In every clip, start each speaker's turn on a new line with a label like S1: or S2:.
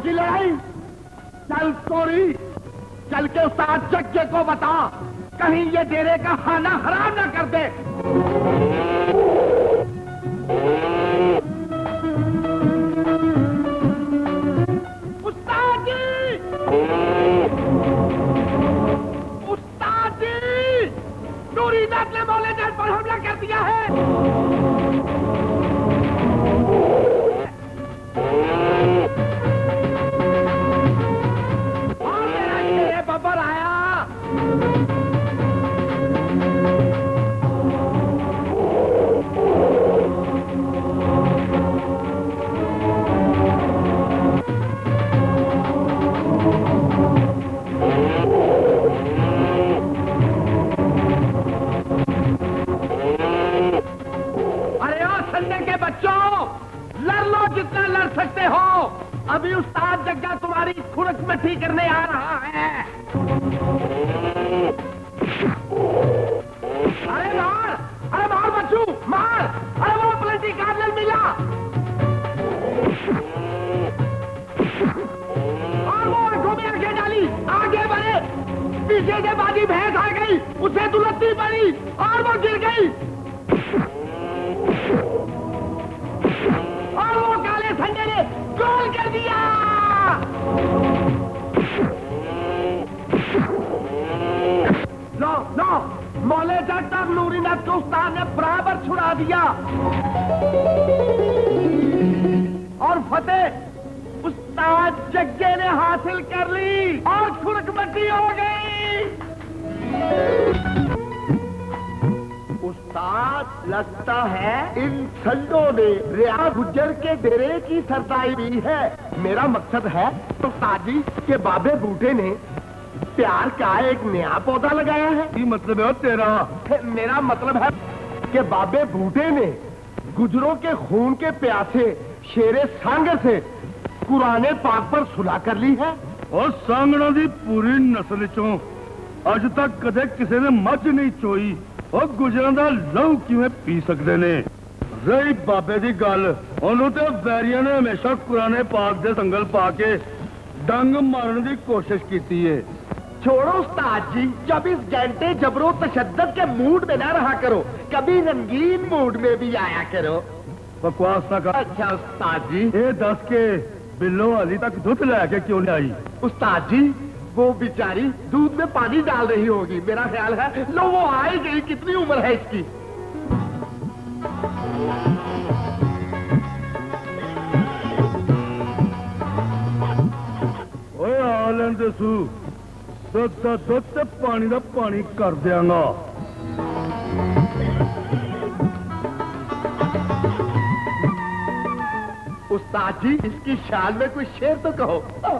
S1: की लड़ाई। चल तोरी, चल के उस्ताद जग्गे को बता, कहीं ये डेरे का खाना हराम ना कर दे। उस्ताद जी, उस्ताद जी, नूरीनाथ ने मौलाना पर हमला कर दिया है। और मेरा ये बब्बर आया। लड़ लो जितना लड़ सकते हो, अभी उस्ताद जग्गा तुम्हारी खुरक मट्ठी करने आ रहा है। अरे मार बच्चू, मार। अरे वो पलटी कार्नल मिला और वो आंखों में आंखें डाली, आगे बढ़े, पीछे से बाजी भैंस आ गई, उसे दुलत्ती पड़ी और वो गिर गई। और वो काले संजय ने गोल कर दिया। लो लो, मौले जट और नूरीनाथ को उस्ताद ने बराबर छुड़ा दिया और फतेह उस्ताद जग्गे ने हासिल कर ली और खुरकमट्टी हो गई। उस्ताद, लगता है इन संडों ने रिया गुज्जर के डेरे की सरदाई ली है। मेरा मकसद है उस्ताद जी के बाबे बूटे ने प्यार का एक नया पौधा लगाया है। ये मतलब है तेरा? मेरा मतलब है कि बाबे बूटे ने गुजरों के खून के प्यासे शेरे सांगर से कुराने पाक पर सुलह कर ली है।
S2: और सांगणा दी पूरी नस्ल चों अज तक कदे किसी ने मझ नहीं चोई और गुजरां दा लहू किवें पी सकते ने। रही बाबे दी गल, ओनू ते वैरियां ने हमेशा कुराने पाक दे संगल पा के डंग मारन दी कोशिश की है।
S1: छोड़ो उस्ताद जी, 24 घंटे जबरो तशद्दुद के मूड में ना रहा करो, कभी रंगीन मूड में भी आया करो।
S2: बकवास ना कर।
S1: अच्छा उस्ताद जी,
S2: ये दस के बिल्लो हाली तक दूध लेके क्यों नहीं आई?
S1: उस्ताद जी, वो बेचारी दूध में पानी डाल रही होगी, मेरा ख्याल है। लो वो आई गई, कितनी उम्र है इसकी?
S2: ओए आलन दसू, दुध ते पानी दा पानी कर दियांगा।
S1: उस्ताद जी, इसकी शान में कोई शेर तो कहो।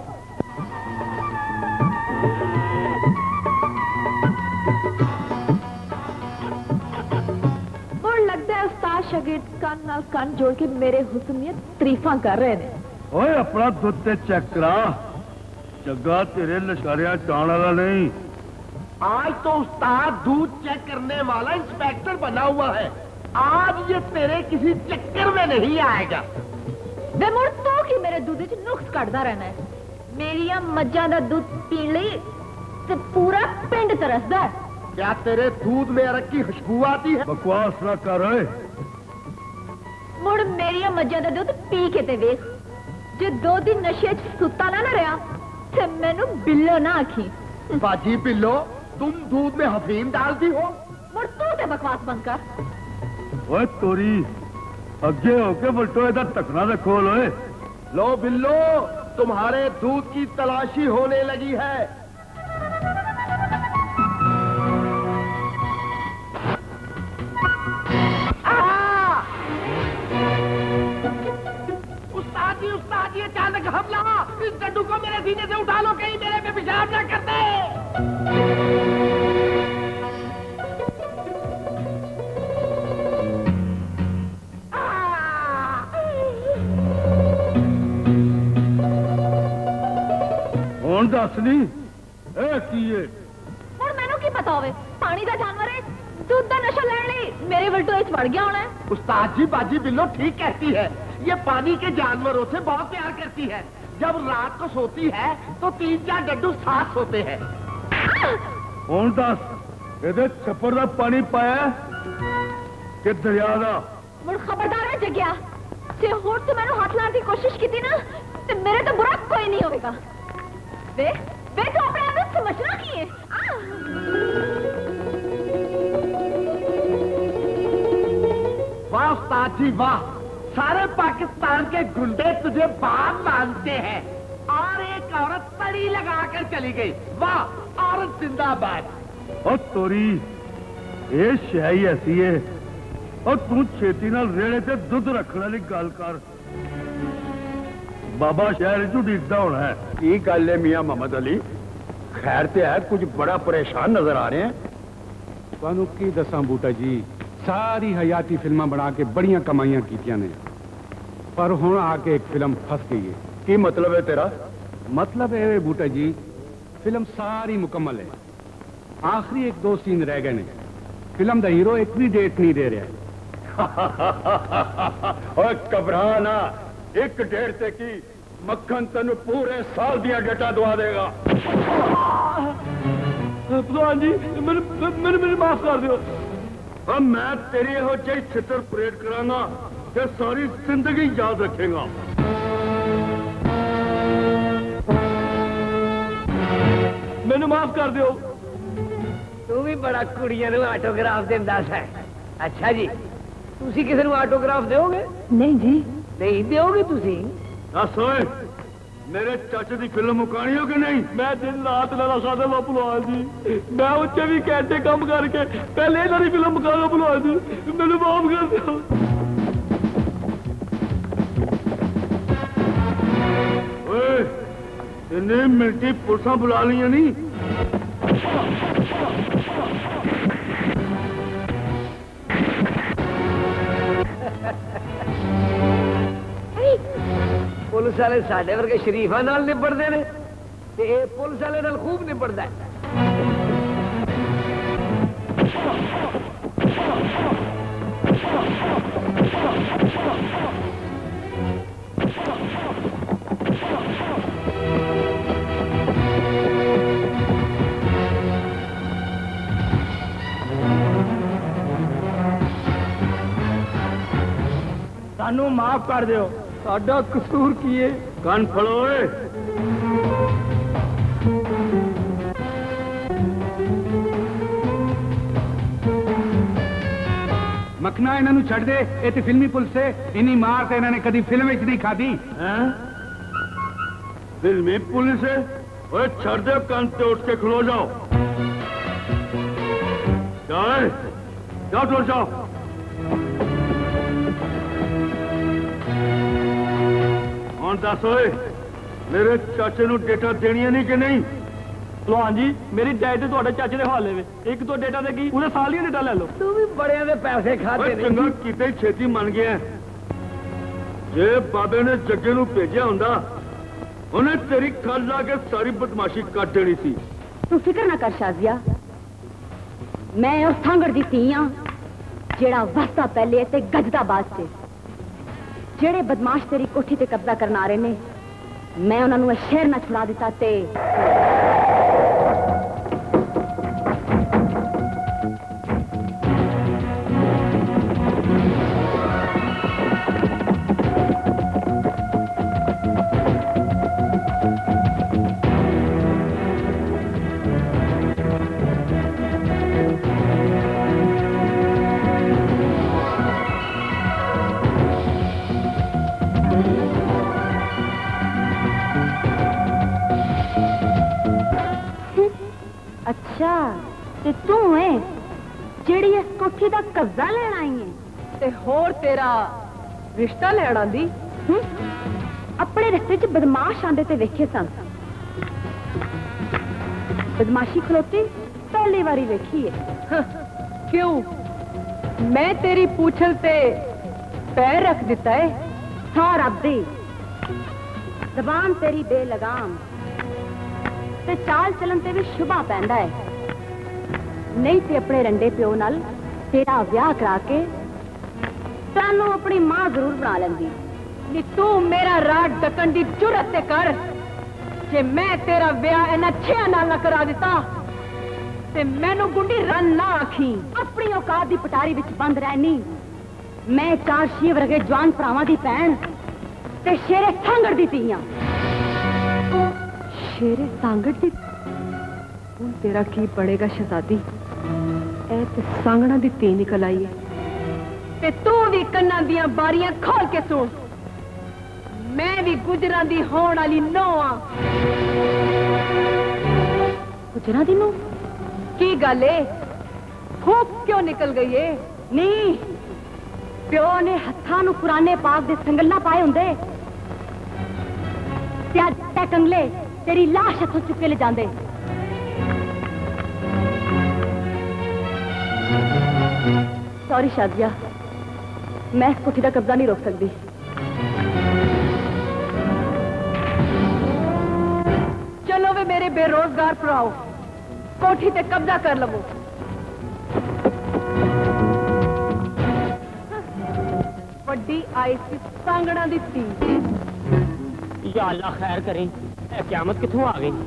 S3: शागिर्द कान नाल कान जोड़ के मेरे हुस्नियत तारीफां कर रहे ने।
S2: ओए अपना दुध ते चेक करा, जग्गा तेरे लशारियां चाण वाला नहीं।
S1: आज तो उस्ताद दूध चेक करने वाला इंस्पेक्टर बना हुआ है, आज ये तेरे किसी चक्कर में नहीं आएगा।
S3: वे मुड़ तो कि मेरे दूध च नुक्स कटदा रहना है। मेरिया मज्जां दा दूध पीण लई ते पूरा पिंड तरसदा है।
S1: क्या तेरे दूध में अरक की खुशबू आती है?
S2: बकवास ना कर।
S3: मुड़ मेरिया मज्जां दा दूध पी के ते वेख, जे 2 दिन नशे च सुता ना रहा ते मैनू बिल्लो ना आखी।
S1: बाजी बिल्लो, तुम दूध में अफीम डालती हो?
S3: मुड़ तू ते बकवास बंद कर।
S2: ओए तोरी, अगे होके बल्टो इधर टकना दे खोल। ओए
S1: लो बिल्लो, तुम्हारे दूध की तलाशी होने लगी है। उस्ताद जी, अचानक हमला, इस डड्डू को मेरे सीने से उठा लो, कहीं मेरे पे पेशाब ना कर दे।
S2: हुण दस नी ए की है?
S3: हुण मैनू की पता होवे, पानी दा जानवर है, दूध दा नशा लैण लई मेरे वल्टो इच वड़ गया होना है।
S1: उस्ताद जी, बाजी बिल्लो ठीक कहती है, ये पानी के जानवरों से बहुत प्यार करती है। जब रात को सोती है तो 3-4 डड्डू साथ सोते हैं।
S2: ਹੁਣ ਦੱਸ ਇਹਦੇ ਛੱਪੜ ਦਾ ਪਾਣੀ ਪਾਇਆ ਕਿ ਦਰਿਆ ਦਾ?
S3: मुड़ खबरदार है जगिया ते होर तू मैनू हाथ लाने की कोशिश की ना ते मेरे तो बुरा कोई नहीं होगा। वे तो अपने आप को समझना की है।
S1: वाह उस्ताद जी वाह, सारे पाकिस्तान के गुंडे तुझे बाप मानते हैं और एक औरत तड़ी लगाकर चली गई। वाह, औरत जिंदाबाद।
S2: और तोरी ये शाही ऐसी है और तू छेती नाल रेड़े ते दुध रखने वाली गल कर। बाबा शहर चू डिगदा होना है।
S4: की गल है मियां मोहम्मद अली? खैर ते है, कुछ बड़ा परेशान नजर आ रहे हैं।
S5: ਤੁਹਾਨੂੰ ਕੀ ਦੱਸਾਂ ਬੂਟਾ ਜੀ, ਸਾਰੀ ਹਯਾਤੀ ਫਿਲਮਾਂ ਬਣਾ ਕੇ ਬੜੀਆਂ ਕਮਾਈਆਂ ਕੀਤੀਆਂ ਨੇ, ਪਰ ਹੁਣ ਆ ਕੇ ਇੱਕ ਫਿਲਮ ਫਸ ਗਈ ਹੈ।
S4: की मतलब है तेरा?
S5: मतलब है बूटा जी, फिल्म सारी मुकम्मल है, आखिरी 1-2 सीन रह गए ने। फिल्म का हीरो एक भी डेट नहीं दे रहा है।
S4: और घबरा ना, एक डेढ़ से की मक्खन तेन पूरे साल दिया डेटा दवा देगा।
S2: प्रधान जी मेरे माफ कर दो। अब मैं तेरी हो जी छितर परेड करांगा कि सारी जिंदगी याद रखेगा। मैंने माफ कर दो।
S6: तू भी बड़ा कुड़ियां नूं ऑटोग्राफ देंदा है। अच्छा जी, तुसी किसी नूं ऑटोग्राफ दोगे?
S3: नहीं जी।
S6: नहीं दोगे तुसी?
S2: दस ओए, मेरे चाचे की फिल्म मुकानी हो कि नहीं? मैं दिन रात लड़ा खाता वा भलवान जी, मैं उच्चे भी कैसे काम करके पहले इन्हां दी फिल्म मुकाना भलवान जी, मैंने माफ कर दो। ओए, इन्हें मिनटी पुलिसां बुला लिया नहीं?
S6: पुलिस वाले साडे वर्गे शरीफां नाल निपटदे ने ते ये पुलिस वाले नाल खूब निपटदा है।
S2: सानू माफ कर दो, साडा कसूर की है। कान फड़ो ओए।
S5: मखना इन्हां नूं छड्ड दे, ये ते फिल्मी पुलिस है, इन्नी मार ते इन्हां ने कदी फिल्म विच नहीं खाधी।
S2: हैं? फिल्मी पुलिस है? ओए छड़ दो, कान ते उठ के खलो जाओ। जाओ टुर जाओ। ਹੁਣ ਦੱਸ ਓਏ, ਮੇਰੇ ਚਾਚੇ ਨੂੰ ਡੇਟਾ ਦੇਣੀਆਂ ਨਹੀਂ ਕਿ ਨਹੀਂ? ਭਲਵਾਨ ਜੀ, ਮੇਰੀ ਡੈਟ ਤੁਹਾਡੇ ਚਾਚੇ ਦੇ ਹਵਾਲੇ ਵੇ, ਇੱਕ ਤੋਂ ਡੇਟਾ ਦੇ ਕੀ ਉਹਦੇ ਸਾਲ ਦੀਆਂ ਡੇਟਾ ਲੈ ਲਓ।
S6: तू भी बड़े दे पैसे खाते ने।
S2: ਚੰਗਾ ਕੀਤਾ ਹੀ ਛੇਤੀ ਮੰਨ ਗਿਆ। ਜੇ ਬਾਬੇ ਨੇ ਜੱਗੇ ਨੂੰ ਭੇਜਿਆ ਹੁੰਦਾ, ਉਹਨੇ ਤੇਰੀ ਖੱਲ ਲਾ ਕੇ ਸਾਰੀ ਬਦਮਾਸ਼ੀ ਕੱਢ ਦੇਣੀ ਸੀ।
S3: तू फिक्र ना कर शाजिया, मैं उस थांगड़ दी धी हां जेड़ा वसदा पहले ते गजदा बाद से। जेड़े बदमाश तेरी कोठी ते कब्जा करन आ रहे ने, मैं उन्होंने शहर ना छुड़ा दिता ते अच्छा ते तू है जेड़ी इस कोठी दा कब्जा लेना आई है
S7: ते होर तेरा रिश्ता लेना दी।
S3: अपने रस्ते च बदमाश आंदे ते वेखे सन, बदमाशी खलोती पहली बारी वेखी है।
S7: क्यों, मैं तेरी पूछल ते पैर रख दिता है?
S3: हाँ रब दी, जबान तेरी बेलगाम ते चाल चलन ते भी शुभा पैंदा है। नहीं ते अपने रंडे प्यो नाल तेरा विआह करा के सानू अपनी मां जरूर बना लेंदी।
S7: नी तू मेरा रात डकन दी जुरत ते कर जे मैं तेरा ब्याह इन्हां छियां नाल ना करा दिता ते मैनू गुंडी रन ना आखी।
S3: अपनी औकात दी पटारी विच बंद रहनी। मैं 4 शीव वर्गे जवान भरावां दी भैन ते शेरे सांगड़ दी धीआं।
S7: शेरे सांगड़ दी हुण तेरा की पड़ेगा शहजादी? ऐ ते सांगड़ा दी धी निकल आई है ते तू भी कन्नां दियां बारियां खोल के सुन। मैं भी गुजरां दी होण वाली नौं आ।
S3: गुजरां दी नूं?
S7: की गल है? फूक क्यों निकल गई है?
S3: नहीं, प्यो ने हत्थां नूं कुराने पाक दे संगल्ला पाए हुंदे ते अज ते कंगले तेरी लाश हथों चुके ले जांदे। सॉरी शादिया, मैं इस कोठी का कब्जा नहीं रोक सकती।
S7: चलो वे मेरे बेरोजगार भराओ, कोठी ते कब्जा कर लवो। वड्डी आई सी सांगड़ा दी थी।
S6: या अल्लाह खैर करे, क़यामत किथों आ गई?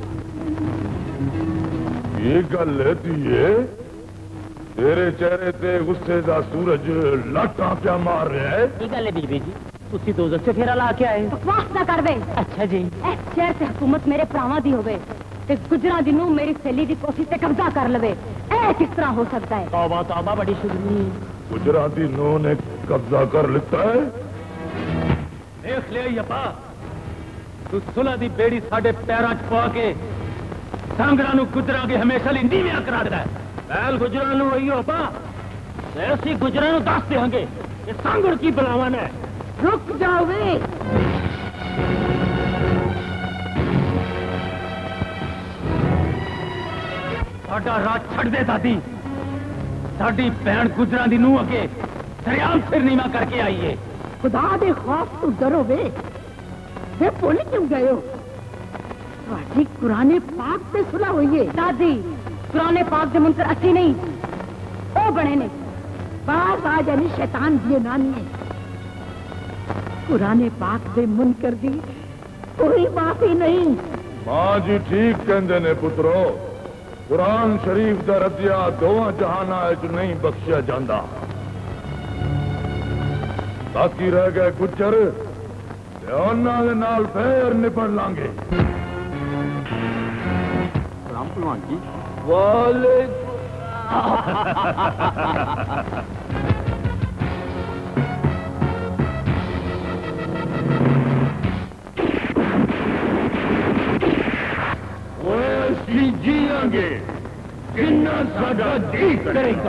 S2: ये गल है धीए, तेरे चेहरे ते गुस्से दा सूरज लाटा क्या मार रहा है?
S6: की गल है बीबी जी, तुसी दोज़ख से फेरा ला के आए?
S3: बकवास ना कर बे।
S6: अच्छा जी।
S3: इस शहर से हुकूमत मेरे भरावां दी होवे ते गुजरां दी नूं मेरी सहेली दी कोठी ते कब्जा कर लवे, ऐ किस तरह हो सकता है?
S6: तौबा तौबा, बड़ी शुगनी।
S2: गुजराती नूं ने कब्जा कर लिता है।
S5: देख ले यपा, तू सुलह दी बेड़ी साडे पैरां च पा के सांगड़ा नूं गुजरां के हमेशा लई नीवियां करा दिता है। बैल गुजरां नूं होई यपा, ऐसी गुजरां नूं दस देंगे ये सांगड़ की बुलावन है।
S7: रुक जाओगे।
S5: साडा राज छड़ दे दादी, साडी भैन गुजरां दी नूं अगे दरियाम सिर नीवा करके आई है।
S7: खुदा दे खौफ तो डरो वे, वे भुल क्यों गए हो? ਤੁਹਾਡੀ कुराने पाक ते सुलह हुई है।
S3: दादी, कुराने पाक दे मुनकर अस्सी नहीं, ओ बने ने।
S7: बाज आ जानी शैतान दिए नानी है। कुराने पाक दे मुनकर दी कोई माफी नहीं।
S2: मां जी ठीक कहंदे ने पुत्रो, कुरान शरीफ दा रद्दिया दोवां जहानां च नहीं बख्शिया जांदा। बाकी रह गए गुज्जर, ते उन्हां दे नाल फेर निपट लांगे।
S4: राम पहलवान जी।
S2: जियांगे किन्ना साडा जी करेगा।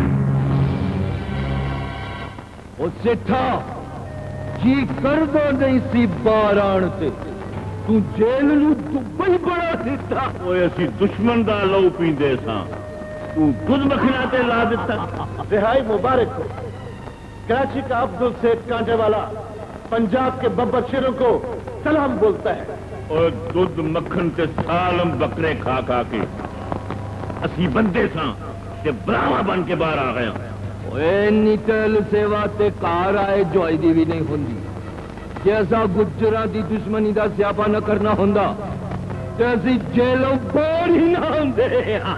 S8: ओ सेठा जी कर दो नहीं सी बार आण ते, तू जेल नूं दुबई बना दिता।
S2: ओए असी दुश्मन दा लहू पींदे सां, तू खुद मखना ते ला दिता।
S1: रिहाई मुबारक हो। कराची का अब्दुल सेठ कांटे वाला पंजाब के बब्बर शेरों को सलाम बोलता है।
S2: और दूध मक्खन ते सालम बकरे खा खा के असी बंदे सां ते ब्राह्मण बन के बाहर आ गए।
S8: ओए निकल सेवा ते कार आए जोई दी भी नहीं हुंदी। जे असा गुजरां दी दुश्मनी दा स्यापा न करना हुंदा ते असी जेलों बाहर ही ना हुंदे।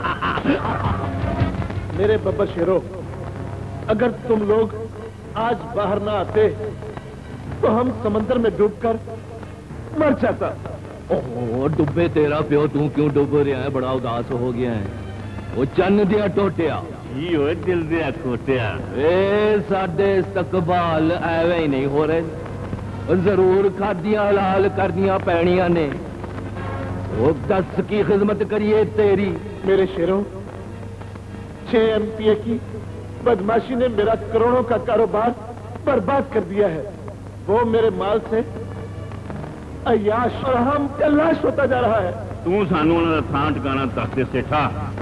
S1: मेरे बब्बर शेरों, अगर तुम लोग आज बाहर ना आते तो हम समंदर में डूबकर मर जाता।
S8: ओहो डुबे तेरा प्यो, तू क्यों डुब रहा है? बड़ा उदास हो गया है। वो चन्न दिया टोटिया
S2: जी होए दिल दिया खोटिया।
S8: ए साडे इस्तकबाल एवं ही नहीं हो रहे, जरूर खादियां हलाल करनियां पैनियां ने। वो दस की खिदमत करिए तेरी।
S1: मेरे शेरों, 6 MPA की बदमाशी ने मेरा करोड़ों का कारोबार बर्बाद कर दिया है। वो मेरे माल से अयाश और हम तलाश होता जा रहा है।
S2: तू सानू उन्हां दा थां ठिकाना दस दे सेठा,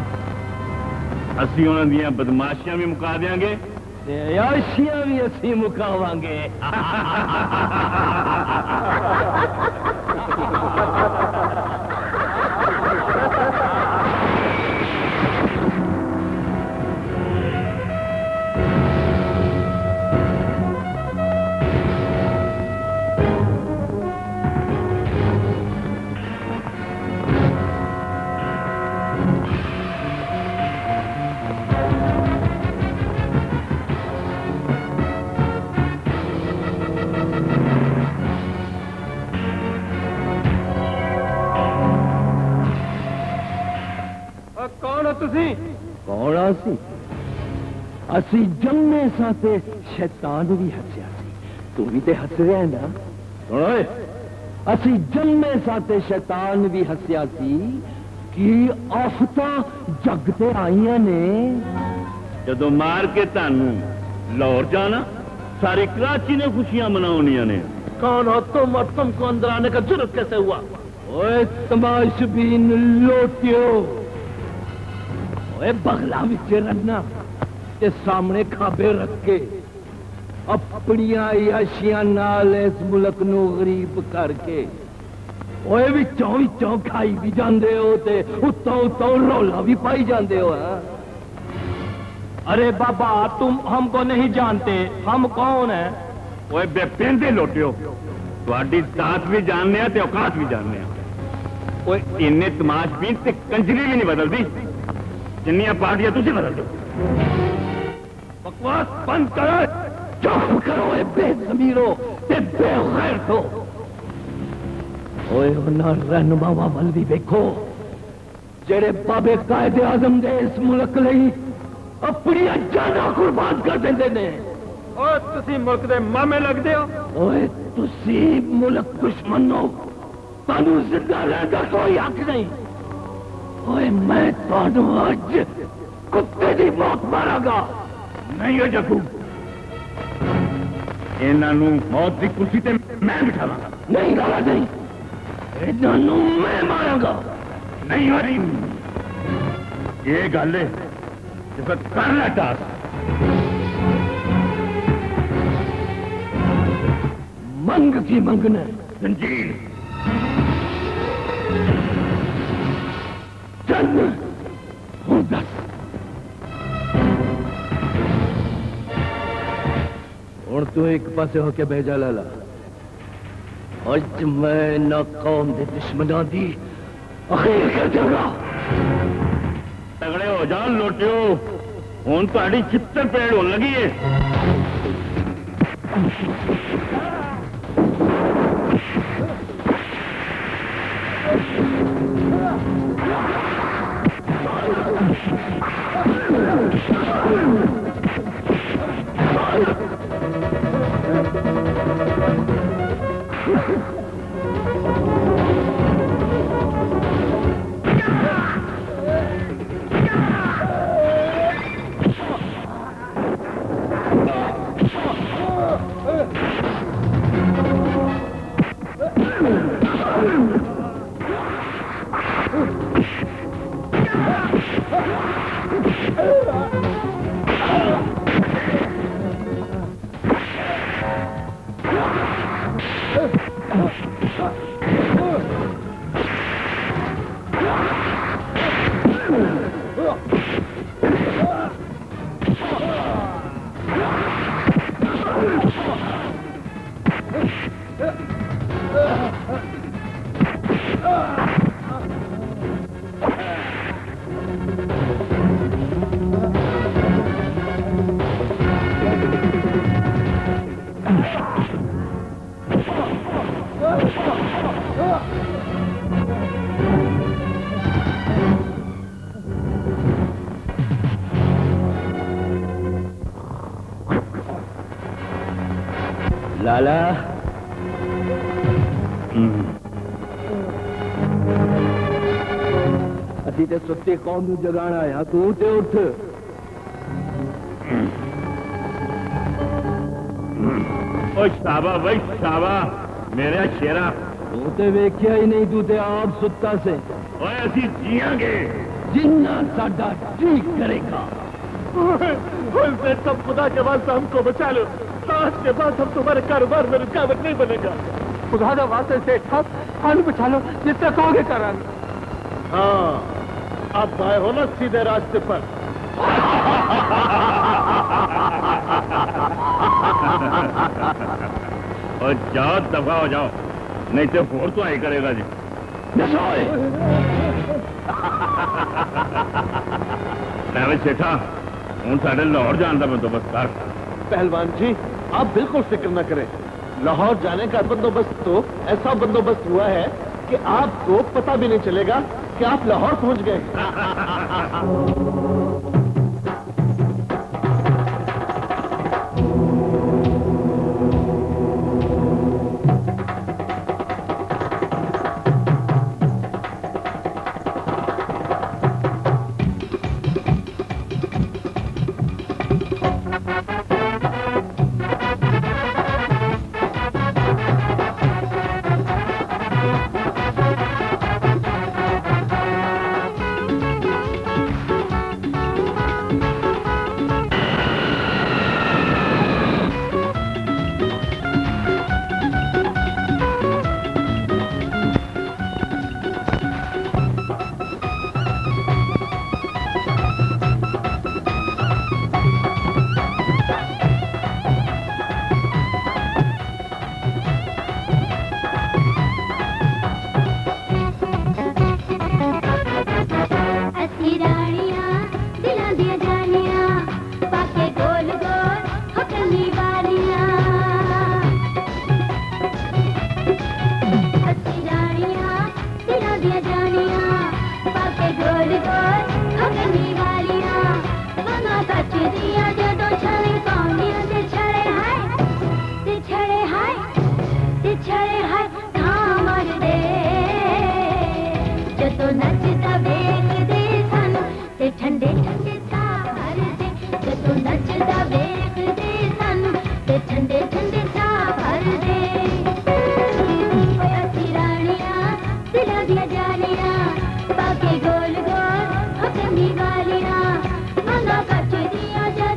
S2: असी उन्हां दियां बदमाशियां भी मुका देंगे
S8: ते अयाशियां भी असी मुकावांगे।
S5: तुसी
S8: कौन आसी असी जम्मे सा ते शैतान भी हसया सी तू भी ते हस रहा है ना सुनो असी जम्मे सा ते शैतान भी हसया सी कि आफता जग ते आईया ने
S4: जदों मार के तानू लाहौर जाना सारी कराची ने खुशियां मनाउनियां ने
S5: कौन हो तुम और तुमको अंदर आने का जुर्म कैसे हुआ?
S8: ओए तमाशबीन लोटियो ओए बगला विच रखना ते सामने खाबे रख के अपनियां याशियां नाल इस मुल्क नू गरीब करके ओए विचों विचों खाई भी जांदे हो ते उत्तों उत्तों रौला भी पाई जांदे हो।
S5: अरे बाबा तुम हमको नहीं जानते, हम कौन है?
S4: ओए बेपेंदे लोटियो तुहाडी जात भी जानने ते औकात भी जानने। ओए इन्ने तमाशबीन ते कंजरी भी नहीं बदलदी जिन्नियां पार्टियां तुसी बदल दो।
S8: बकवास बंद करो, चुप करो ए बेज़मीरो ते बेगैरतो। ओए उन्हां रहनुमावां वल भी देखो जेड़े बाबे कायदे आज़म दे इस मुल्क लई अपनी जाना कुर्बान कर देंदे ने।
S5: ओए तुसी मुल्क दे मामे लगदे हो।
S8: ओए तुसी मुल्क दुश्मन हो, तानू जिंदा रहने का कोई हक नहीं। ओए मैं तानू अज कुत्ते दी मौत मारांगा।
S4: नहीं हो जगू इन्हां नू मौत दी कुर्सी ते मैं बिठावांगा।
S8: नहीं लाला नहीं, इन्हां नू मैं मारांगा।
S4: नहीं हो रही ये गल है जिस कर ला टास
S8: मंग की मंगना
S4: जंजीर
S8: चल हूं दस और तू एक पासे होके भेजा लाला। अज मैं ना कौम दे दुश्मनां दी अखीर कर दूंगा।
S4: तगड़े हो जाओ लोटियो हुण तुहाडी छित्तर पेड़ होने लगी है।
S8: लाला असी ते सुत्ती कौम नू जगाना आया, तू ते उठ।
S4: ओ शाबा भाई शाबा मेरे शेरा
S8: तू ते वेख्या ही नहीं, तू ते आप सुत्ता से।
S4: ओए असी जियांगे
S8: जिन्ना साडा जी करेगा।
S5: तब खुदा के वास्ते हमको बचा लो, आज के बाद हम तुम्हारे कारोबार में रुकावट नहीं बनेगा। खुदा का वास्ते सेठ साहब हाल बचा लो, जितना कहोगे करांगे। हाँ अब आए हो ना सीधे रास्ते पर।
S4: और जाओ दफा हो जाओ, नहीं तो फोर तो आई करेगा जी। सेठा हूं साढ़े लाहौर जाने का बंदोबस्त कर।
S5: पहलवान जी आप बिल्कुल फिक्र न करें, लाहौर जाने का बंदोबस्त तो ऐसा बंदोबस्त हुआ है कि आपको पता भी नहीं चलेगा
S1: क्या आप लाहौर पहुंच गए?
S9: ठंडे ठंडे सावर दे जदों नचदा वेख दे सानू ते ठंडे ठंडे सावर दे ओए असी रानियां दिलां दियां जानियां पाके गोल गोल हो कमी वालियां मंगा कच दियां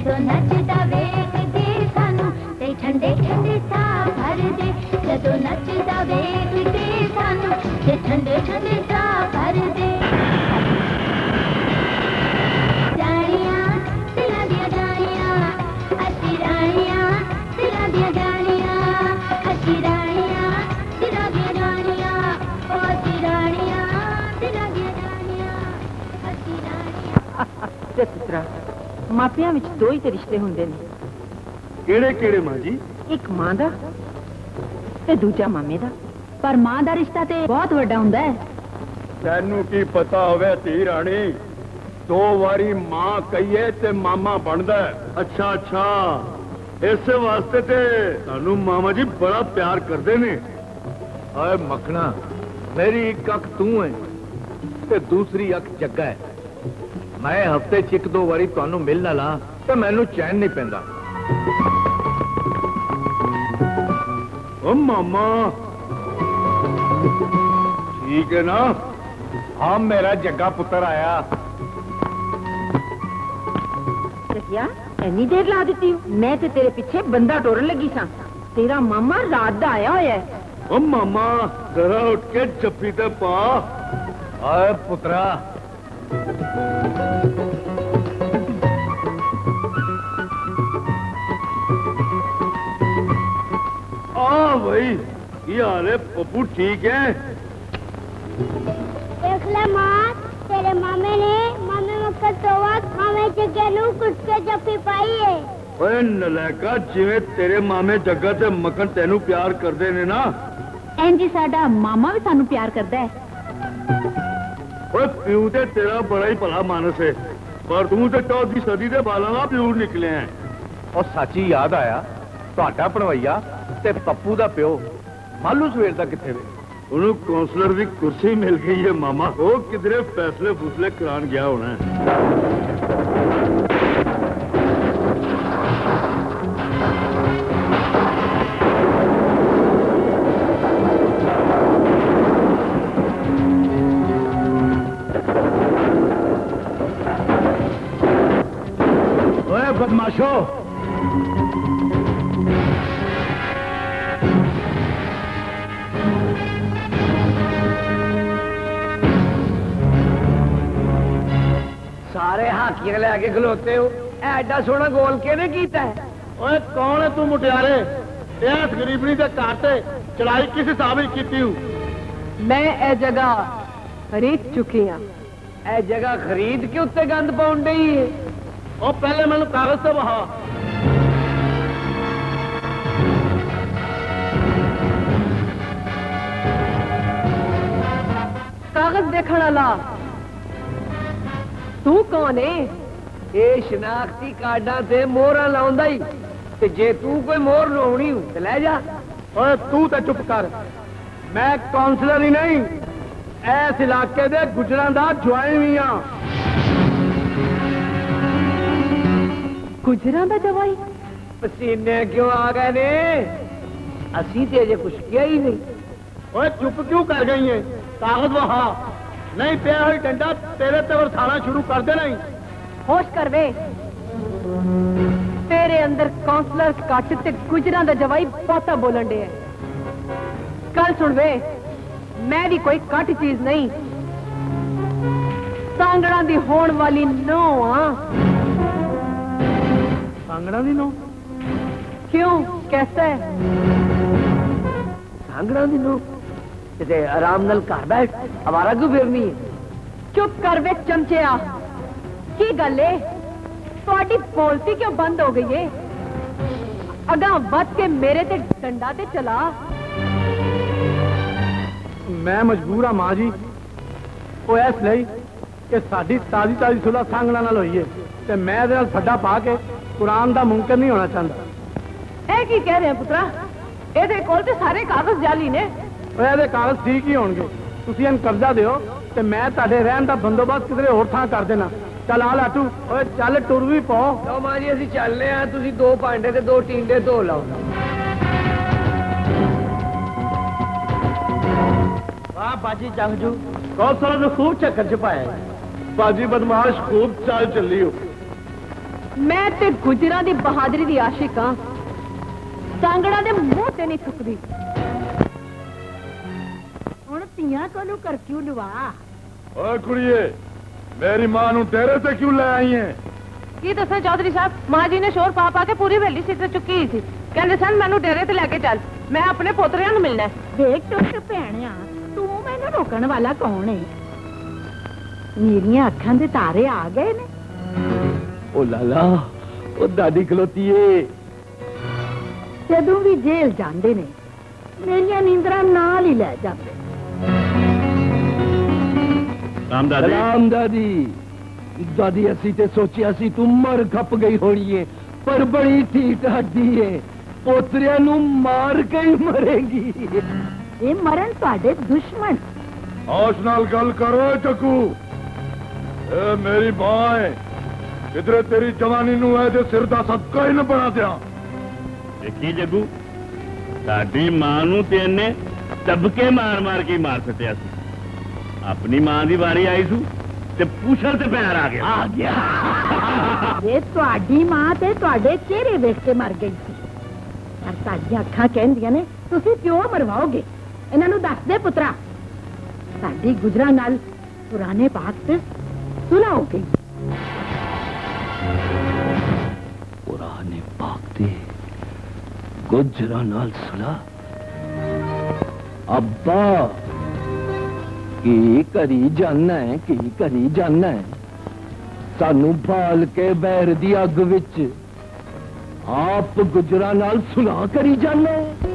S9: ਜਦੋਂ ਨੱਚਦਾ ਵੇਖਦੇ ਸਾਨੂੰ ਤੇ ਠੰਡੇ ਠੰਡੇ ਸਾਹ ਭਰਦੇ ਜਦੋਂ ਨੱਚਦਾ ਵੇਖਦੇ ਸਾਨੂੰ ਤੇ ਠੰਡੇ ਠੰਡੇ ਸਾਹ ਭਰਦੇ ਜਾਣੀਆਂ ਦਿਲਾਂ ਦੀਆਂ ਜਾਣੀਆਂ ਅਸੀਂ ਰਾਣੀਆਂ ਦਿਲਾਂ ਦੀਆਂ ਜਾਣੀਆਂ ਅਸੀਂ ਰਾਣੀਆਂ ਦਿਲਾਂ ਦੀਆਂ ਜਾਣੀਆਂ ਉਹ ਅਸੀਂ ਰਾਣੀਆਂ ਦਿਲਾਂ ਦੀਆਂ ਜਾਣੀਆਂ ਅਸੀਂ ਰਾਣੀਆਂ
S7: ਤੇ ਪੁੱਤਰਾ ਮਾਪਿਆਂ ਵਿੱਚ ਦੋ ਹੀ ਤੇ ਰਿਸ਼ਤੇ ਹੁੰਦੇ ਨੇ
S2: ਕਿਹੜੇ ਕਿਹੜੇ ਮਾਂ ਜੀ
S7: ਇੱਕ ਮਾਂ ਦਾ ਤੇ ਦੂਜਾ ਮਾਮੇ ਦਾ
S3: ਪਰ ਮਾਂ ਦਾ ਰਿਸ਼ਤਾ ਤੇ ਬਹੁਤ ਵੱਡਾ ਹੁੰਦਾ ਹੈ
S2: ਤੈਨੂੰ ਕੀ ਪਤਾ ਹੋਵੇ ਧੀ ਰਾਣੀ 2 ਵਾਰੀ ਮਾਂ ਕਹੀਏ ਤੇ ਮਾਮਾ ਬਣਦਾ ਅੱਛਾ ਅੱਛਾ ਇਸੇ ਵਾਸਤੇ ਤੇ ਤੁਹਾਨੂੰ ਮਾਮਾ ਜੀ ਬੜਾ ਪਿਆਰ ਕਰਦੇ ਨੇ
S5: ਓਏ ਮੱਖਣਾ ਮੇਰੀ ਇੱਕ ਅੱਖ ਤੂੰ ਹੈ ਤੇ ਦੂਸਰੀ ਅੱਖ ਜੱਗਾ ਹੈ ਮੈਂ ਹਫਤੇ 'ਚ 1-2 ਵਾਰੀ ਤੁਹਾਨੂੰ ਮਿਲ ਨਾ ਲਾਂ ਤੇ ਮੈਨੂੰ ਚੈਨ ਨਹੀਂ ਪੈਂਦਾ
S2: ਓ ਮਾਮਾ ਠੀਕ ਹੈ ਨਾ ਹਾਂ ਮੇਰਾ ਜੱਗਾ ਪੁੱਤਰ ਆਇਆ
S7: ਜੱਗਿਆ ਇੰਨੀ ਦੇਰ ਲਾ ਦਿੱਤੀ ਮੈਂ ਤੇ ਤੇਰੇ ਪਿੱਛੇ ਬੰਦਾ ਟੋਰਨ ਲੱਗੀ ਸਾਂ ਤੇਰਾ ਮਾਮਾ ਰਾਤ ਦਾ ਆਇਆ ਹੋਇਆ ਹੈ
S2: ਓ ਮਾਮਾ ਜ਼ਰਾ ਉੱਠ ਕੇ ਜੱਫੀ ਤੇ ਪਾ
S5: ਓਏ ਪੁੱਤਰਾ
S2: ਆ ਭਾਈ ਕੀ ਹਾਲ ਹੈ ਪੱਪੂ ਠੀਕ ਹੈ
S9: देख ले माँ तेरे मामे ने मामे मक्खन तो वक्त मामे जग्गे नू कुछ के जफ्फी पाई है
S2: ਓਏ ਨਲਾਇਕਾ ਜਿਵੇਂ ਤੇਰੇ ਮਾਮੇ ਜੱਗਾ ਤੇ ਮੱਖਣ ਤੈਨੂੰ ਪਿਆਰ ਕਰਦੇ ਨੇ ਨਾ
S3: ਇੰਜ ਸਾਡਾ ਮਾਮਾ ਵੀ ਸਾਨੂੰ ਪਿਆਰ ਕਰਦਾ ਹੈ
S2: ਓਏ ਪਿਓ ਤੇ ਤੇਰਾ ਬੜਾ ਹੀ ਭਲਾ ਮਾਨਸ ਹੈ ਪਰ ਤੂੰ ਤੇ 14ਵੀਂ ਸਦੀ ਦੇ ਬਾਲਾਂ ਦਾ ਪਿਓ ਨਿਕਲਿਆ ਹੈ
S5: ਉਹ ਸੱਚੀ ਯਾਦ ਆਇਆ ਤੁਹਾਡਾ ਭਣਵਈਆ ਤੇ ਪੱਪੂ ਦਾ ਪਿਓ ਮਾਲੂ ਸਵੇਰ ਦਾ ਕਿੱਥੇ ਵੇ
S2: ਉਹਨੂੰ ਕਾਉਂਸਲਰ ਦੀ ਕੁਰਸੀ ਮਿਲ ਗਈ ਹੈ ਮਾਮਾ ਉਹ ਕਿਧਰੇ ਫੈਸਲੇ ਫੁਸਲੇ ਕਰਾਉਣ ਗਿਆ ਹੋਣਾ ਹੈ ਓਏ ਬਦਮਾਸ਼ੋ
S6: सारे हाथियां लेके खलोते हो एडा सोना गोल केने कीता है
S1: ਓਏ ਕੌਣ ਹੈ ਤੂੰ ਮੁਟਿਆਰੇ ਇਸ ਗਰੀਬਣੀ ਦੇ ਘਰ ਤੇ ਚੜਾਈ ਕਿਸ ਹਿਸਾਬ ਵਿੱਚ ਕੀਤੀ ਹੂੰ
S7: मैं ए जगह खरीद चुकी हाँ
S6: ए जगह खरीद के उत्ते गंद पाउन डई है
S1: ਉਹ ਪਹਿਲੇ ਮੈਨੂੰ ਕਾਗਜ਼ ਤੇ ਵਹਾ
S7: कागज देखने वाला तू कौन है
S6: ये शनाख्ती कार्डा ते मोहरा लाउंदा ही ते जे तू कोई मोहर लाउणी हो ते ले जा
S1: ਓਏ ਤੂੰ ਤੇ ਚੁੱਪ ਕਰ ਮੈਂ ਕਾਉਂਸਲਰ ਹੀ ਨਹੀਂ ਇਸ ਇਲਾਕੇ ਦੇ ਗੁਜਰਾਂ ਦਾ ਜੁਆਇਨ ਵੀ ਹਾਂ
S7: गुजरां दा जवाई
S6: पसीने क्यों आ गए ने असी ते अजे कुछ किया ही नहीं
S1: ਓਏ ਚੁੱਪ ਕਿਉਂ ਕਰ ਗਈ ਹੈ ਕਾਗਜ਼ ਵਹਾ ਨਹੀਂ ਪਿਆ ਹੋਈ ਡੰਡਾ ਤੇਰੇ ਤੇ ਵਰਸਾਣਾ ਸ਼ੁਰੂ ਕਰ ਦੇਣਾ ਹੀ
S7: होश कर वे तेरे अंदर काउंसलर कट ते गुजरां दा जवाई बहुता बोलन दे कल सुन वे मैं भी कोई कट चीज नहीं सांगड़ा दी होण वाली नो हां
S1: सांगड़ा दी नो
S7: क्यों कैसा है
S6: सांगड़ा दी नो ते आराम नाल घर बैठ आवारा क्यों फिरनी है
S7: चुप कर वे चमचिया की गल है ਤੁਹਾਡੀ ਬੋਲਤੀ ਕਿਉਂ ਬੰਦ ਹੋ ਗਈ ਏ ਅਗਾ ਵੱਧ ਕੇ ਮੇਰੇ ਤੇ ਡੰਡਾ ਤੇ ਚਲਾ
S1: ਮੈਂ ਮਜਬੂਰ ਆ ਮਾਂ ਜੀ ਉਹ ਇਸ ਲਈ ਕਿ ਸਾਡੀ ਤਾਜ਼ੀ ਸੁਲ੍ਹਾ ਸਾਂਗਣਾ ਨਾਲ ਹੋਈ ਏ ਤੇ ਮੈਂ ਇਹਦੇ ਨਾਲ ਫੱਡਾ ਪਾ ਕੇ ਕੁਰਾਨ ਦਾ ਮੁਨਕਰ ਨਹੀਂ ਹੋਣਾ ਚਾਹੁੰਦਾ
S7: ਇਹ ਕੀ ਕਹਿ ਰਹੇ ਪੁੱਤਰਾ ਇਹਦੇ ਕੋਲ ਤੇ ਸਾਰੇ ਕਾਗਜ਼ ਜਾਲੀ ਨੇ
S1: ਉਹ ਇਹਦੇ ਕਾਗਜ਼ ਠੀਕ ਹੀ ਹੋਣਗੇ ਤੁਸੀਂ ਇਹਨੂੰ ਕਬਜ਼ਾ ਦਿਓ ਤੇ ਮੈਂ ਤੁਹਾਡੇ ਰਹਿਣ ਦਾ ਬੰਦੋਬਸਤ ਕਿਧਰੇ ਹੋਰ ਥਾਂ ਕਰ ਦੇਣਾ ਚੱਲ ਆ ਲਾਟੂ ਓਏ ਚੱਲ ਟੁਰ ਵੀ ਪਾਓ
S6: ਲਓ ਮਾਂ ਜੀ ਅਸੀਂ ਚੱਲਨੇ ਆ ਤੁਸੀਂ 2 ਭਾਂਡੇ ਤੇ 2 ਟੀਂਡੇ ਧੋ ਲਓ
S1: ਵਾਹ ਬਾਜੀ ਜੰਗਜੂ ਕੌਸਲ ਨੂੰ ਖੂਬ ਚੱਕਰ ਚ ਪਾਇਆ ਬਾਜੀ ਬਦਮਾਸ਼ ਖੂਬ ਚਾਲ ਚੱਲੀ ਹੋ
S7: मैं ते गुजरा दी बहादुरी दी आशिक हां, सांगड़ा दे मुंह ते नहीं थुकदी।
S10: हुण तियां कोलू कर क्यों लवा?
S2: ओए कुड़िए, मेरी मां नू डेरे ते क्यों ले आई है?
S7: की दसा चौधरी साहब, मां जी ने शोर पा पा के पूरी हवेली सिर चुकी ही थी। कहंदे सन मैनू डेरे ते लेके चल, मैं अपने पोतरियां नू मिलना है।
S10: देख टुक भैणिया, तू मैनू रोकण वाला कौन है? मेरियां अखां दे तारे आ गए ने।
S8: ओ लाला, ओ दादी खलोती है।
S10: जदों भी जेल जांदे ने मेरियां नींदरां नाल ही ले जांदे।
S4: राम दादी।
S8: सलाम दादी। दादी असी ते सोचिया सी तू मर खप गई होनी है, पर बड़ी ठीक हड्डी है, पोतरिया नू मार के ही मरेगी।
S10: ये मरण तुहाडे दुश्मन।
S2: होश नाल गल करो चकू, ए मेरी मां है, किधरे तेरी जवानी नू है जे सिर दा सदका ही न बना दिया।
S4: देखी जगू, साडी मां नू ते इन्ने दबके मार मार के मार सटिया सी। अपनी मां दी वारी आई सू ते पूछल ते पैर आ गया।
S10: ये तुहाडी मां ते तुहाडे चेहरे वेख के मर गई सी, पर साडियां अखां कहंदियां ने तुसीं क्यों मरवाओगे? इन्हां नू दस दे पुत्रा, साडी गुजरा नाल पुराने बाग ते सुलह हो गई।
S8: पुराने बाग ते गुजरा नाल सुलह? अब्बा की करी जाना है, की करी जाना है? सानू भाल के बैर दी अग विच आप गुजरा नाल सुलह करी जाना है?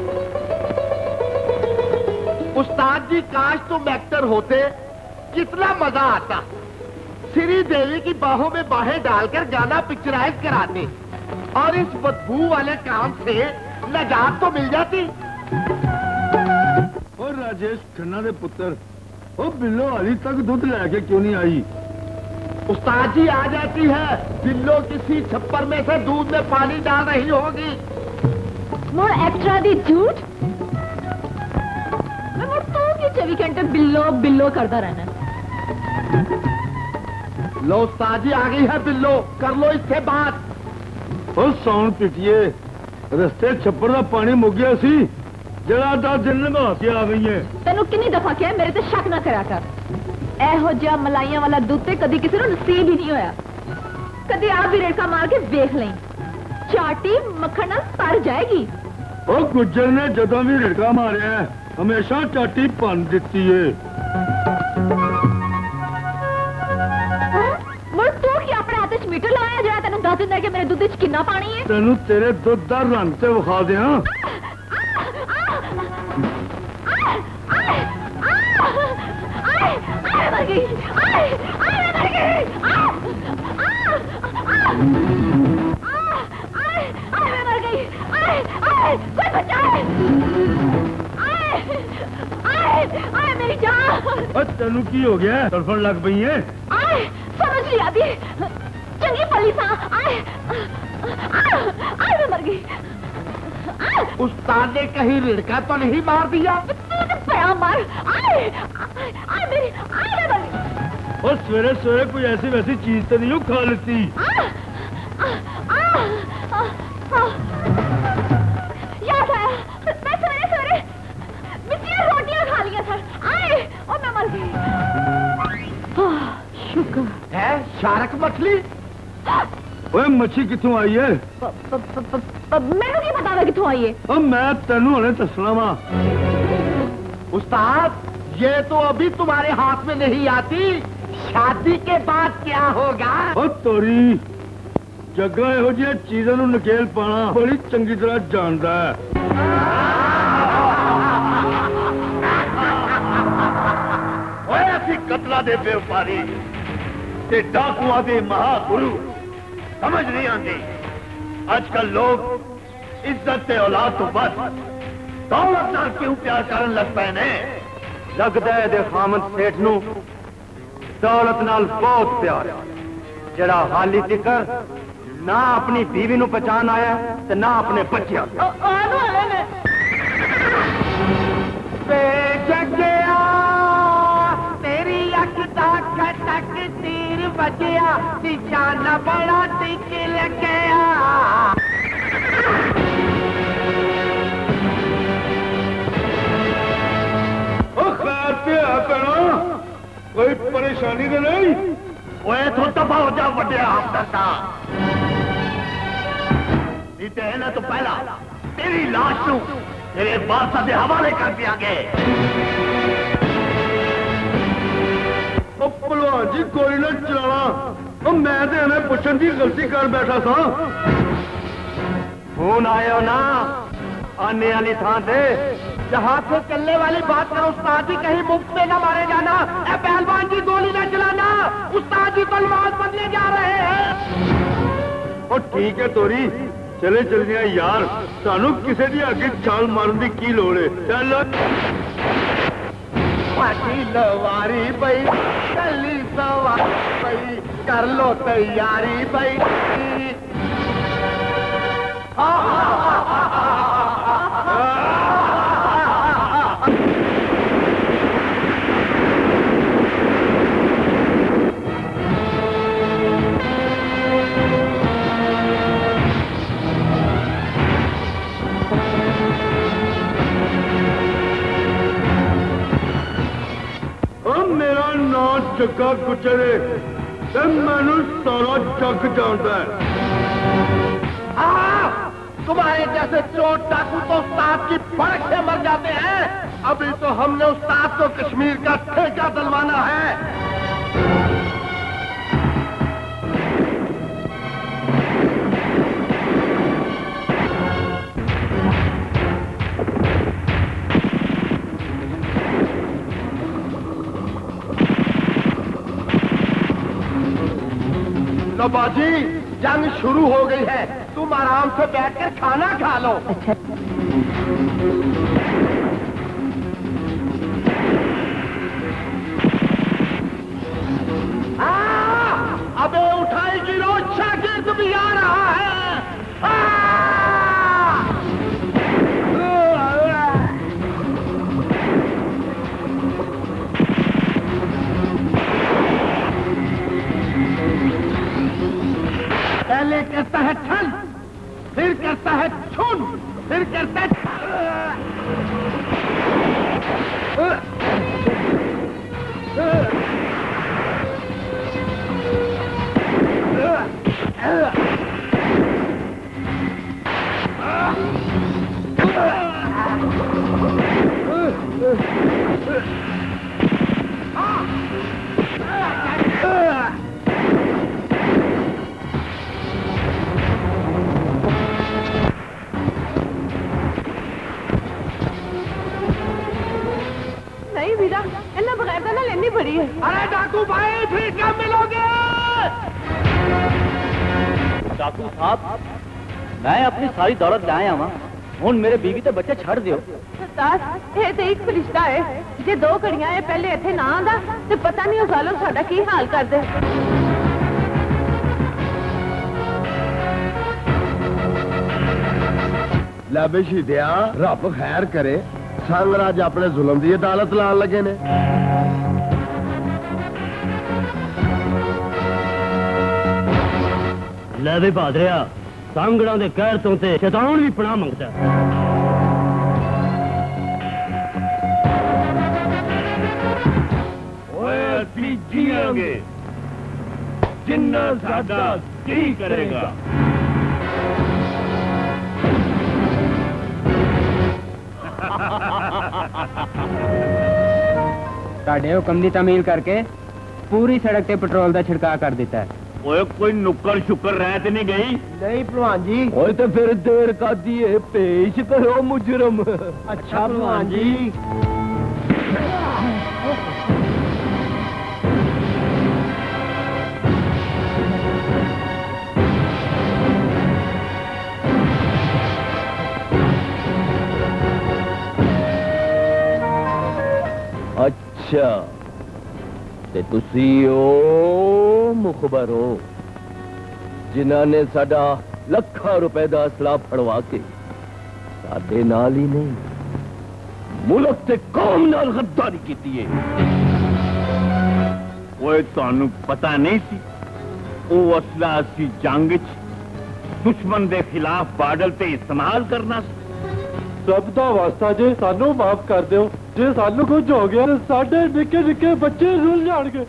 S1: उस्ताद जी, काश तुम एक्टर होते, कितना मजा आता। श्री देवी की बाहों में बाहें डालकर गाना पिक्चराइज कराते और इस बदबू वाले काम से नजात तो मिल जाती।
S2: और राजेश खन्ना दे पुत्र, ओ बिल्लो हाली तक दूध लेके क्यों नहीं आई?
S1: उस्ताद जी आ जाती है, बिल्लो किसी छप्पर में से दूध में पानी डाल रही होगी।
S7: मुड़ एक्स्ट्रा दी झूठ, मैं मुड़ तू की 24 घंटे बिल्लो बिल्लो करता रहना।
S1: लो उस्ताद जी, आ गई है बिल्लो, कर लो इससे बात।
S2: ओ सौन पिटिए, रस्ते छप्पर दा पानी मुक गया सी, जरा 10 दिन लगा के आ गई है।
S7: तेनू कितनी दफा क्या मेरे ते शक ना करा कर। एहो जिहा मलाइयां वाला दुध ते कदी किसी नू नसीब ही नहीं होया। कदी आप भी रेड़का मार के देख लें, चाटी मक्खन नाल तर जाएगी।
S2: ओ गुज्जर ने जदों भी रिड़का मारिया है, हमेशा चाटी भन दिती है।
S7: मुड़ तू की अपने हाथ च मीटर लगाया जरा तेनू दस दिंदा कि मेरे दुध च कितना पानी है?
S2: तेनू तेरे दुध दा रंग ते विखा दियां। तेनू की हो गया? तड़फन लग पई है?
S7: समझ लिया भी, चंगी पली सा। मैं मर गई।
S1: उस्ताद ने कहीं रिड़का तो नहीं मार दिया?
S7: पया मार। मेरी मैं मर गई।
S2: और सवेरे सवेरे कोई ऐसी वैसी चीज तो नहीं खा लेती?
S7: याद आया, मैं सवेरे सवेरे मिट्टियां रोटियां खा लिया सर। और मैं मर गई।
S10: शुक्र
S1: है। शारक मछली?
S2: ओए मच्छी कितों आई है?
S7: मैनू की पता कितों आई है?
S2: ओ मैं तेनू हुणे दसना वा।
S1: उस्ताद, ये तो अभी तुम्हारे हाथ में नहीं आती, शादी के बाद क्या होगा?
S2: ओ तोरी जग्गा ਇਹੋ ਜਿਹੀ ਚੀਜ਼ਾਂ ਨੂੰ ਨਕੇਲ ਪਾਣਾ ਬੜੀ ਚੰਗੀ ਤਰ੍ਹਾਂ ਜਾਣਦਾ ਹੈ।
S4: ਓਏ ਅਸੀਂ ਕਤਲਾਂ ਦੇ ਵਪਾਰੀ ਤੇ ਡਾਕੂਆਂ ਦੇ ਮਹਾਗੁਰੂ ਸਮਝ ਨਹੀਂ ਆਉਂਦੀ। ਅੱਜ ਕੱਲ ਲੋਕ ਇੱਜ਼ਤ ਤੇ ਔਲਾਦ ਤੋਂ ਵੱਧ ਦੌਲਤ ਨਾਲ ਕਿਉਂ ਪਿਆਰ ਕਰਨ ਲੱਗ ਪਏ ਨੇ?
S11: ਲੱਗਦਾ ਹੈ ਇਹਦੇ ਖਾਮਦ ਸੇਠ ਨੂੰ ਦੌਲਤ ਨਾਲ ਬਹੁਤ ਪਿਆਰ ਹੈ, ਜਿਹੜਾ ਹਾਲੀ ਤਿਕਰ ਨਾ ਆਪਣੀ ਬੀਵੀ ਨੂੰ ਪਛਾਣ ਆਇਆ ਤੇ ਨਾ ਆਪਣੇ ਬੱਚਿਆਂ ਨੂੰ।
S1: ਜੱਗਿਆ ਤੇਰੀ ਅੱਖ ਦਾ ਖਟਕ ਤੀਰ बजिया निशाना बड़ा टिक गया।
S2: कोई परेशानी तो नहीं?
S4: ओए तो दफा हो जा बड़े हमदर्दा। नीते है ना तो पहला तेरी लाश नू तेरे बादशाह के हवाले कर दिया गए।
S2: भलवान जी कोई ना चलाना, मैं तो इन्हें पूछन की गलती कर बैठा था।
S11: फोन आयो ना आने वाली थां से।
S1: जहाँ से चलने वाली बात करो उस्ताद जी, कहीं मुफ्त में न मारे जाना। ए पहलवान जी गोली न चलाना, उस्ताद जी तलवार बदले जा रहे हैं।
S2: और ठीक है तोरी, चले चलने यार, सानू किसी की आगे छाल मारने की लोड़ है। चलो
S1: लवारी भाई चली सवारी भाई, कर लो तैयारी भाई।
S2: मेरा नाम जग्गा गुजर है, मैनू सारा जग जानता है।
S1: तुम्हारे जैसे चोट डाकू तो उस्ताद की फड़क से मर जाते हैं। अभी तो हमने उस्ताद को कश्मीर का ठेका दिलवाना है। लो बाजी, जंग शुरू हो गई है, तुम आराम से बैठकर खाना खा लो। अच्छा। अबे उठाई गिरो, शागिर्द भी आ रहा है। पहले करता है छल, फिर करता है छून, फिर करता है अरे डाकू भाई, फिर कब मिलोगे?
S5: डाकू साहब, मैं अपनी सारी दौलत लाया वहां, हूं मेरे बीवी ते बच्चे छड़ दियो।
S7: उस्ताद ये तो एक फरिश्ता है, जे 2 घड़ियां पहले इत्थे ना आंदा ते पता नहीं जालिम साडा की हाल कर दे।
S1: ਲੈ ਬਸ਼ੀਦਿਆ, ਰੱਬ ਖੈਰ ਕਰੇ। ਸੰਗਰਾਜ ਆਪਣੇ ਜ਼ੁਲਮ ਦੀ ਅਦਾਲਤ ਲਾਣ ਲੱਗੇ ਨੇ।
S5: ਲੈ ਵੇ ਬਹਾਦਰਿਆ, ਸੰਗੜਾਂ ਦੇ ਕਹਿਰ ਤੋਂ ਤੇ ਸ਼ੈਤਾਨ ਵੀ ਪਨਾਹ ਮੰਗਦਾ।
S2: ਓਏ ਅਸੀਂ ਜੀਵਾਂਗੇ ਜਿੰਨਾ ਸਾਡਾ ਕੀ ਕਰੇਗਾ।
S12: ਤੁਹਾਡੇ ਹੁਕਮ ਦੀ ਤਾਮੀਲ ਕਰਕੇ पूरी सड़क पे पेट्रोल का छिड़काव कर दिता है।
S2: ओए कोई नुक्कड़ शुक्र रह तो नहीं गई?
S1: नहीं भलवान जी।
S8: ओए तो फिर देर का दिए पेश करो मुजरम।
S1: अच्छा भलवान जी।
S8: अच्छा ते तुसी ओ मुखबर हो जिन्हां ने साडा लाखां रुपए दा असला फड़वा के साडे नाल ही नहीं मुल्क ते कौम नाल गद्दारी कीती है।
S4: ओए तुहानू पता नहीं सी वो असला असी जंग च दुश्मन के खिलाफ बाडल ते इस्तेमाल करना
S13: सब दा वास्ता जे सानू माफ कर दियो जे सानू कुछ हो गया तो साडे निक्के निक्के बच्चे रुल जाणगे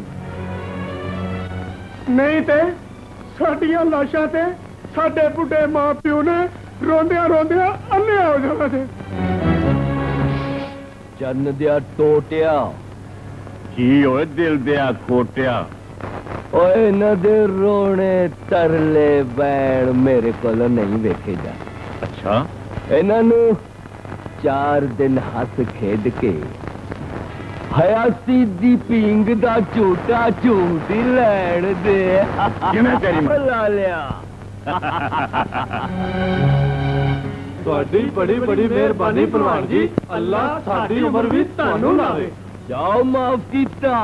S2: नहीं ते साडियां लाशां ते साडे बुढ़े मां प्यो ने रोंदिया रोंदिया अन्ने हो जाना थे
S8: चन्न दिया टोटिया
S4: की होए दिल दिया खोटिया
S8: ओए न दे रोने तरले बैण मेरे कोल नहीं वेखे जा
S4: अच्छा
S8: इन्हां नू 4 दिन हस खेड के हयाती दी पींग दा झूठा झूठ ही लैण दे
S4: किवें तेरी
S8: ला लिया
S13: ਤੁਹਾਡੀ बड़ी बड़ी मेहरबानी प्रधान जी अल्लाह साडी उम्र भी तानू लावे
S8: जाओ माफ कीता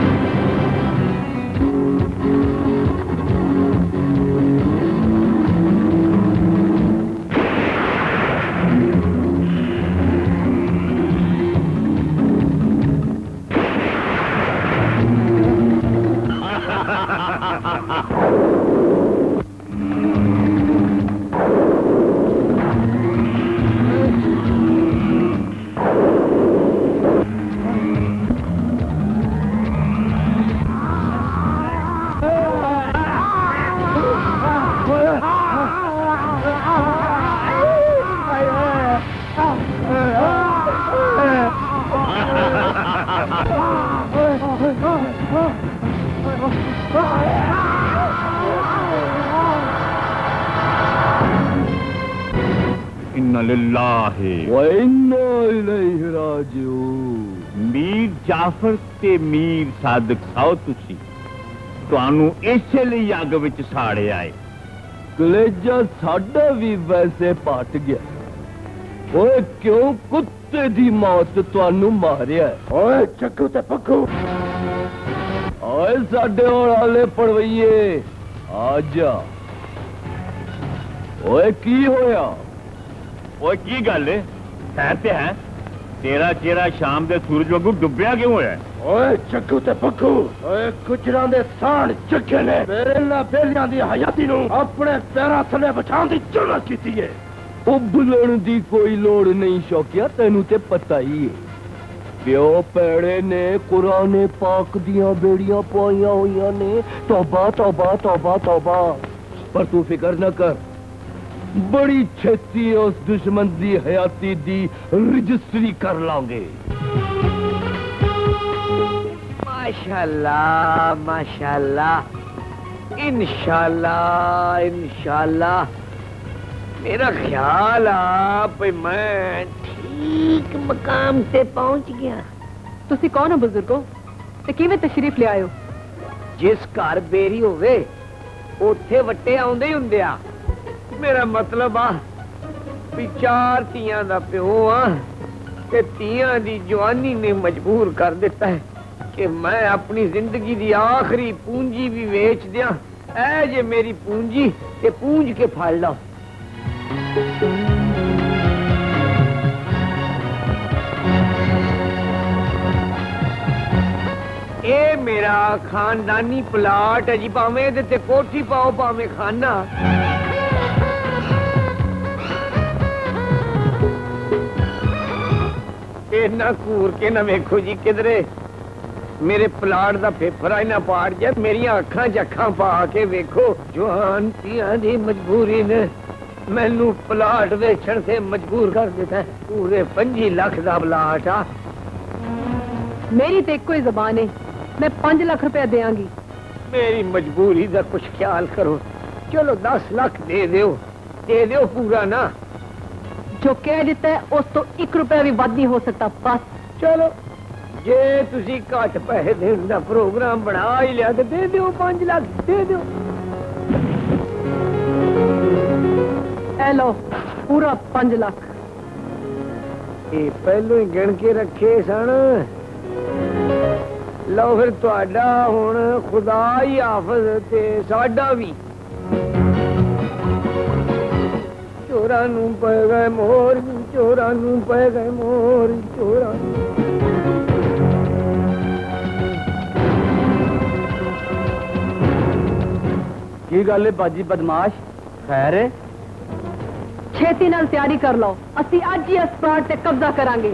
S4: इन्ना लिल्लाहि
S8: व इन्ना इलैहि राजिऊन
S4: मीर जाफर ते मीर सादिक साओ तुसी तुहानू इसे लिए अग विच साड़े आए
S8: कलेजा साडा भी वैसे पाट गया ओए क्यों कुत्ते दी मौत तुहानू मारिया
S1: ओए चक्कू ते पक्कू
S8: ओए साडे वाले पड़वइये आजा ओए की होया
S4: ओए की गल है ते है तेरा चेहरा शाम दे सूरज वांगू डुब्बिया क्यों है
S1: ओए चक्कू ते पक्कू ओए गुजरां दे साण चक्के ने मेरे ना बेलियां दी हयाती नू अपने पैरां थले बचाउण दी जुर्रत कीती है
S8: उबलण दी कोई लोड़ नहीं शौकिया तेनू ते पता ही है प्यो पैड़े ने कुरान पाक दियां बेड़ियां पाइयां हुई ने तौबा तौबा तौबा तौबा पर तू फिक्र न कर बड़ी छेती उस दुश्मन दी हयाती दी रजिस्ट्री कर लांगे
S6: माशाल्लाह माशाल्लाह इंशाल्लाह इंशाल्लाह मेरा ख्याल आ भाई मैं ठीक मकाम से पहुंच गया
S7: तुसी कौन हो बुजुर्गो ते किवें तशरीफ ले आयो
S6: जिस घर बेरी होवे उत्थे वट्टे आउंदे ही हुंदे आ मेरा मतलब आ भी 4 ਧੀਆਂ ਦਾ ਪਿਓ ਆ ਤੇ ਧੀਆਂ ਦੀ ਜਵਾਨੀ ਨੇ ਮਜਬੂਰ ਕਰ ਦਿੱਤਾ ਹੈ कि मैं अपनी जिंदगी की आखिरी पूंजी भी वेच दिया ऐ जे मेरी पूंजी ते पूंज के फाड़ लो ए मेरा खानदानी प्लाट है जी भावे ते कोठी पाओ भावे खाना ना घूर के ना वेखो जी किधरे मेरे प्लाट दा पेपर आई ना पाड़ गया मेरी अखां च अखां पा के वेखो जवान पियां दी मजबूरी ने मैनू प्लाट वेचण से मजबूर कर दिता है पूरे 25 लाख दा प्लाट आ
S7: मेरी तो एको ही जबान है मैं 5 लाख रुपया देंगी
S6: मेरी मजबूरी दा कुछ ख्याल करो चलो 10 लाख दे दियो पूरा ना
S7: जो कह देता है उस तो 1 रुपया भी वध नहीं हो सकता बस
S6: चलो जे तुसी घट पैसे देने का प्रोग्राम बना ही लिया तो दे दियो 5 लाख दे दियो
S7: ए लो पूरा 5 लाख
S6: ये पहले ही गिन के रखे सन लो फिर तुहाडा हुण खुदा ही हाफिज ते साडा भी चोरा नू पै गए मोर चोरा नू पै गए मोर चोरा
S12: की गल है बाजी बदमाश खैर है
S7: छेती नाल तैयारी कर लो असी अज ही इस प्लाट ते कब्जा करांगे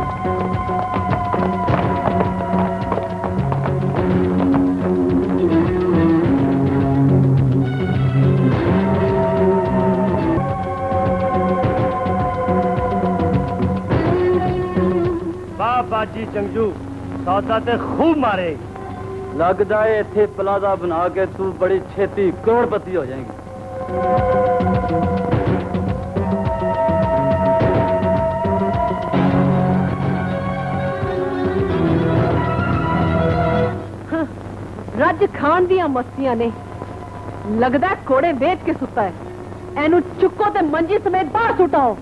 S11: वाह बाजी चंगजू सौदा ते खूब मारे लगदा है इत्थे प्लाजा बना के तू बड़ी छेती करोड़पति हो जाएगी
S7: रज खान दियां मस्तियां ने लगदा कोड़े बेच के सुता है एनू चुको ते मंजी समेत बाहर सुटाओ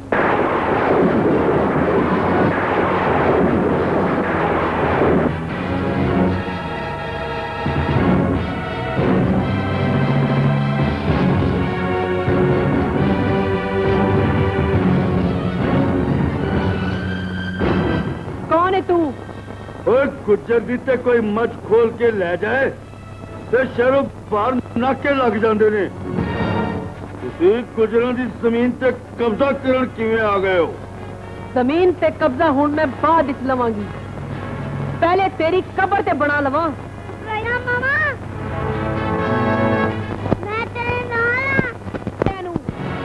S7: कौन है तू
S2: गुज्जर दी ते कोई मच खोल के ले जाए ते शहरों बाहर नाके लग जाते ने गुजरां दी जमीन ते कब्जा करन किवें आ गए हो
S7: जमीन ते कब्जा हुण मैं बाद विच लवांगी पहले तेरी कब्र ते बना लवां
S9: मामा मैं तेरे नाल
S7: तेनू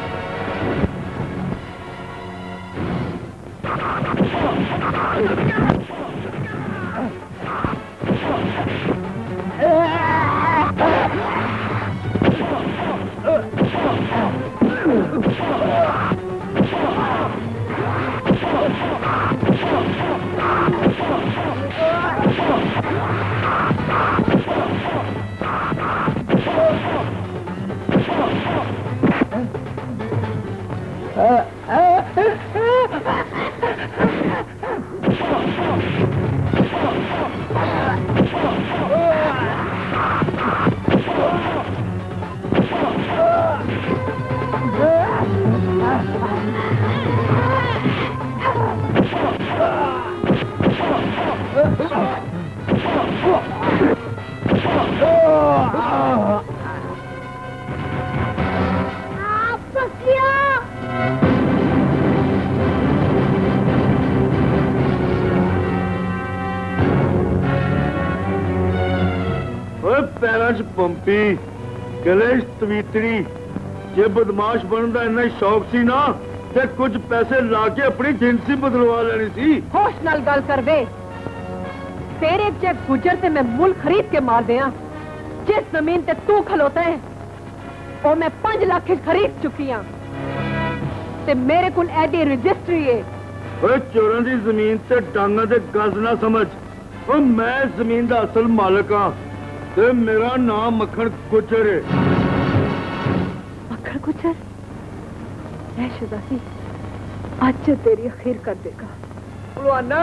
S2: पैरां च पंपी गले च तवीतरी जे बदमाश बनने का इन्ना शौक सी ना ते कुछ पैसे ला के अपनी जिंदगी बदलवा लेनी सी
S7: होश नाल गल कर वे तेरे च गुजर ते मैं मुल खरीद के मार दिया जिस जमीन ते तू खलोता है वो मैं 5 लाख खरीद चुकी हाँ ते मेरे को ऐडी रजिस्ट्री है
S2: चोरों की जमीन ते डांगा दे गज ना समझ मैं जमीन का असल मालिक हाँ ते मेरा नाम मक्खन गुजर है
S7: मक्खन गुजर ऐ शुदासी आज तेरी अखीर कर देगा
S6: भलवाना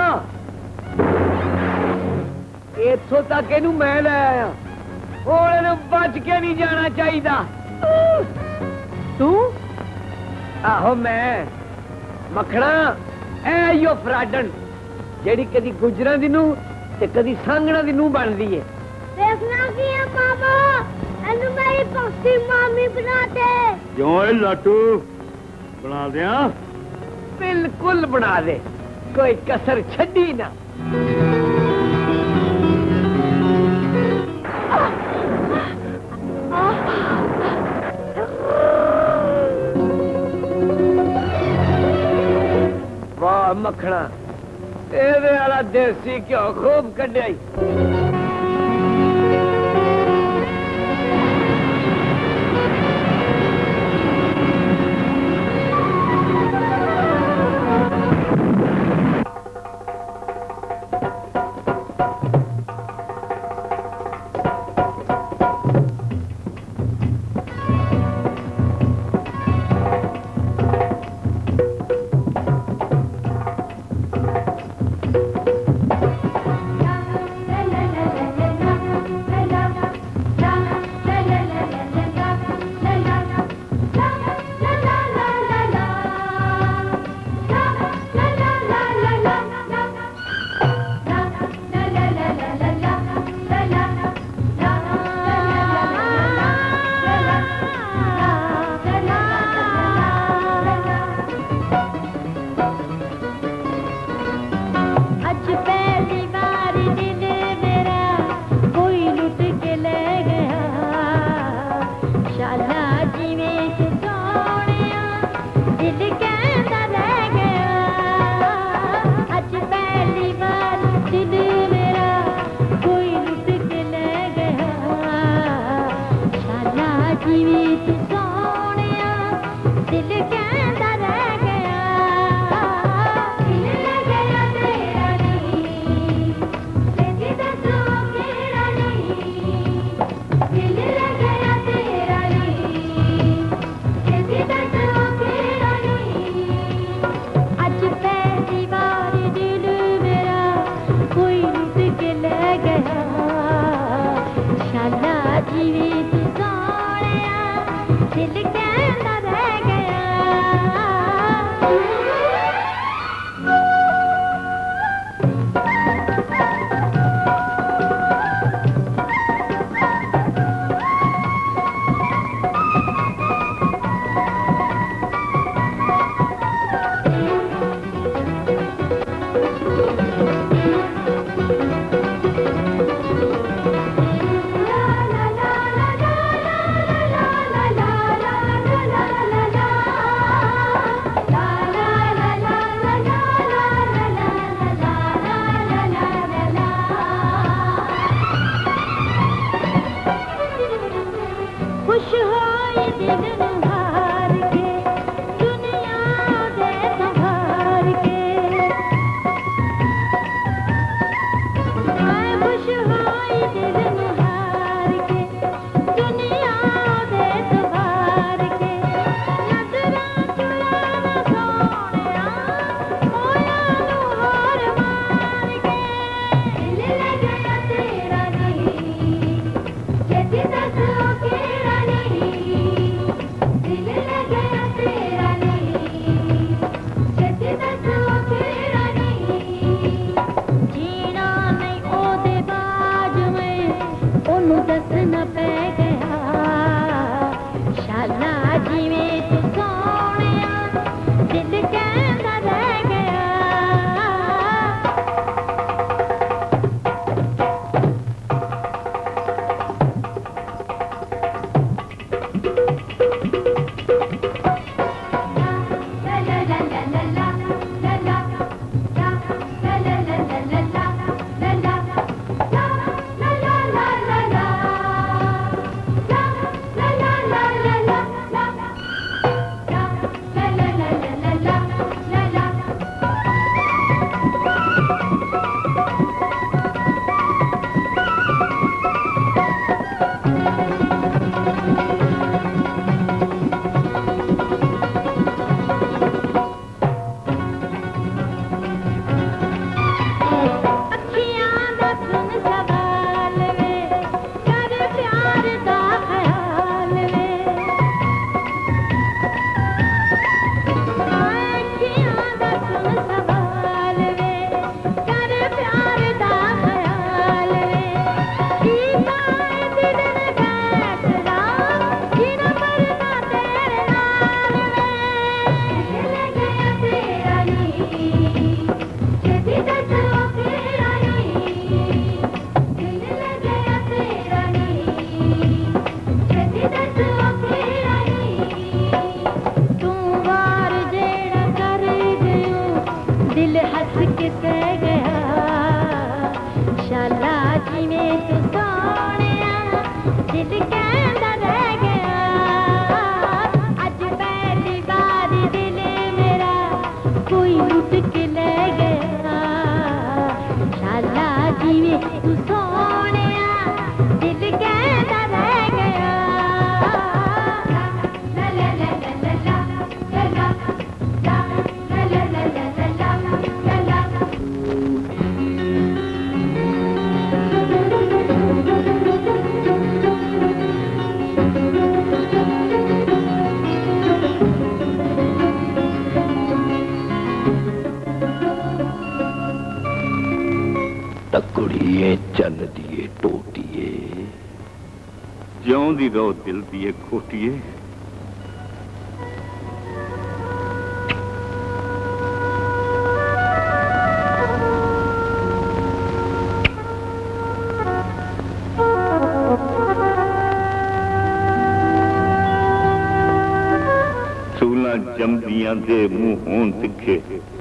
S6: इथों तक इनू मैं ले आया और इन्हें बच के नहीं जाना चाहिए
S7: तू
S6: आहो मैं मखना ऐ फराडन जेड़ी कदी गुजरां दी नूं ते कदी सांगणा दी नूं बनदी है
S9: देखना की है मामा एनू मेरी पक्की मामी बना दे
S2: क्यों है लाटू बना दिया
S6: बिल्कुल बना दे कोई कसर छड़ी ना वाह मखना एदे वाला देसी घ्यो खूब कढ़िया
S9: जिवें तू सोहणिया दिल कहंदा रह गया अज पहली बार दिल मेरा कोई लुट के ले गया शाला जिवें तू सोहणिया दिल कहंदा रह गया दिल लग गया तेरा नी तेरी दसो केड़ा नी दिल लग गया तेरा नी तेरी दसो केड़ा नी अज पहली बार दिल मेरा कोई लुट के ले गया शाला जिवें तू सोहणिया दिल कहंदा रह गया खुश होए दिल नूं हार के दुनिया दे संभार के हाय खुश होए दिल नूं हार के दुनिया दे संभार के नजरां चुराना सोहणिया होया नूं हार मार के दिल लग गया तेरा नी जदी दसो केड़ा नी दिल लग गया तेरा नी जदी दसो केड़ा नी जीना नहीं ओदे बाज में ओनू दसना पै गया शाला जिवें तू सोहणिया दिल कहंदा रह गया अखियां दा सुन सवाल वे कर प्यार दा ख्याल वे अखियां दा सुन सवाल वे कर प्यार दा ख्याल वे कीता है दिल ने फैसला जीना मरना तेरे नाल वे दिल लग गया तेरा नी जदी दसो केड़ा नी दिल लग गया तेरा नी जदी दसो केड़ा नी तू वार जेड़ा कर गयो दिल हंस के सह गया शाला जिवें तू सोहणिया दिल कहंदा रह गया अज पहली बार दिल मेरा कोई लुट के ले गया शाला जिवें तू सोहणिया दिल कहंदा रह गया ला ला ला ला ला ला ला ला ला ला ला ला ला ला
S8: तकुड़िए चल दिए टोटिए
S4: ਜਿਉਂਦੀ ਰਹੋ ਦਿਲ ਦੀਏ ਖੋਟੀਏ जमदियां दे मुंह होन तिखे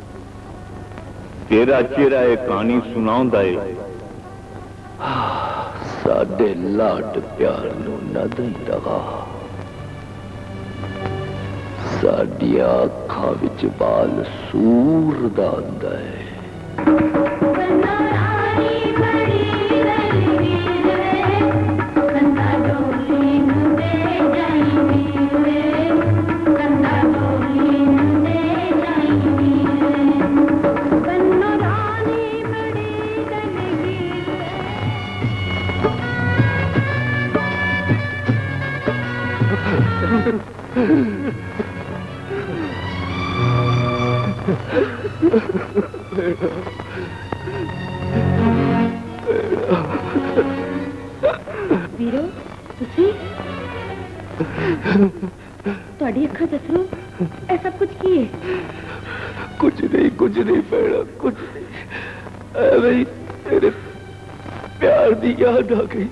S4: तेरा चेहरा ये कहानी सुनाउंदा है
S8: साडे लाड प्यार नूं न दई रहा साडिया अखां विच बाल सूर दा आंदा है
S3: ਵੀਰੋ ਤੁਸੀਂ ਤੁਹਾਡੀ ਅੱਖਾਂ ਦਸਰੋ ਇਹ ਸਭ ਕੁਝ ਕੀ ਹੈ
S8: कुछ नहीं पैड़ा कुछ नहीं तेरे प्यार दी याद आ गई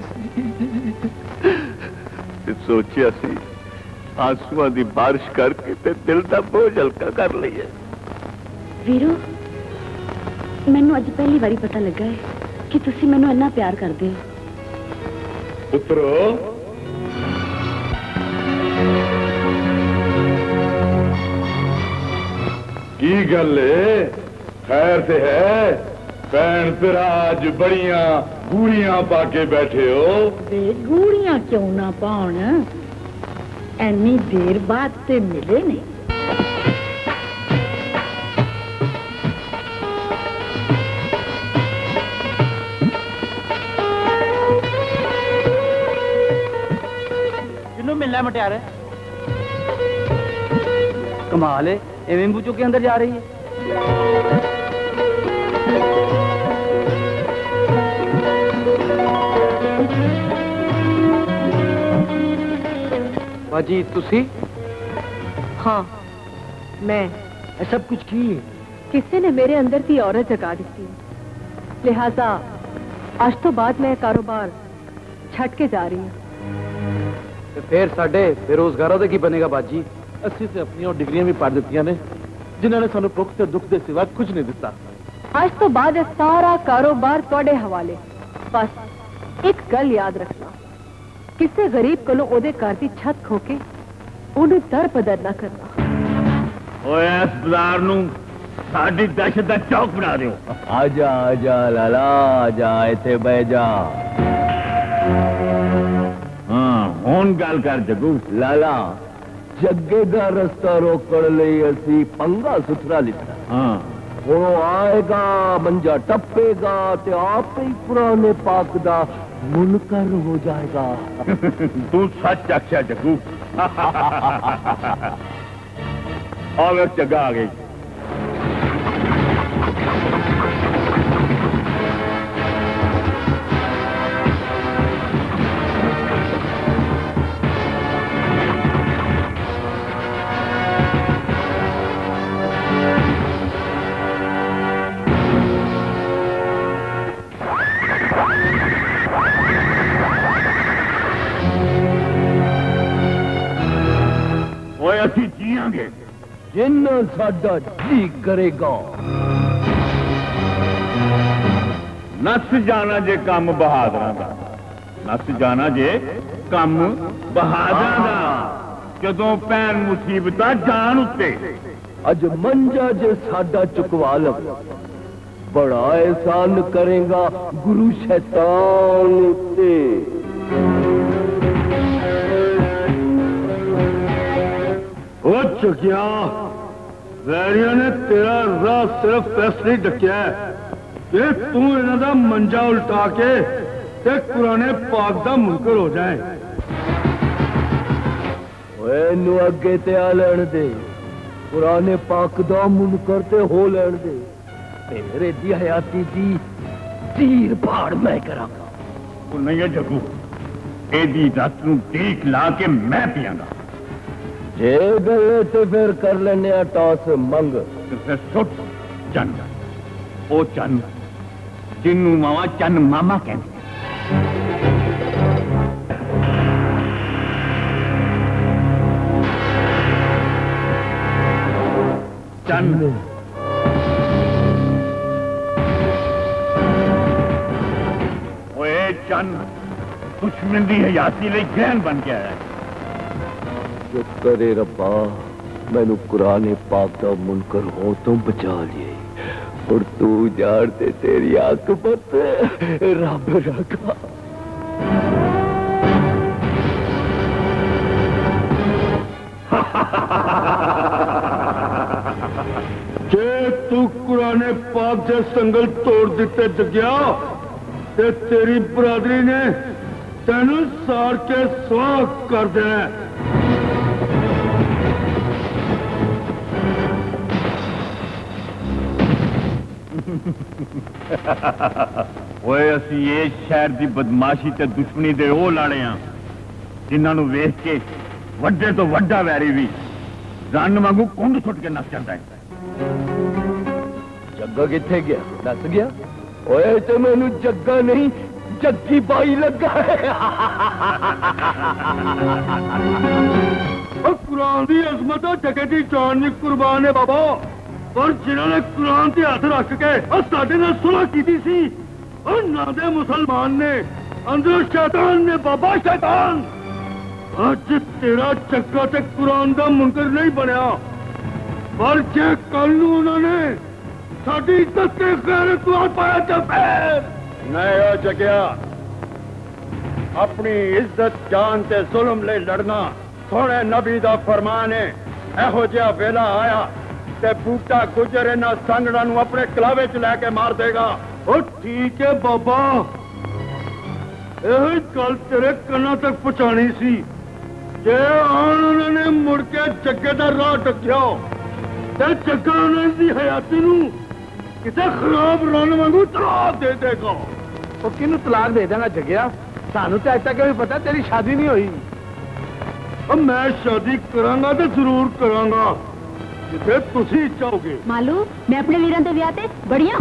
S4: सोचिया सी आंसुओं की बारिश करके ते दिल का बोझ हल्का कर लिया
S3: ਵੀਰੋ ਮੈਨੂੰ ਅੱਜ ਪਹਿਲੀ ਵਾਰੀ ਪਤਾ ਲੱਗਾ ਹੈ ਕਿ ਤੁਸੀਂ ਮੈਨੂੰ ਇੰਨਾ ਪਿਆਰ ਕਰਦੇ ਹੋ
S4: पुत्रो
S2: की गल है खैर से है भैन तेरा अज बड़िया गूड़ियां पाके बैठे हो
S10: गूड़ियां क्यों ना पाउन एनी देर बाद ते मिले ने
S12: मिलना है मटियारे कमाल है एवं बूचो के अंदर जा रही है बाजी तुसी
S7: हाँ मैं
S12: सब कुछ की
S7: किसी ने मेरे अंदर की औरत जगा दी थी लिहाजा आज तो बाद मैं कारोबार छट के जा रही हूँ
S12: फिर साडे बेरोजगारों का की बनेगा बाजी
S13: ਅਸੀਂ ਤੇ ਆਪਣੀਆਂ ਡਿਗਰੀਆਂ ਵੀ ਪੜ੍ਹ ਦਿੱਤੀਆਂ ਨੇ ਜਿਨ੍ਹਾਂ ਨੇ ਸਾਨੂੰ ਭੁੱਖ ਤੇ ਦੁੱਖ ਦੇ ਸਿਵਾ ਕੁਝ ਨਹੀਂ ਦਿੱਤਾ
S7: आज तो बाद ये सारा कारोबार तोड़े हवाले बस एक गल याद रखना किसी गरीब कोलों ओदे घर दी छत खो के उन्हें दर बदर ना करना
S4: ओए इस बाजार नूं साडी दहशत दा चौक बना दियो
S8: आजा लाला आजा इथे बह जा
S4: ਹੁਣ ਗੱਲ ਕਰ ਜੱਗੂ
S8: लाला जग्गे का रस्ता रोकण लई असी पंगा सुथरा लिता
S4: हाँ
S8: वो आएगा मंजा टप्पेगा ते आप ही पुराने पाक दा मुनकर हो जाएगा
S4: तू सच आख्या जग्गू और जगह आ गई ਅਸੀਂ ਜੀਵਾਂਗੇ
S8: जिन्ना साडा जी करेगा
S4: नस जाना जे कम बहादुरां दा नस जाना जे कम बहादुरां दा जदों पैन मुसीबतां जान उत्ते
S8: अज मंजा जे साडा चुकवा लव बड़ा एहसान करेगा गुरु शैतान उत्ते
S2: ओ चुकिया वैरिया ने तेरा राह सिर्फ फैसले डकिया है कि तू इन्हां दा मंजा उल्टा के ते कुराने पाक दा मुनकर हो जाए
S8: ओए नु अगे ते आ लैण दे कुराने पाक दा मुनकर ते हो लैण दे तेरे दी हयाती दी तीर फाड़ मैं करांगा
S4: ओ नहीं जग्गू एदी रत नूं देख ला के मैं पियांगा
S8: जे गए तो फिर कर लेने टॉस मंग
S4: सुट चन ओ चन जिन्नू मावा चन मामा कहते
S2: चन्न ओए चन्न दुश्मन की हयाती लिए गहन बन गया है।
S8: शुक्र है रब्बा मैनू कुरान पाक का मुनकर हो तो बचा लिए और तू जान दे तेरी आकबत रब रखा।
S2: जे तू कुरान पाक के संगल तोड़ दिते जग्या ते तेरी बरादरी ने तेनू सार के स्वाह कर देना। ओए असी ये शहर की बदमाशी ते दुश्मनी दे ओ लाड़े हां जिन्हां वेख के वड्डे तो वड्डा वैरी भी रन वांगू कुंड सुट के नस जाता है।
S8: जग्गा किथे गया दस गया? ओए ते मैनू जग्गा नहीं जग्गी बाई लगा है।
S2: कुरान की अजमत जगह की जान भी कुर्बान है बाबा और जिन्होंने कुरान से हाथ रख के साडे नाल सुलह की सी और ना दे मुसलमान ने अंदर शैतान ने बाबा शैतान अज तेरा जग्गा ते कुरान का मुनकर नहीं बनया पर जे कल उन्होंने साडी इज्जत ते गैरत वाल पाया तो फिर नहीं जगया अपनी इज्जत जान ते जुल्म ले लड़ना सोने नबी दा फरमान है। एहो जिहा वेला आया ते बूटा गुजर इन्हां सांगड़ां नूं अपने कलावे च लैके मार देगा। ओ ठीक है बाबा यही गल तेरे कन्ना तक पहुंचानी सी जे आन उन्होंने मुड़ के जग्गे दा राह टक्या ते जग्गा उन्हां दी हयाती नूं किसे खराब रन वांगू तलाक दे देगा।
S6: वो किनू तलाक दे देगा जग्या? सानू तो अज तक भी पता तेरी शादी नहीं हुई।
S2: अब मैं शादी करांगा तो जरूर करांगा जिथे तुसी चाहोगे।
S3: मालू मैं अपने वीरां दे विआह ते बड़ियां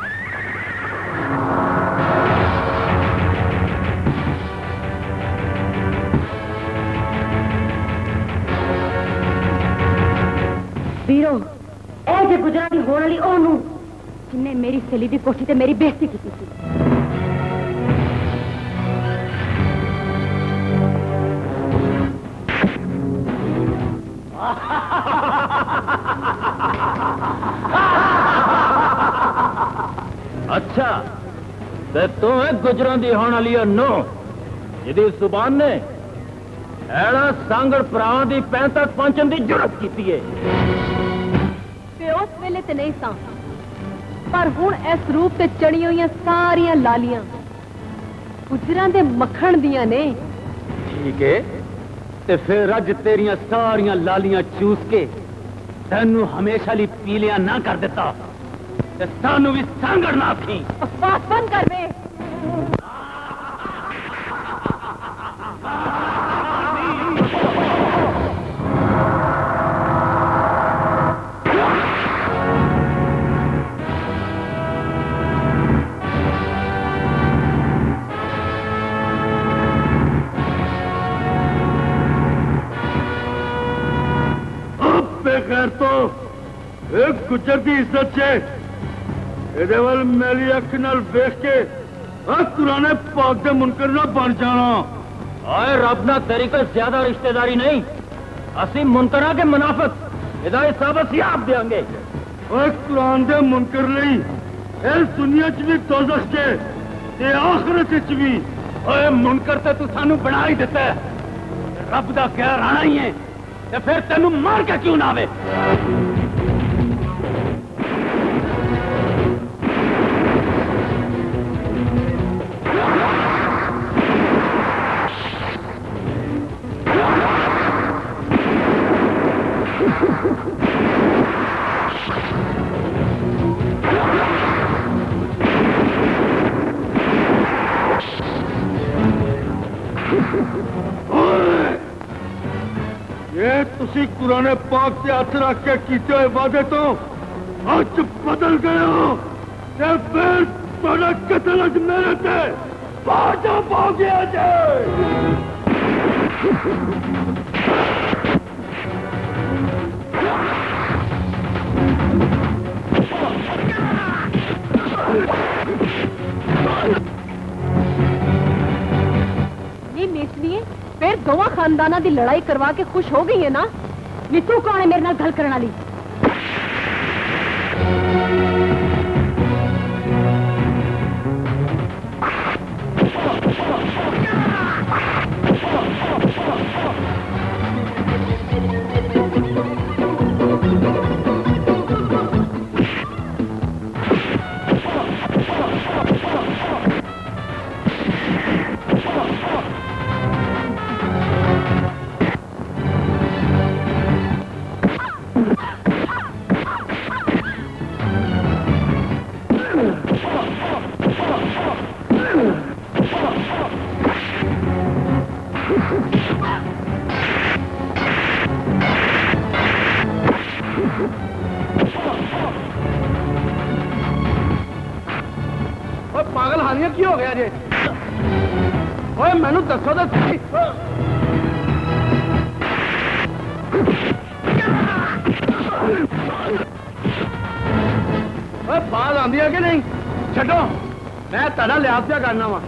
S3: वीरो ए जे गुजरा दी होण वाली ओनू जिन्ने मेरी सहेली दी कोठी ते मेरी बेइज्जती की थी।
S5: अच्छा ते तू है गुजरां दी होण वाली नो जिहदी जुबान ने ऐड़ा सांगड़ भरावां दी पैं तक पहुंचण दी जुरत कीती है।
S7: ते उस वेले ते नहीं सा पर हुण इस रूप ते चढ़ी हुई सारियां लालियां गुजरां दे मक्खण दियां ने।
S5: ठीक है ते फिर अज तेरियां सारियां लालियां चूस के तेनू हमेशा ली पीलियां ना कर देता ते सानू भी सांगड़ ना आखी।
S7: बकवास बंद कर वे।
S2: तो एक गुजर की इज्जत से ਇਹਦੇ ਵੱਲ ਮੇਰੀ ਅੱਖ ਨਾਲ ਵੇਖ ਕੇ ਆ ਕੁਰਾਨੇ ਪਾਕ ਦੇ ਮੁਨਕਰ ਨਾ ਬਣ ਜਾਣਾ।
S5: आए रब ना तेरी कोई ज्यादा रिश्तेदारी नहीं असी मुनकरा के मुनाफिक इदा हिसाब असी आप देंगे।
S2: ओए कुरान दे मुनकर ਲਈ इस दुनिया च भी दोज़ख च ते आखिरत च भी।
S5: ओए मुनकर ते तू सानू बना ही दिता है रब दा कहर आना ही है ते फिर तेनू मार के क्यों ना आवे।
S2: ये तुसी कुराने पाक से हाथ रख के कीते हुए वादे तो आज बदल गए हो ते फिर थोड़ा कतल अज मेरे ते बाजा पा गया जाए।
S7: खानदाना दी लड़ाई करवा के खुश हो गई है ना? नी तू कौन है मेरे नाल गल करने वाली?
S6: पागल हानिया की हो गया जे? ओए मैनू दसो तो सही। ओए बाल आंदी है कि नहीं? छो मैं तेरा लिहाज क्या करना वा।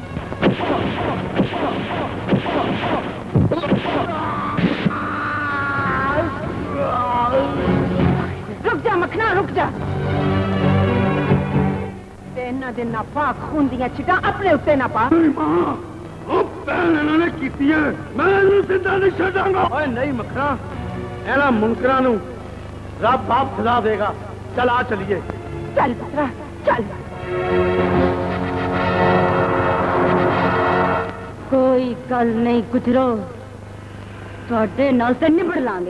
S10: रुक जा मखना, रुक जा। इन्हां दे नापाक खून दियां चिटां अपने उत्ते ना पा।
S2: इन्होंने की है, मैं जिंदा नहीं छड़ांगा।
S6: ओए नहीं मखना, इन्हां मुनकरां नूं रब बाप सजा देगा। चल आ चलिए।
S10: चल पुत्रा चल।
S3: कोई गल नहीं गुजरो, तुहाडे नाल ते निबड़ लांगे।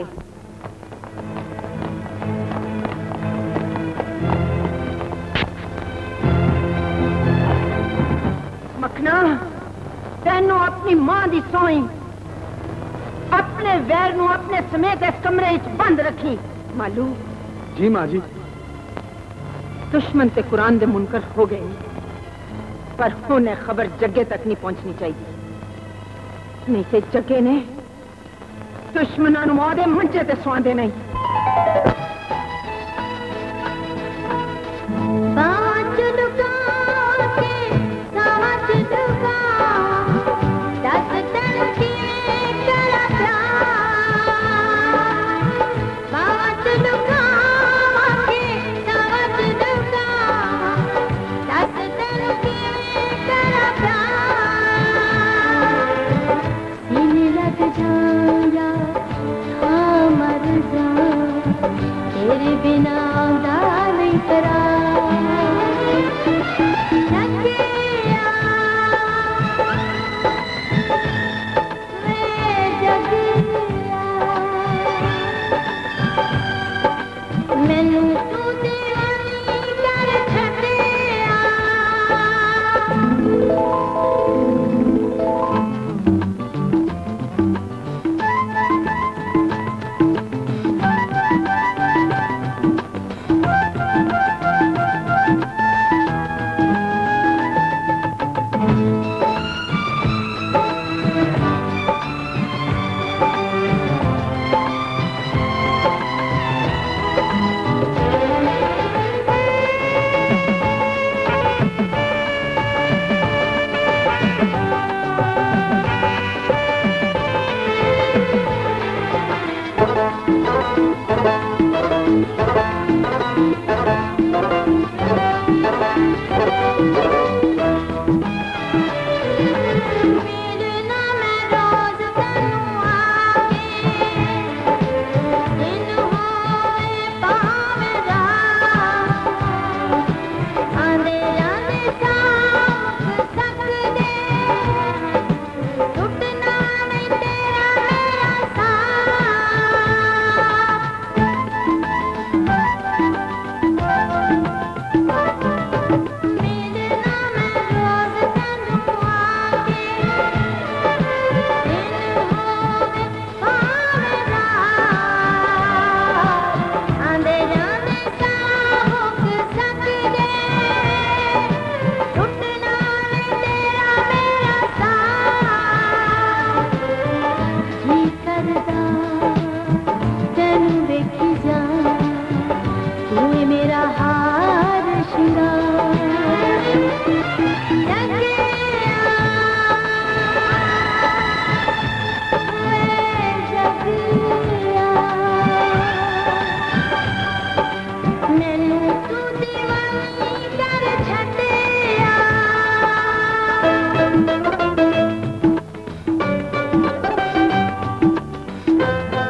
S10: मखना, तेनू अपनी मां दी सोई अपने वैर नू अपने समेत इस कमरे च बंद रखी। मालू
S6: जी मां जी।
S10: दुश्मन ते कुरान दे मुनकर हो गए, पर उन्हें खबर जग्गे तक नहीं पहुंचनी चाहिए, नहीं ते जग्गे ने दुश्मनां नू आदे मंजे ते सुआंदे नहीं।
S9: तेरे बिना नहीं करा मैनू तू दीवानी कर छड़िया।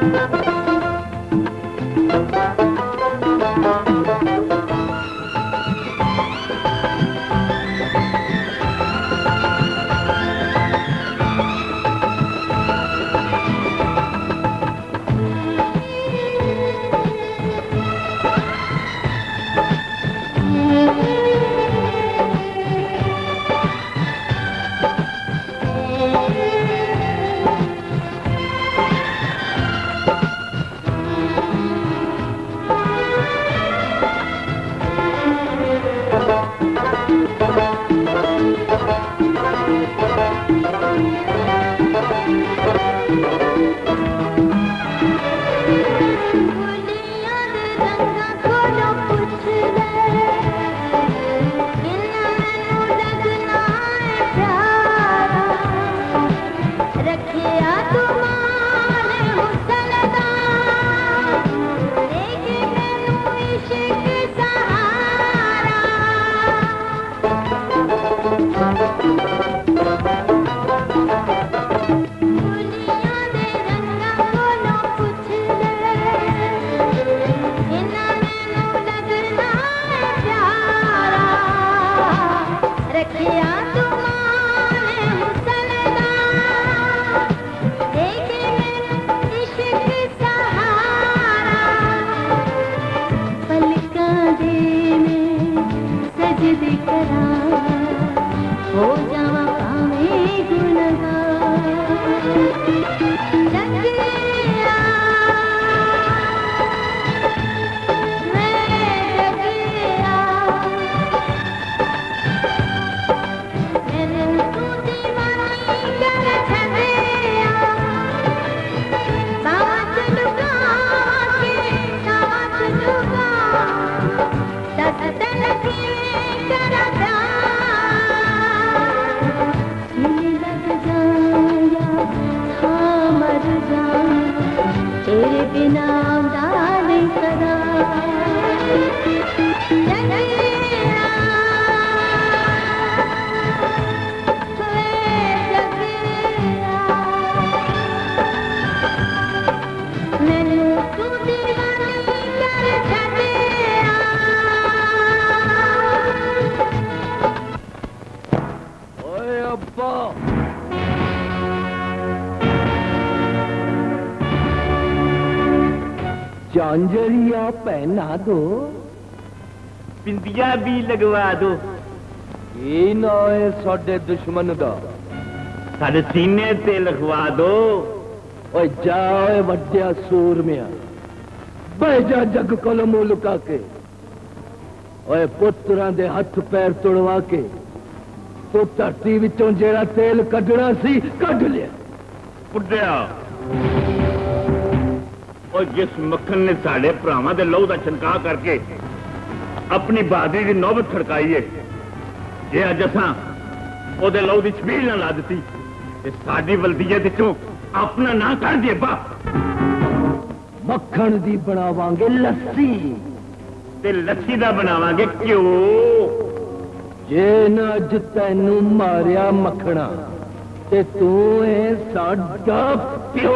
S8: झांझरिया पहना दो,
S6: बिंदिया भी लगवा दो।
S8: ये ना है साडे दुश्मन दा,
S6: साडे सीने ते लिखवा दो।
S8: ओए जाओ वड्या सूरमिया, बह जा जग कोल मुंह लुका के। ओए पुत्रां दे हथ पैर तोड़वा के तो धरती विचों जेड़ा तेल कढना सी कढ लिया।
S4: बुढ़िया और जिस मक्खन ने साढ़े भरावां दे लहू दा छनकाह करके अपनी बहादुरी की नौबत खड़काई है, जे अज असां ओदे लहू दी छबील ना ला दित्ती ते साडी वल्दियत विचों अपना ना कर दिए बा।
S8: मक्खन दी बनावांगे लस्सी
S4: ते लस्सी दा बनावांगे घ्यो।
S8: जे ना अज तैनू मारिया मखना ते तू है साडा प्यो।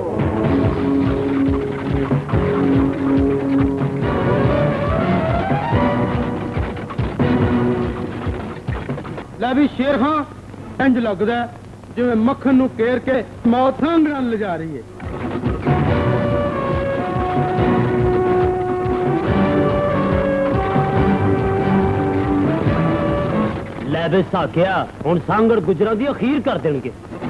S2: लै भी शेर खां, इंज लगदा जिवें मक्खन नूं घेर के मौत सांगड़ा ले जा रही है।
S5: लै बे साकिया हुण सांगड़ गुजरां दी अखीर कर देणगे।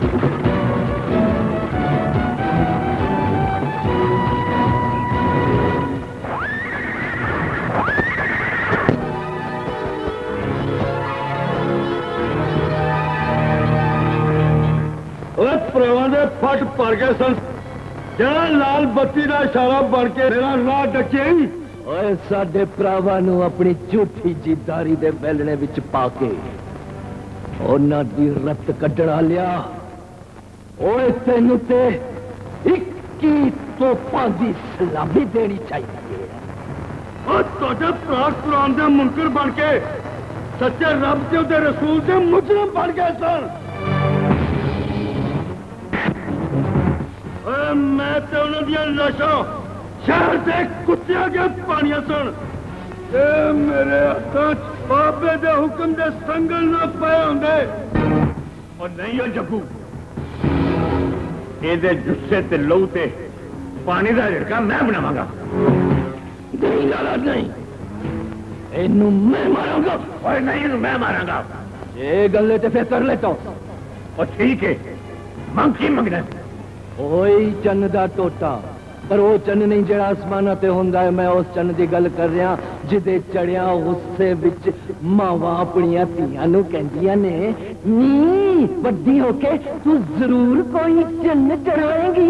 S2: भरावां दे फट भर गए सन, जरा लाल बत्ती का इशारा बन के मेरा राह डके।
S8: ओए साडे भरावां नूं अपनी झूठी जिद्दारी दे बैलने विच पा के उन्हां दी रत कड्ढणा लिया। ओए तैनूं ते 21 तोपां दी सलामी देनी चाहिए।
S2: और तुहाडे भरा कुरान दे मुनकर बन के सच्चे रब ते उहदे रसूल दे मुजरम बन गए सन। मैं तो उन्होंने लाशों शहर से कुत्तियां के पानिया सुन मेरे हाथों बाबे दे हुक्म दे संगल न पाए होंगे
S4: और नहीं हो जग्गू ਇਹਦੇ ਜੁੱਸੇ ਤੇ ਲਹੂ ਤੇ ਪਾਣੀ ਦਾ ਝਟਕਾ ਮੈਂ ਬਣਾਵਾਂਗਾ
S8: नहीं लाला नहीं इनू मैं मारूंगा
S4: और नहीं इनू मैं मारांगा
S8: ये गल्ले ते फिर कर लेता हूं
S4: और ठीक है मंग की मंगना
S8: ओए चन्न दा टोटा पर वो चन्न नहीं जेड़ा आसमाना ते हुंदा है मैं उस चन्न दी गल कर रहा जिदे चढ़िया गुस्से विच मावां अपनियां धीआं नूं कहंदियां ने नी वड्डी होके तू जरूर कोई चन्न चढ़ाएगी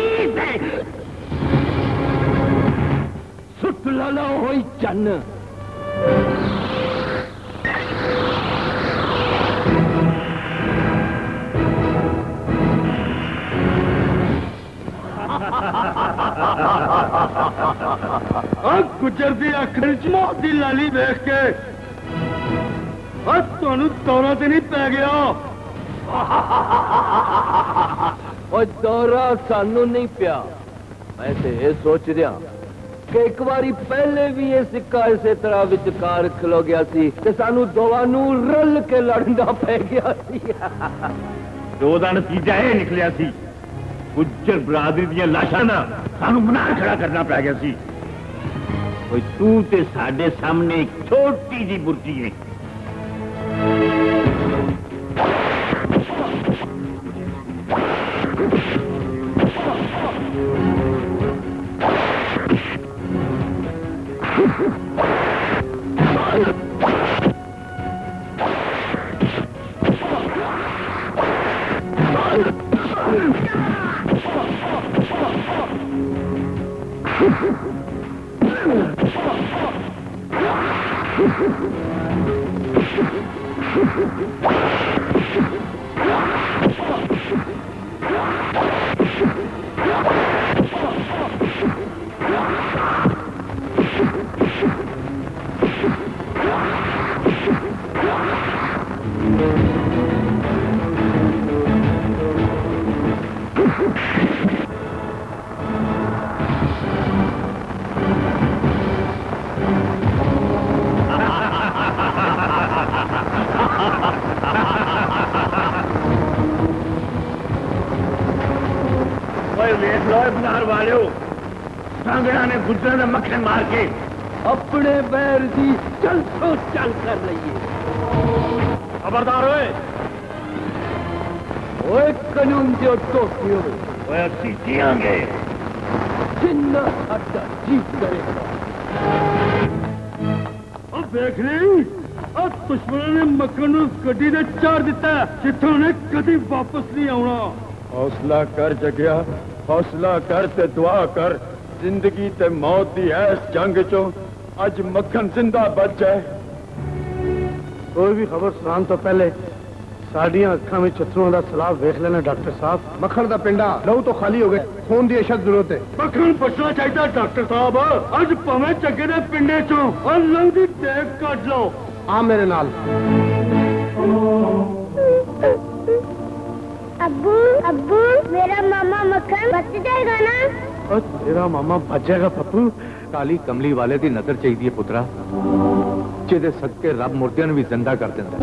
S8: सुट लाला होई चन्न
S2: गुजर दी अखर च मौत दी लाली देख के तुहानू दौरा ते नहीं पै गया
S8: और दौरा सानू नहीं पिया मैं ते ये सोच रहा कि एक बारी पहले भी ये सिक्का इसे तरह विचकार खलो गया सी ते सानू दोवां नू रल के लड़ना पै गया सी
S4: दो दा नतीजा ये निकलिया सी गुज्जर बरादरी दी लाशां ना सानू मना खड़ा करना पै गया सी कोई तू ते साडे सामने एक छोटी जी बुर्जी है सांगड़ा ने गुजरा ने मक्खन मार के
S8: अपने पैर की चल तो चल कर रही
S4: खबरदार
S8: ओए कानून जो टोकियो
S4: ओए अस्सी जियांगे
S8: जिन्ना साडा जीत करेगा
S2: अब देख रही अब दुश्मनों ने मक्खन नूं गड्डी दे चार दिता जिथों ने कदी वापस नहीं आना
S13: हौसला कर जगिया हौसला कर ते दुआ कर जिंदगी ते मौत दी ऐस जंग चो अज मक्खन जिंदा बच जाए
S1: कोई भी खबर सुनान तो पहले साडियां अखां में छत्रुआं दा सलाब वेख लेना डॉक्टर साहब मक्खन दा पिंडा लहू तो खाली हो गए खून दी अशद जरूरत है
S2: मक्खन बचना चाहिए डॉक्टर साहब अज भावें चगे दे पिंडे चो और लहू दी टेक कट लो
S1: आ मेरे नाल
S9: अब्बू अब्बू मेरा मामा मक्खन बच जाएगा ना
S1: तेरा मामा बच जाएगा पप्पू
S11: काली कमली वाले की नजर चाहिए पुत्रा जिहदे सदके रब मूर्तियां भी जिंदा कर दिंदा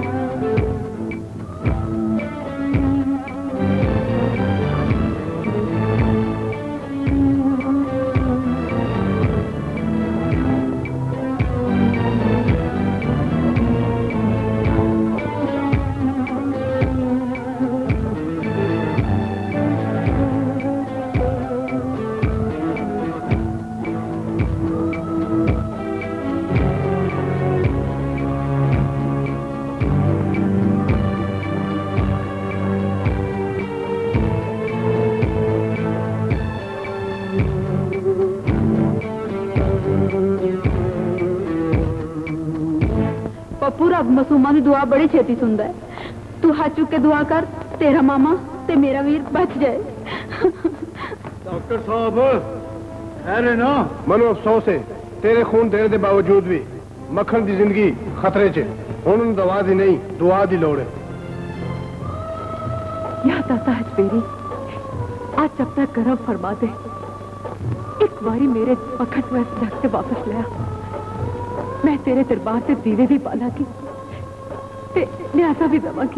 S3: रब मासूमा की दुआ बड़ी छेती सुनता है तू हाथ चुक के दुआ कर तेरा मामा ते मेरा वीर बच जाए
S2: डॉक्टर साहब खैर है ना
S1: मनो अफसोस है तेरे खून देने के बावजूद भी मक्खन की जिंदगी खतरे च हुण दवा दी नहीं दुआ दी लोड़ है
S3: या ताता हजबेरी आज
S7: जब तक गरम फरमा दे एक बारी मेरे मक्खन को इस जग से वापस लिया। मैं तेरे दरबार से दीवे भी बालागी ते न्यासा भी दवागी।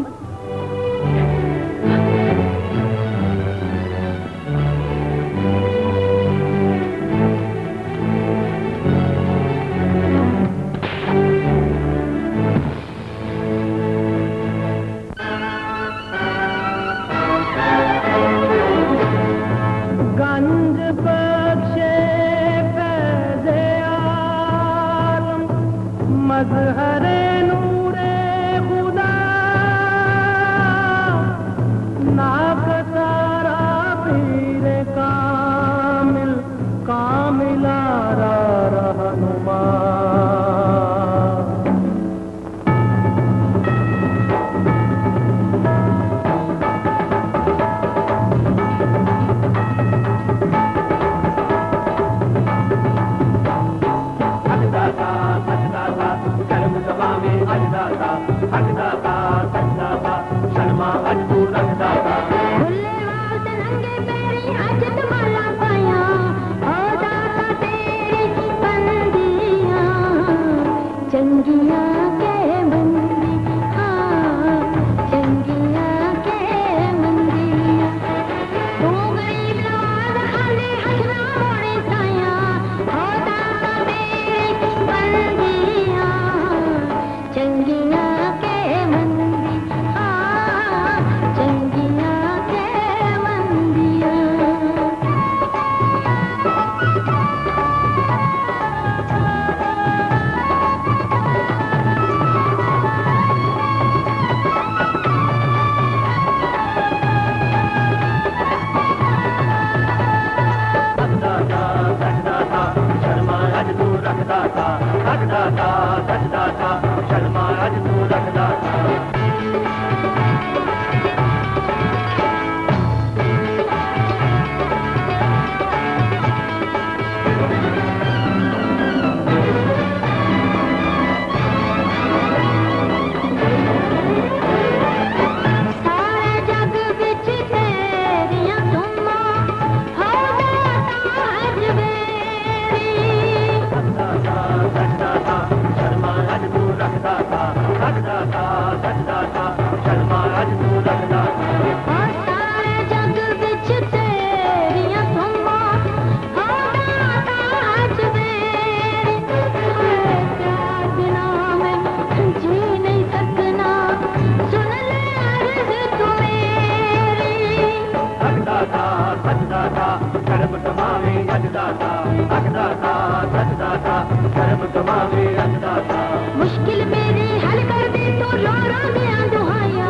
S14: मज़हरे नूरे खुदा नाक सारा पीरे कामिल कामिला रहनुमा।
S9: मुश्किल मेरी हल कर दे तो रो रो दिया दुहाया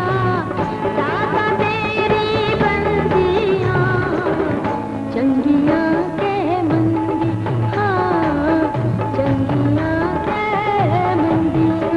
S9: दाता तेरी बंदियां चंगिया के मंदी हाँ चंगिया के मंदियां।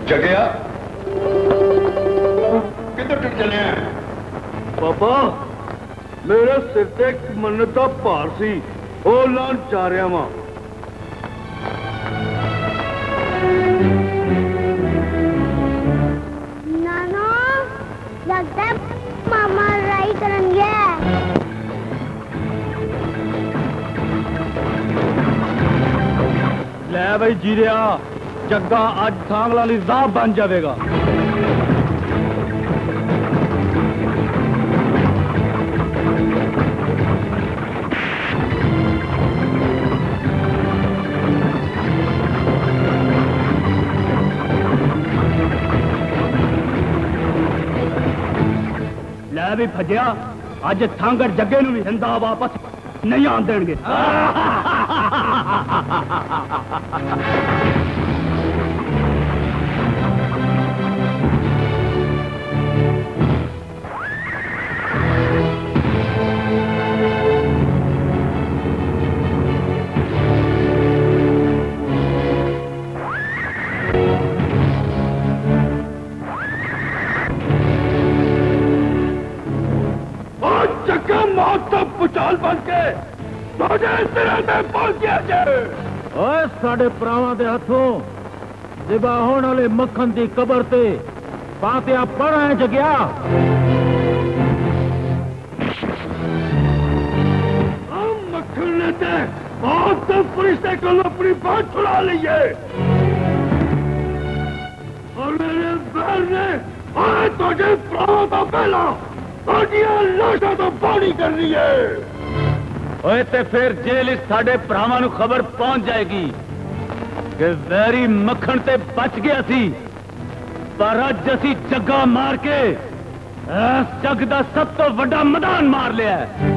S13: जगया किधर टूट चले हैं?
S2: बाबा मेरे सिर ते एक मन्नत दा भार सी ओ लान जा रहा वां।
S9: नाना लगता है मामा लड़ाई करेंगे।
S5: ले भाई जीरिया जग्गा अज सांगला ली राह बन जाएगा। ले भी भजया अज थांगड़ जग्गे नूं भी हिंदा वापस नहीं आन देंगे।
S2: जगह मौत तो पुचाल बन के में पहुंच गया जाए।
S5: ओए साढ़े भरावां दे हथों जिबा होने वाले मक्खन दी कबर ते फातिहा पढ़ा है जगया।
S2: मक्खन ने ते मौत तो फरिश्ते को अपनी बात छुड़ा ली है और मेरे बैल ने तुझे भरावां तो पहला लाशा तो पानी कर रही है।
S5: ओए ते फिर जेल साढ़े भरावां नूं खबर पहुंच जाएगी कि वैरी मक्खन ते बच गया सी, पर अज असी जग्गा मार के इस जग दा सब तो वड्डा मैदान मार लिया है।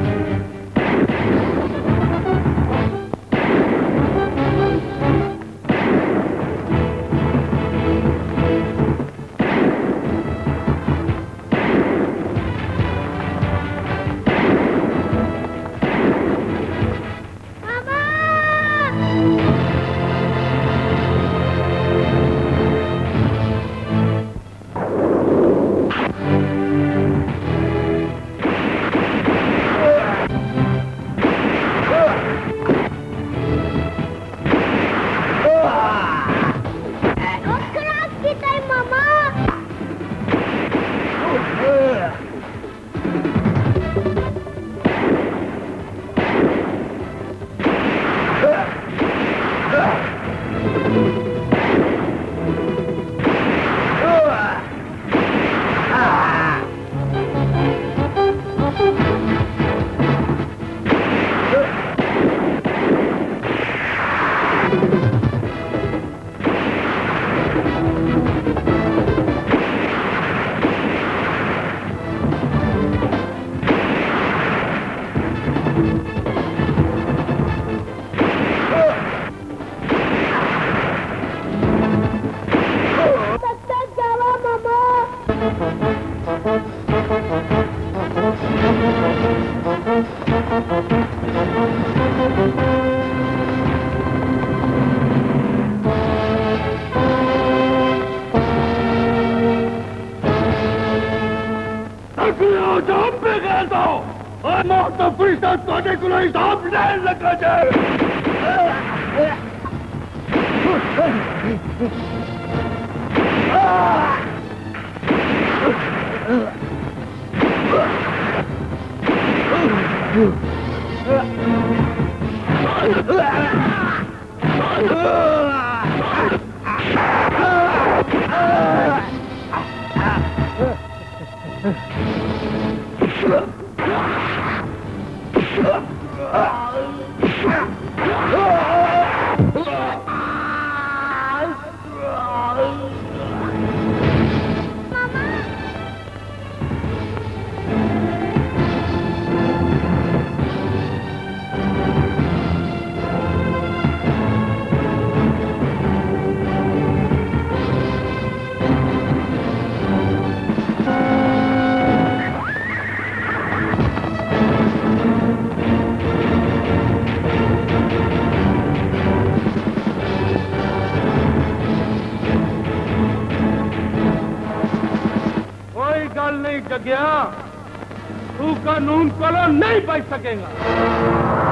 S2: जगया, तू कानून को नहीं बच सकेगा।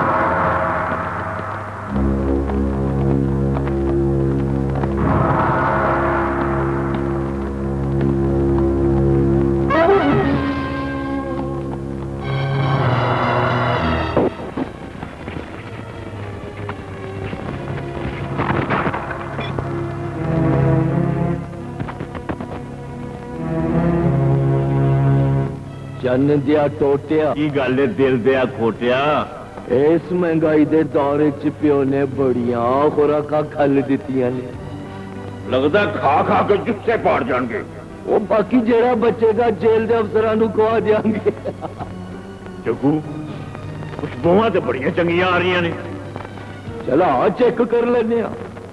S8: चन्न दिया टोटिया
S4: की गल है दिल दिया खोटिया।
S8: इस महंगाई दे दौर च प्यो ने बड़ियां खुराकां खल दित्तियां ने।
S4: लगदा खा खा के जुस्से पाड़ जाएंगे।
S8: वो बाकी जेड़ा बचेगा जेल दे अफसरां नूं खवा देंगे।
S4: जग्गू खुशबुआं ते बड़ियां चंगियां आ रही ने।
S8: चला चेक कर लेने।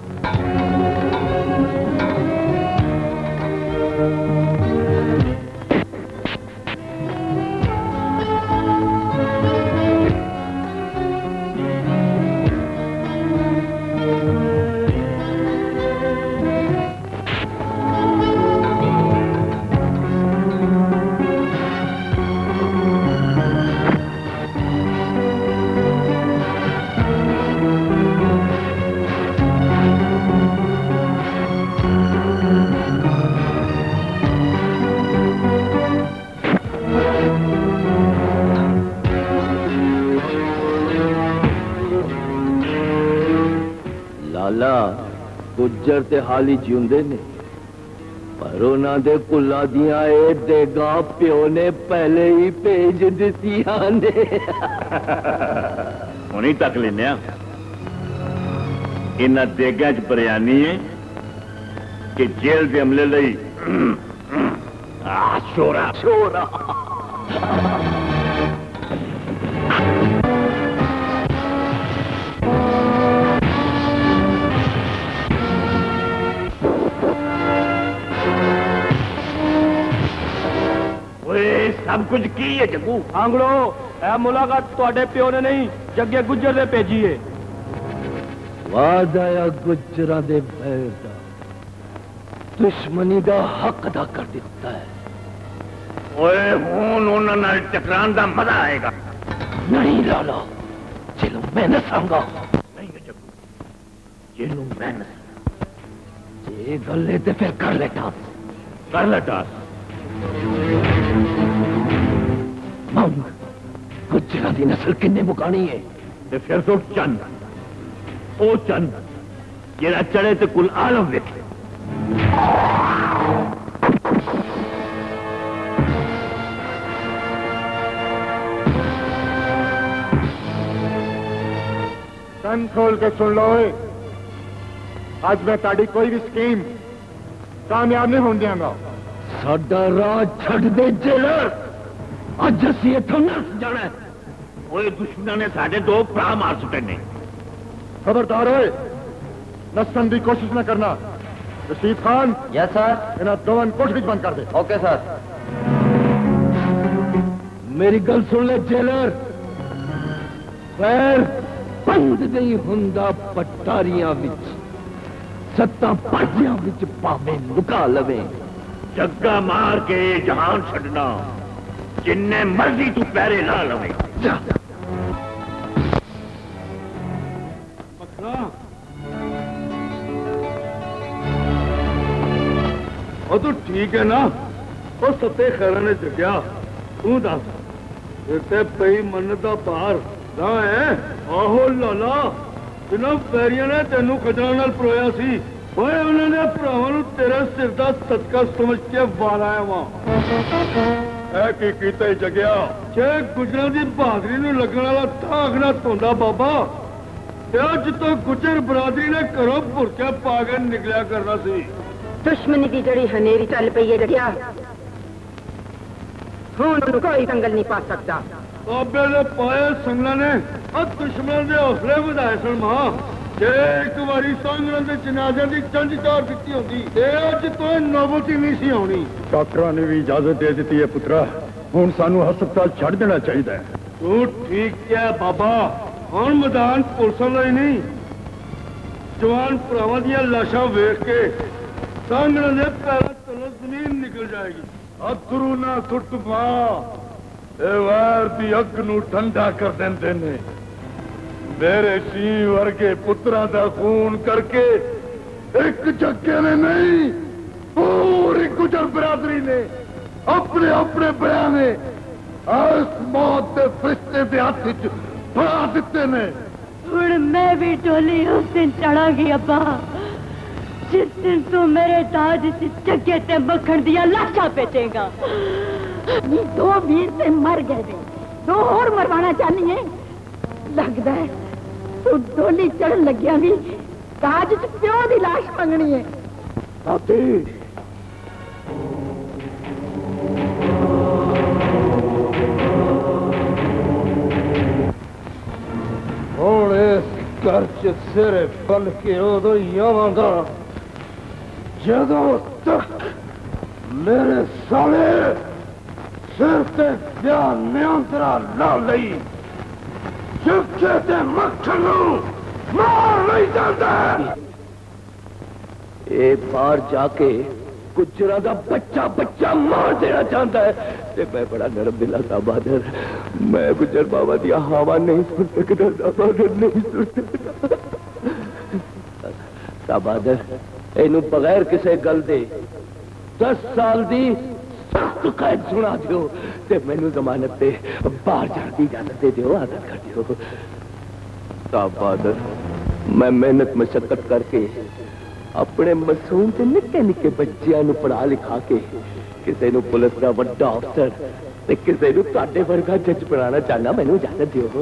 S8: गुज्जर ते हाली जिउंदे ने, पर उन्हां दे कुल्ला दियां ए देगा प्यो ने पहले ही भेज दित्तियां ने।
S4: हुणी तक लेने इन्हां देगां च बरयानी है कि जेल दे अमले लई शोरा शोरा। सब कुछ की है जग्गू।
S2: आंगड़ो ए मुलाकात तुहाडे प्यो ने नहीं जग्गे गुज्जर ने भेजी है।
S8: वादा गुज्जरां दे बैर दा दुश्मनी दा हक अदा कर दिता है।
S4: ओए हुण उन्हां नाल टकरान दा मजा आएगा।
S8: नहीं लाला, चलो मैं नसांगा।
S4: नहीं जग्गू, चलो मैं नसांगा।
S8: जे गल ते फिर कर ले टास।
S4: कर ले टास।
S8: मंग गुज्जरां दी नस्ल किन्ने मुकानी है?
S4: ते फिर तो चंद ओ चंद जेड़ा चढ़े ते कुल आलम वेखे।
S1: कान खोल के सुन लो। आज मैं ताड़ी कोई भी स्कीम कामयाब नहीं होने देंगा।
S8: साडा राह छड़ दे जेलर। अज असी इथों नस जाना।
S4: ओए दुश्मन ने साढ़े दो भरा मार सुटे ने।
S1: खबरदार होए, नसन की कोशिश न करना। रशीद खान।
S12: Yes sir.
S1: इन्हें दोवन कोठरी बंद कर दे।
S12: Okay sir.
S8: मेरी गल सुन ले जेलर। पैर बंद नहीं हुंदा पटारियां विच, सत्ता पाजियां विच पावे लुका लवे।
S4: जग्गा मार के जहान छड़ना जिन्ने मर्जी तू पैरे ला लवे।
S2: तू ठीक है ना? वो सत्ते खैर ने जगया तू दस इतने पई मन का भार ना है? आहो लाला, जिन्हों पैरिया ने तेनू खजरा नाल परोया सी, उन्होंने भरावां नू तेरे सिर का सदका समझ के वार आया वा।
S13: की कीते जगया?
S2: जे गुजरां दी बहादरी नू लगन वाला धाग ना धोंदा बाबा, अज तो गुजर बरादरी ने घरों भुरके पा के निकलिया करना सी।
S10: दुश्मनी की जड़ी हनेरी चल पई है जगया, हुण कोई दंगल नहीं पा सकता।
S2: बाबे ने पाए संगला ने दुश्मन के हौसले ਵਧਾਏ सन। मां जे एक बारी सांगण के जनाजे की चंज चार दी होती अज तो नौबत ही नहीं सी आनी।
S13: डॉक्टर ने भी इजाजत दे दी है पुत्रा, हुण सानू हस्पताल छड़ देना चाहिए।
S2: तू ठीक क्या बाबा, हुण मैदान पुलिस का ही नहीं, जवान भरावां दियां लाशां वेख के सांगण के पैरों तलों जमीन निकल जाएगी। अथरू ना सुट मां ए वैर दी अग नू ठंडा कर देंदे ने। मेरे शी वर्गे पुत्रा दा खून करके एक जग्गे ने नहीं पूरी गुजर बिरादरी ने अपने अपने बयाने इस मौत के फरिश्ते के हाथ च फड़ा दिते ने।
S3: हुण मैं भी डोली उस दिन चढ़ागी अब्बा जिस दिन तू मेरे ताज से जग्गे ते मक्खन दिया लाशा पेटेगा।
S10: ये 2 वीर से मर गए थे, 2 और मरवाना चाहनी है। लगता है तू डोली चढ़ लग्या भी ताज च प्यो दी लाश मंगनी है।
S2: हुण इस घर च सिरे बन के उदों ही आवांगा जदों तक मेरे साले सिर ते ध्यान नियंत्रा ला लई चुपके ते मक्खन नूं मार नहीं जाता।
S8: ये बाहर जाके गुजरा दा बच्चा बच्चा मार देना चाहता है। ते मैं बड़ा नरम दिला था बहादुर, मैं गुजर बाबा दी हवा नहीं सुन सकता था बहादुर, नहीं सुन सकता बहादुर। इनू बगैर किसी गल दे 10 साल दी सख्त कैद सुना दियो ते मैनू जमानत ते बाहर जाने की इजाजत दे दियो, आदत कर दियो। बहादुर मैं मेहनत मशक्कत करके अपने मासूम ते निक्के निक्के बच्चियां नू पढ़ा लिखा के किसी नू पुलिस का बड़ा अफसर ते किसी नू तुहाडे वर्गा जज बनाना चाहना, मैनू इजाजत दियो।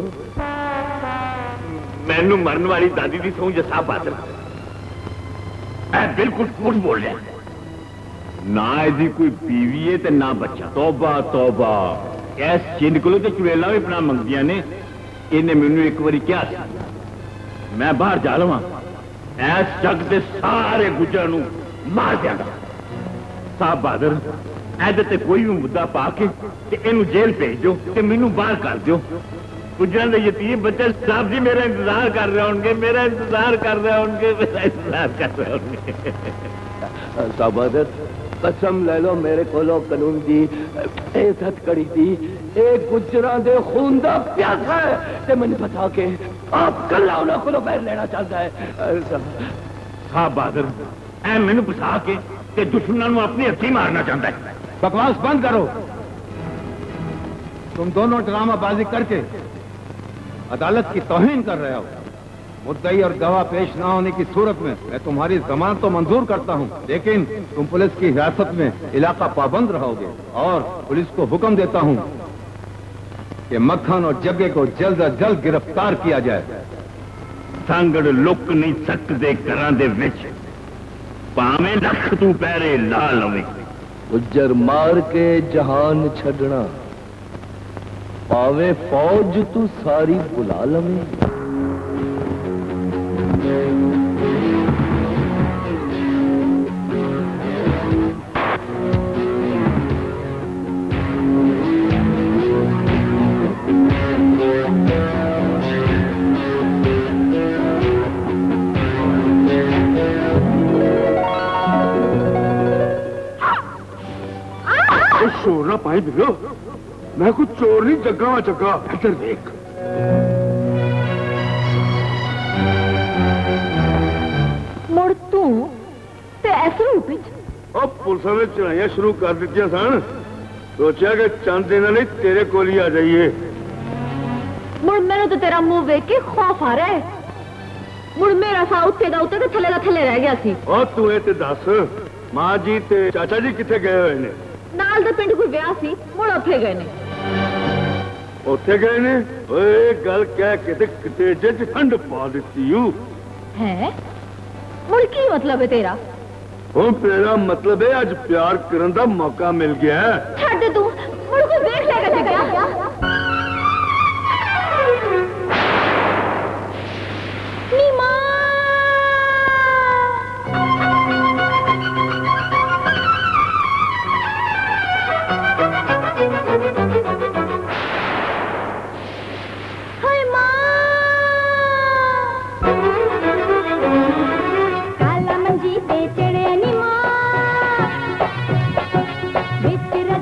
S4: मैनू मरन वाली दादी दी सौं जसा बहादुर बिल्कुल झूठ बोल रहा ना। इसकी कोई बीवी है ते ना बच्चा। तौबा तौबा, इस चिंद को तो चुड़ेला भी अपना मंगदियां ने। इन्हें मैनू एक बारी क्या मैं बाहर जा लवां इस जग के सारे गुजर नू मार दियागा। साहब बहादुर ऐदे ते कोई भी मुद्दा पा के इनू जेल भेज दो ते मैनू बाहर कर दो। गुजरां दे यतीम बच्चे साहब जी मेरा इंतजार कर रहे होंगे, मेरा इंतजार कर रहे होंगे, मेरा इंतजार कर रहे होंगे।
S8: साहब बहादुर कसम ले लो मेरे कोलों कानून की इज्जत करी थी। एक गुजरां दे खून दा प्यासा है ते मैंने बता के आप कल उन्होंने को पैर लेना चाहता है।
S4: साहब बहादुर ऐ मैनू फसा के ते दुश्मनों को अपनी हथी मारना चाहता है।
S5: बकवास बंद करो। तुम दोनों ड्रामाबाजी करके अदालत की तौहीन कर रहे हो। मुद्दई और गवाह पेश न होने की सूरत में मैं तुम्हारी जमानत तो मंजूर करता हूं, लेकिन तुम पुलिस की हिरासत में इलाका पाबंद रहोगे और पुलिस को हुक्म देता हूं कि मक्खन और जग्गे को जल्द अज जल्द गिरफ्तार किया जाए।
S4: सांगड़ लुक नहीं सकते घरां दे विच, भावें लख तू पैरे ला लवे।
S8: गुजर मार के जहान छड़ना, पावे फौज तू सारी बुला लवे।
S2: शोर ना पाई बिलो, मैं कुछ चोर नहीं जग्गा जग्गा। इधर देख।
S3: मुड़ तू ते ऐसे रूप
S2: अब पुलिस ने चढ़ाइयां शुरू कर दी सन, सोचा कि चंद दिन नहीं तेरे को ही आ जाइए।
S3: मुड़ मैंने तो तेरा मुंह वेख के खौफ आ रहा है। मुड़ मेरा सा उत्ते दा उत्ते ते थले दा थले रह गया सी।
S2: और तू ये ते दस मां जी ते चाचा जी किथे गए हुए ने?
S3: नाल दे पिंड कोई ब्याह सी, मुड़ उत्थे गए ने।
S2: उत्थे गए ने? ओए गल कह के ते कतेजे च ठंड पा दित्ती यू
S3: है। मुड़ की मतलब है तेरा?
S2: ओ तेरा मतलब है आज प्यार करने का मौका मिल गया है।
S3: छड़ तू मुड़ कोई देख लेगा क्या? नीमा हाय माँ, काला मंजी पे चढ़े नीमा, बिच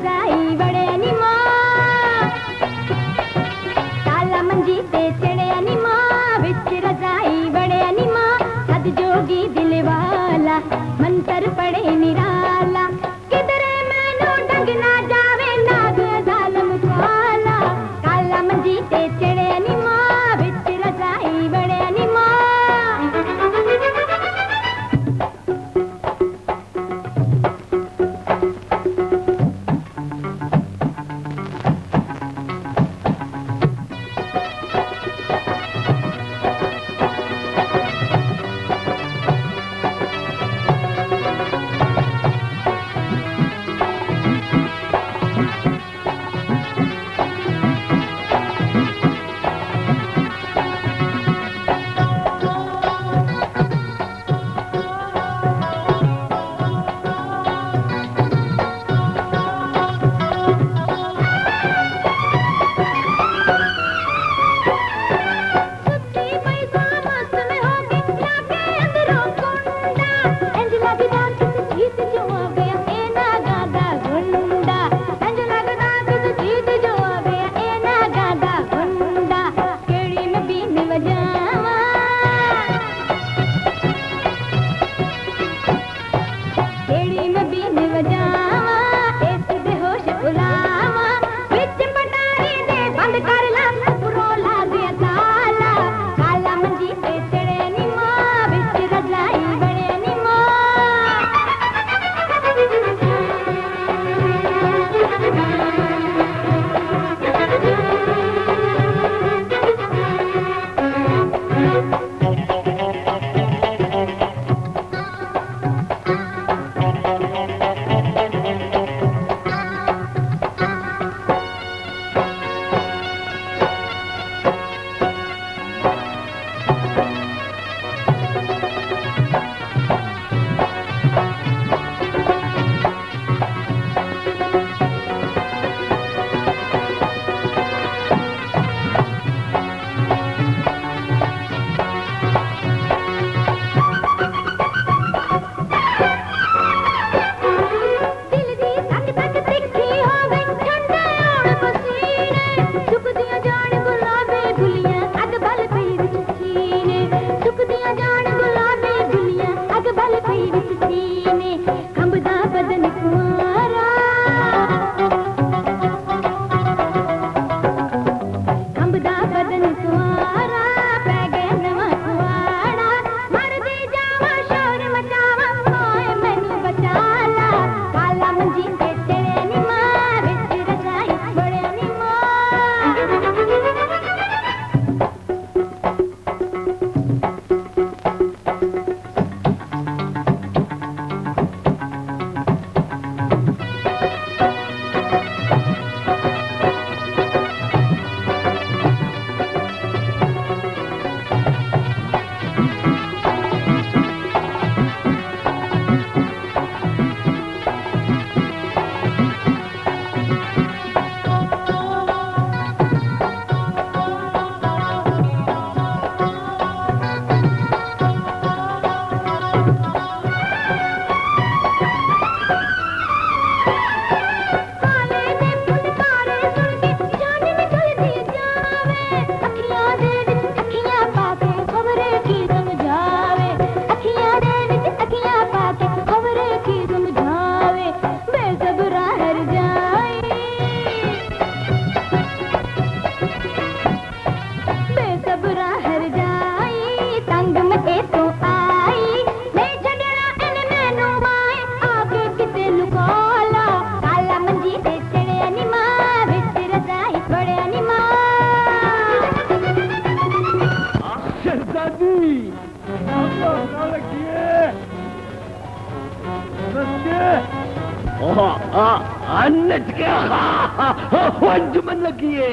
S8: नच गया अंजुमन लगी है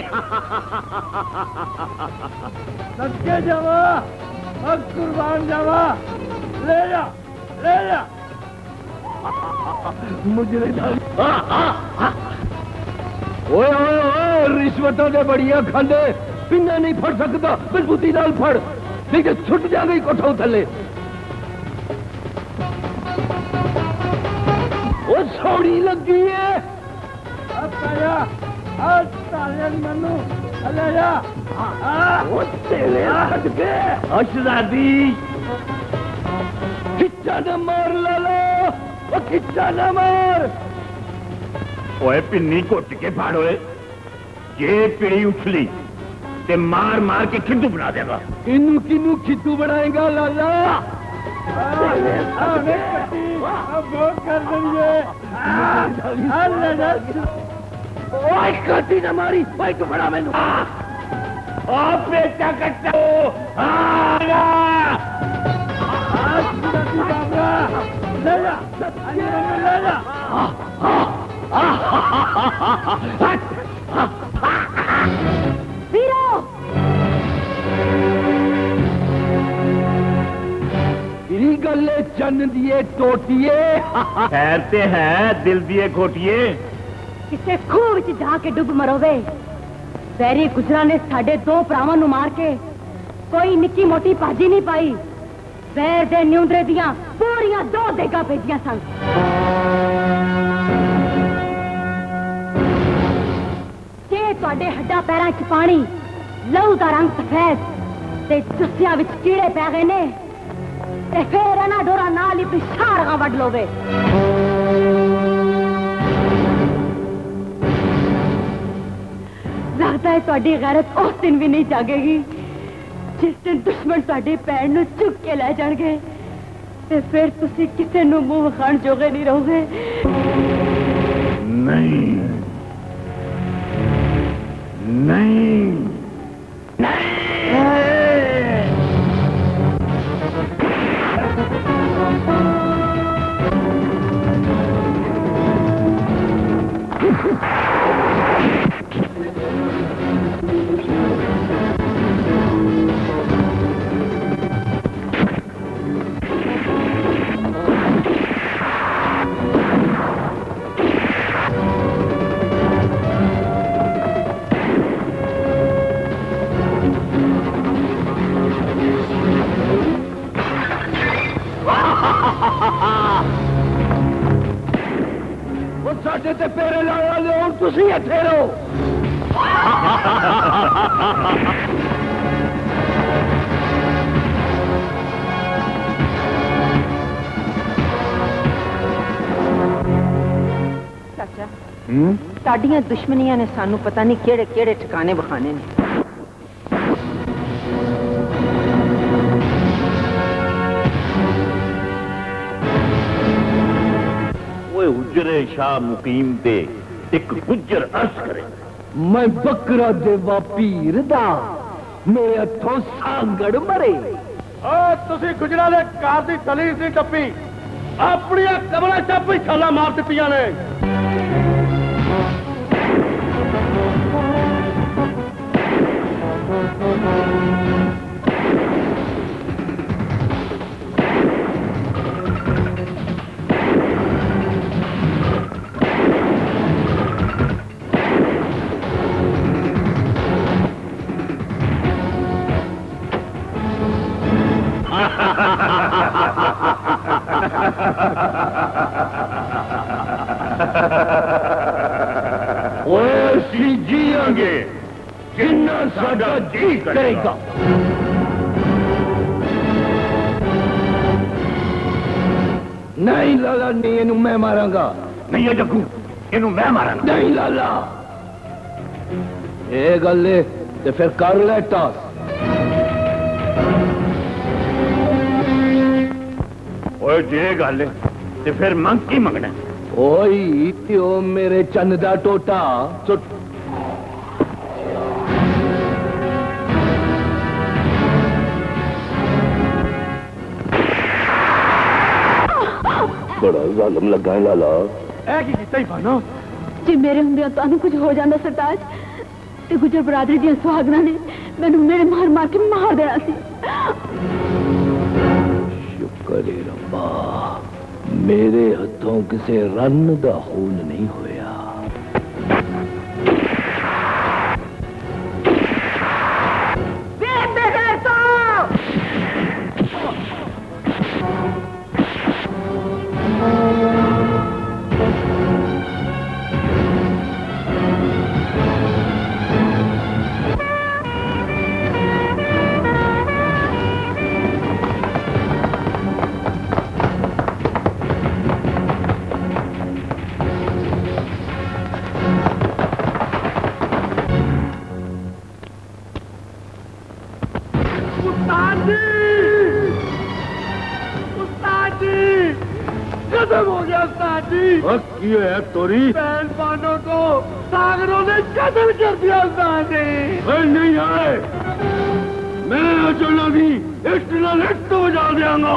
S2: सच्चे जावा अब कुर्बान जावा ले जा
S8: मुझे ओए ओए ओए रिश्वतों के बढ़िया खांदे पिन्ना नहीं फड़ सकता मजबूती नाल फड़ नहीं तो छुट जाएगा कोठों थले वो सोड़ी लगी है
S2: मनु ले जा
S8: वो तेरे हट के अशरादी खिच्चा न मार लालो वो खिच्चा न मार
S4: ओए पिन्नी घुट के फाड़ोए ये पीड़ी उछली ते मार मार के खिद्दू बना देगा
S8: इनू किनू खिद्दू बनाएगा लाला
S2: बहुत कर देंगे
S8: कटी न मारी भाई तो बड़ा मैनू
S4: बेटा कट्टा
S2: ले जा ले जा
S3: वीरो
S8: इरी गले चन्न दिए टोटिए
S4: ठहरते हैं दिल दिए घोटिए
S3: किसे खूह विच जाके डुब मरोवे वैरी गुजरा ने साडे दो भरावां नूं मार के कोई निक्की मोटी भाजी नहीं पाई वैर दे न्यूंदरे दियां पूरियां 2 देगा भेजियां सन जे तुहाडे हड्डा पैरां च पानी लहू दा रंग सफेद ते जुस्सियां विच कीड़े पै गए ने ते फिर एना डोरा नाल ही पिछाड़ वड लोवे लगता है तुहाडी गैरत उस दिन भी नहीं जागेगी जिस दिन दुश्मन तुहाडी भैन नूं चुक के ले जाणगे ते फिर तुसी किसे नूं मुंह विखाण जोगे नहीं रहोगे
S4: नहीं नहीं नहीं
S8: वो साडे ते पेरे लाया ले और तुसी इत्थे रहो
S10: चाचा साडियां दुश्मनियां ने सानू पता नहीं केड़े केड़े ठिकाने बखाने ने
S4: उजरे शाह मुकीम दे एक गुज्जर अर्ज करे
S8: मैं बकरा देवा पीर दा मेरे हथों सांगड़ मरे
S2: तुसी गुजरा दे कार दी तली सी टप्पी अपनी कमरा चापी छाला मार दित्तियां ने
S4: जियांगे जिन्ना साडा जी करेगा
S8: नहीं लाला नहीं इनू मैं मारांगा
S4: नहीं है जग्गू इनू मैं मारांगा
S8: नहीं लाला ये गल है ते फिर कर ले टास
S4: ओए जे गल है ते फिर मंग की मंगना
S8: ओई त्यो मेरे चन्न दा टोटा चुट
S15: बड़ा जालिम लगा है लाला
S2: ऐ की कीता ही बानो
S3: जे मेरे हुंदे तुहानू कुछ हो जांदा सरताज ते गुजर बरादरी दी सुहागना ने मैनू मेरे मार मार के मार देना सी।
S8: शुक्र है रब्बा मेरे हथों किसी रन दा खून नहीं होया।
S2: तोरी
S1: पहलवानों को सागरों ने कत्ल कर दिया
S2: नहीं आए मैं अचना भी इतना लिट तो बजा देंगा।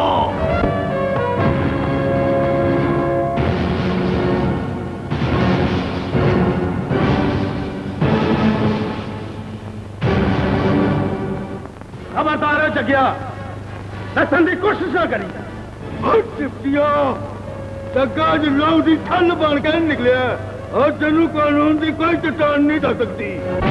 S1: खबरदार है जगिया नसन की कोशिश ना करी।
S2: चिपटिया जग्गा जलाऊ की ठंड बन के निकलिया और तेनू कानून की कोई चट्टान नहीं कर सकती।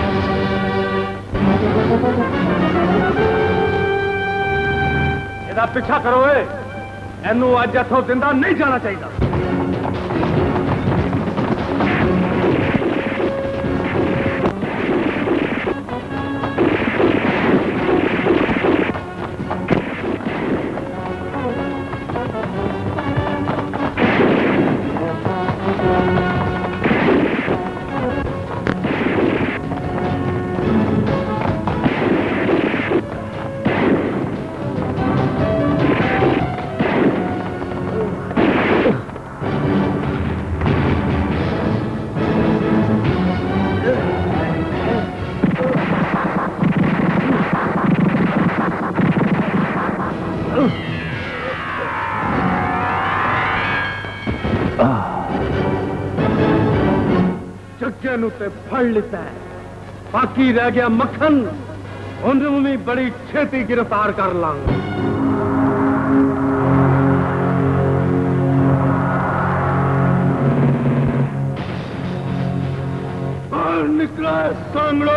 S1: ਇਹਦਾ ਪਿੱਛਾ ਕਰੋ ਏ ਇਹਨੂੰ ਅੱਜ ਇੱਥੋਂ ਜ਼ਿੰਦਾ ਨਹੀਂ ਜਾਣਾ ਚਾਹੀਦਾ। फड़ लेता है बाकी रह गया मक्खन उन्हें भी बड़ी छेती गिरफ्तार कर लांगा। बाहर निकला है सांगड़ो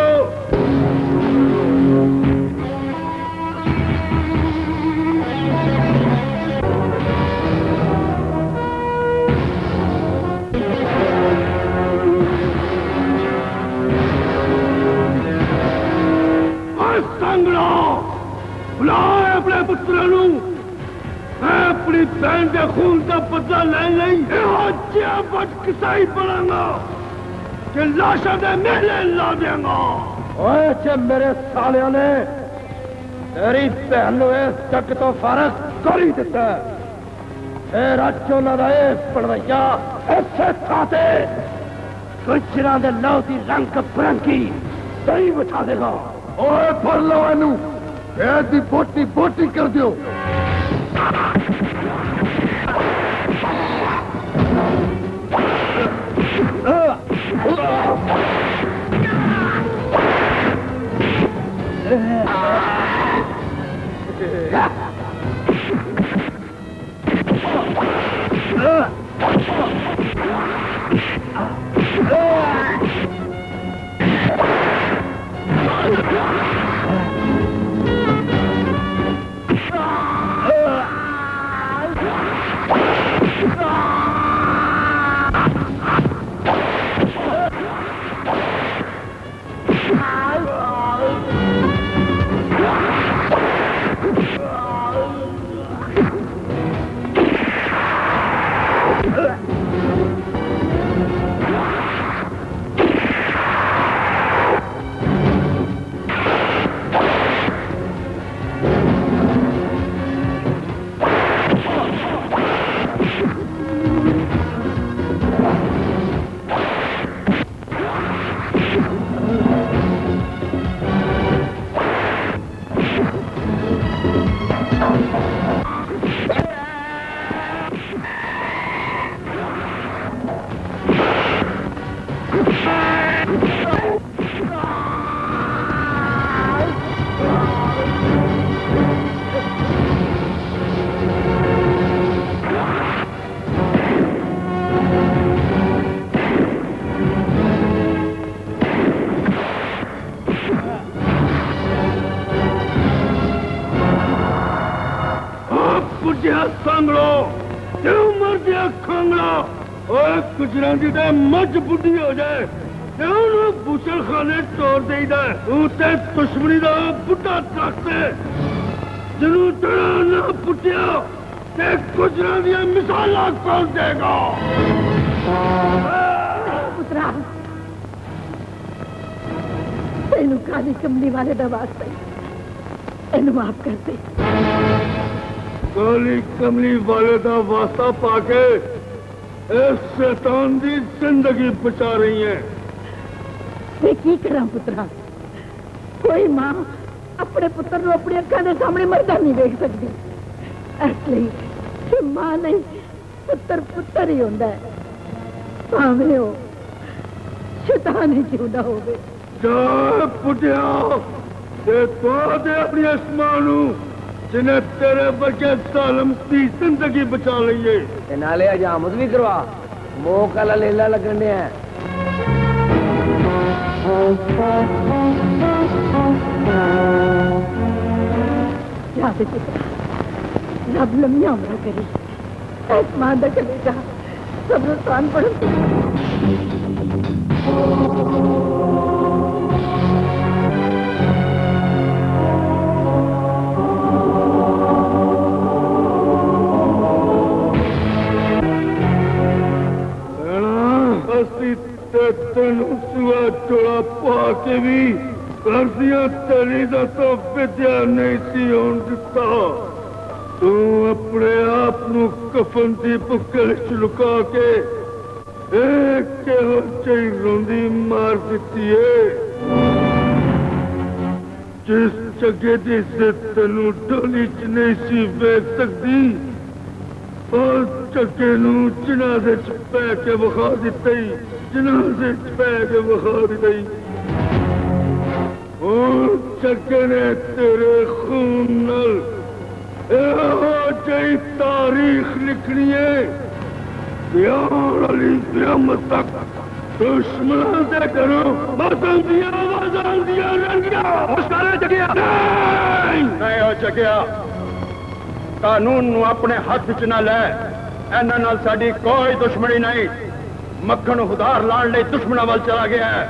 S1: अपने पुत्रों मैं अपनी बहन के खून का बदला नहीं किसाई पड़ेगा कि लाशा दे मेले ला देगा। मेरे सालिया ने तेरी बहन इस जग तो फारग कर ही दिता पड़वैया इसे खाते गुजरां दे लौ दी रंग बिरंगी दही बिछा देगा। ओए फड़ लो इनू ऐसी बोटी बोटी कर दियो।
S2: ओए गुजरां दी ते मझ बुढ़ी हो जाए ते ओनू बूचड़ खाने तोड़ देईदा तू ते दुश्मनी दा बुढ़ा दरख्त है जिन्हू तड़ा ना पुटिया ते गुजरां दी मिसालां कौन देगा
S10: पुत्रा तेनू काली कमली वाले दा वास्ता इन्हू माफ कर दे
S2: काली कमली वाले दा वास्ता पाके इस शैतान दी जिंदगी बचा रही है
S10: मैं की करा पुत्रा कोई मां अपने पुत्र को अपनी अखा के सामने मरदा नहीं देख सकती इसलिए मां नहीं पुत्र पुत्र ही होंदा है भावें हो शैतान ही क्यों ना होवे
S2: जा पुटिया ते तो दे अपनी आसमानू जिन्हें तेरे बच्चे सालम की जिंदगी बचा ली है
S6: नाले हजामत भी करवा मोह काला लेला लगन है
S10: याद पुत्रा रब लम्बिया उम्र करी इस मां दा कलेजा सब नुकसान पड़
S2: तेन सुआ चोड़ा पा के भी करदियां तेरी दा तो विद्या नहीं सी होन दिता तू अपने आप नू कफन दी बुक्कल च लुका के एक केहो चई रोंदी मार दिती है जिस जगह दी इज्जत तेनू डोली च नहीं सी वेख सकदी और जगह नू जनाजे च पै के विखा दिती जनाजे च पै के विखा दिती और जगह ने तेरे खून नाल एहो जई तारीख लिखनी है यार अली क़यामत तक दुश्मनां दे घरों मौतां दियां आवाज़ां दियां रंगियां होश कर जगिया
S13: नहीं हो जगिया कानून नू अपने हाथ च ना ले इन्हां नाल साडी कोई दुश्मनी नहीं मक्खन उधार लाण लई दुश्मनां वाल चला गया है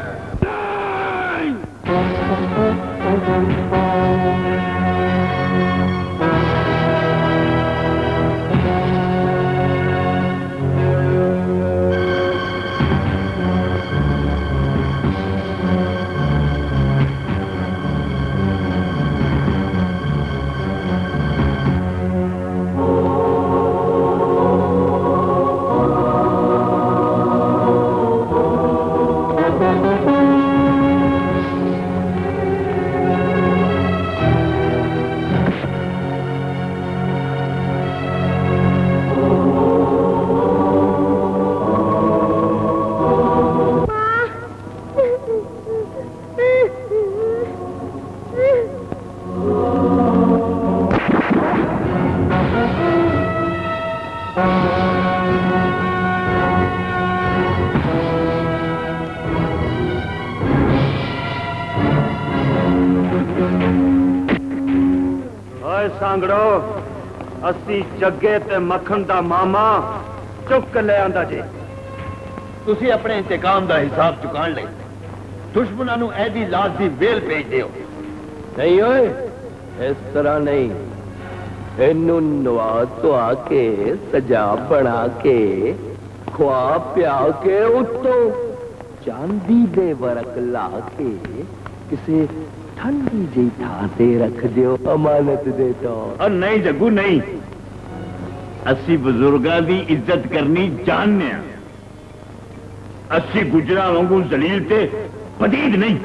S11: सांगड़ो असी जगे ते मक्खन दा मामा चुक ले आंदा जे तुसी अपने इंतकाम दा हिसाब चुकान ले दुश्मनां नू ऐदी लाश दी वेल भेज दियो
S8: नहीं ओए इस तरह नहीं इनू नवा धुआ के सजा बना के खुआ पिया के उत्तों चांदी दे वरक ला के किसी ठंडी जी थां ते रख दियो अमानत दे तो
S4: और नहीं जग्गू नहीं असी बुजुर्गां दी इज्जत करनी जानने असी गुजरा वांगू जलील ते पदीद नहीं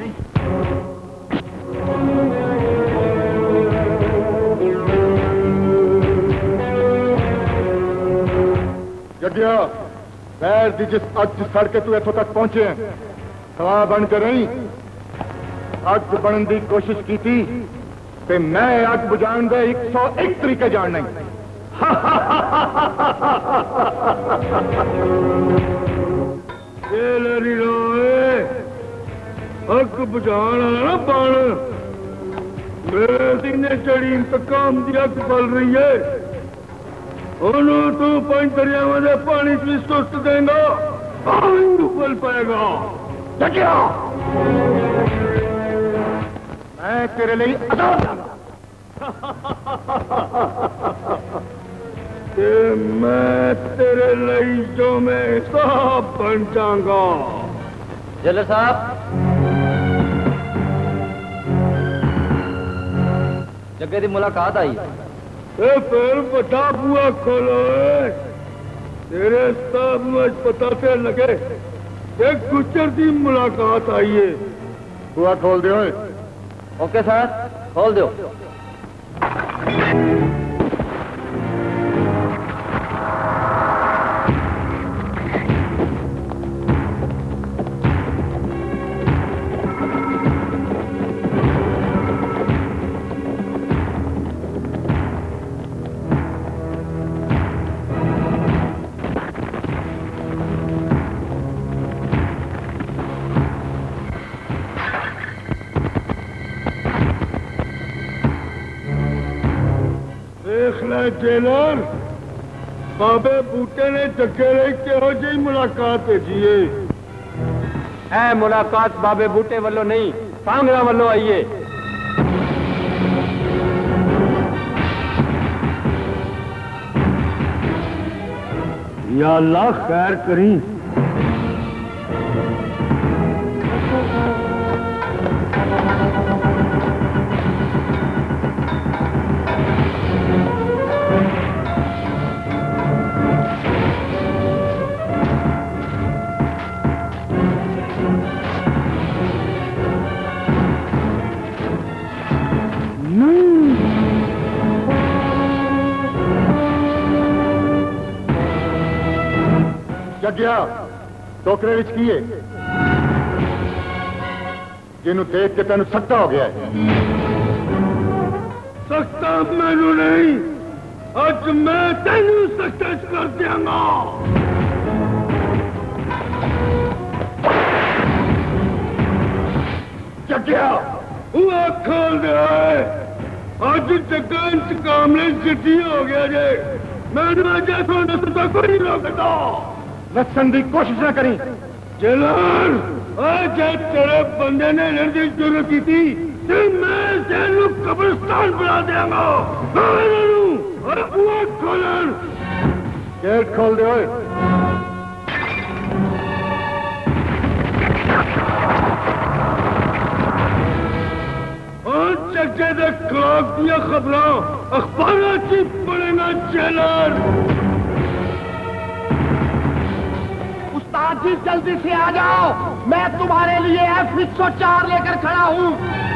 S13: जगिया पैर दी जिस अग सड़ के तू इथों तक पहुंचे सवा बन कर रही अग बनने की कोशिश की थी ते मैं अग बुझाने दे 101 तरीके जानने
S2: अग बुझाना ना बन मेरे सीने चढ़ी इंतकाम की अग बल रही है ਉਹਨੂੰ ਤੂੰ ਪੰਜ ਦਰਿਆਵਾਂ ਦੇ ਪਾਣੀ 'ਚ ਵੀ ਸੁੱਟ ਦੇਂਗਾ ਪਾਣੀ ਉਬਲ ਪਾਏਗਾ ਜੱਗਿਆ
S13: मैं तेरे लिए अदालत जाऊंगा
S2: ਤੇ ਮੈਂ ਤੇਰੇ ਲਈ ਜੋ ਮੈਂ ਹਿਸਾਬ ਬਣ ਜਾਵਾਂਗਾ
S12: ਜੱਲਰ ਸਾਹਿਬ ਜੱਗੇ ਦੀ ਮੁਲਾਕਾਤ ਆਈ
S2: ਇਹ ਫਿਰ ਵੱਡਾ ਬੂਆ ਖੋਲੋ ਤੇਰੇ ਸਾਹਿਬ ਨੂੰ ਅੱਜ ਪਤਾ ਤੇ ਲੱਗੇ ਇਹ ਗੁੱਜਰ ਦੀ ਮੁਲਾਕਾਤ ਆਈ ਏ
S13: बुआ खोल दे ओए
S12: ओके सर खोल दो
S2: जेलर बाबे बूटे ने जग्गे किहो जी मुलाकात भेजी है
S12: मुलाकात बाबे बूटे वालों नहीं सांगरा वालों आई है
S2: या अल्लाह खैर करी
S13: जग्या टोकरे विच की है जिन्हों देख के तेन सख्ता हो गया है
S2: सख्ता मैनू नहीं अज मैं तेन सख्ता कर दियांगा जग्या वो खोल दे अज जग्गा इंतकाम ने जिद्दी हो गया जे मैनू अज तो कोई नहीं रोकता
S13: नसन की कोशिश न करी
S2: जेलर जब तेरे बंदे ने लेने की जरूरत की थी तो मैं जेल कब्रिस्तान बना देंगा
S13: गेट खोल दे
S2: जग्गे दे खिलाफ दिया खबर अखबार च पड़ेगा जेलर
S1: जी जल्दी से आ जाओ मैं तुम्हारे लिए F-104 लेकर खड़ा हूं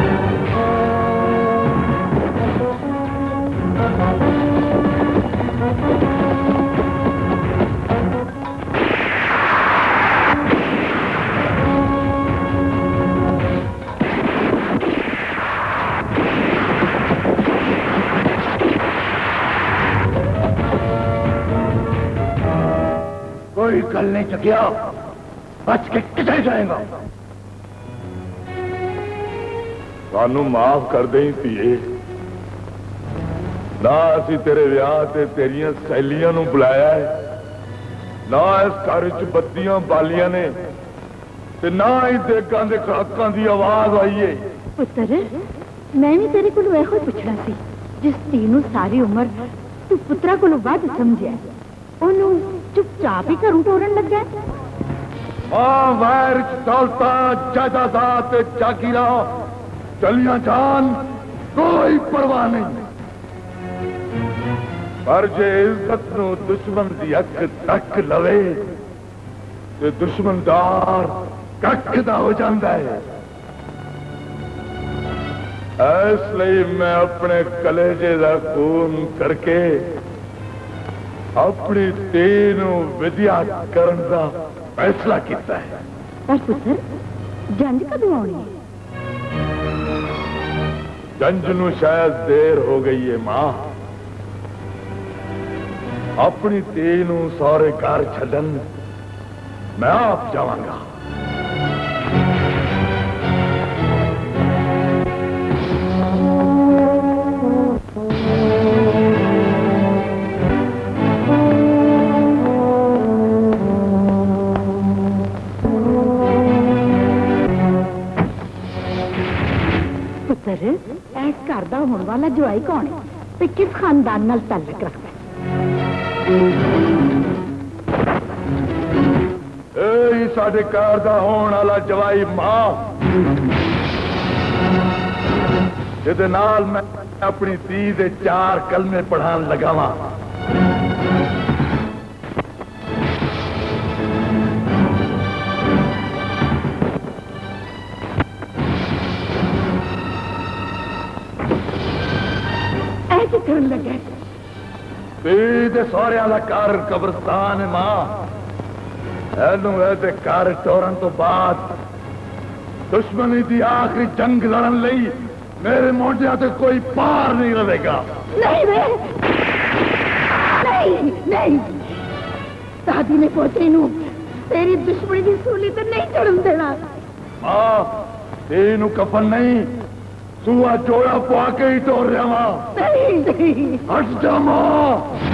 S2: कोई गल नहीं चकिया बच के किधर जाएगा
S13: सानू माफ कर दे धीए ना असी तेरे विआह ते तेरियां सहेलियां नू बुलाया है ना इस घर च बत्तियां बालियां ने ते ना ही देगां दे खड़ाकां दी आवाज आई है
S10: पुत्र मैं भी तेरे को एहो पुछना सी जिस धी नू सारी उम्र तू पुत्रा को वध समझिया ओनू चुपचाप ही घरों टोरन लगा
S13: वैर दौलता जायदाद जागीरा चलिया जान कोई परवाह नहीं पर जे इज्जत नू दुश्मन दी अख तक लवे ते दुश्मनदार कख दा हो जाता है इसलिए मैं अपने कलेजे का खून करके अपनी तेन विद्या करन दा फैसला किया है
S10: पर पुत्र जंज कदों आनी
S13: जंज नू शायद देर हो गई है मां अपनी तेन सारे घर छड्डन मैं आप जावांगा
S10: होने वाला जवाई कौन है ते किस खानदान नाल ताल्लुक रखता
S13: है? साडे घर दा होने वाला जवाई मां जिहदे नाल मैं अपनी धी दे 4 कलमे पढ़ान लगावा।
S10: ऐसे करन लगे
S13: दे सौरिया दा घर कब्रस्तान है मां। एनू ऐसे घर टोरन तो बाद दुश्मनी दी आखिरी जंग लड़न लई मेरे मोढिया ते कोई पार नहीं रहेगा।
S10: नहीं वे नहीं नहीं दादी ने पोते नू तेरी दुश्मनी दी सूली ते नहीं चढ़न देना।
S13: मां तेनू कफन नहीं सुआ जोड़ा पवा के ही तोड़ रहा मां।
S10: नहीं
S13: हट जा मां।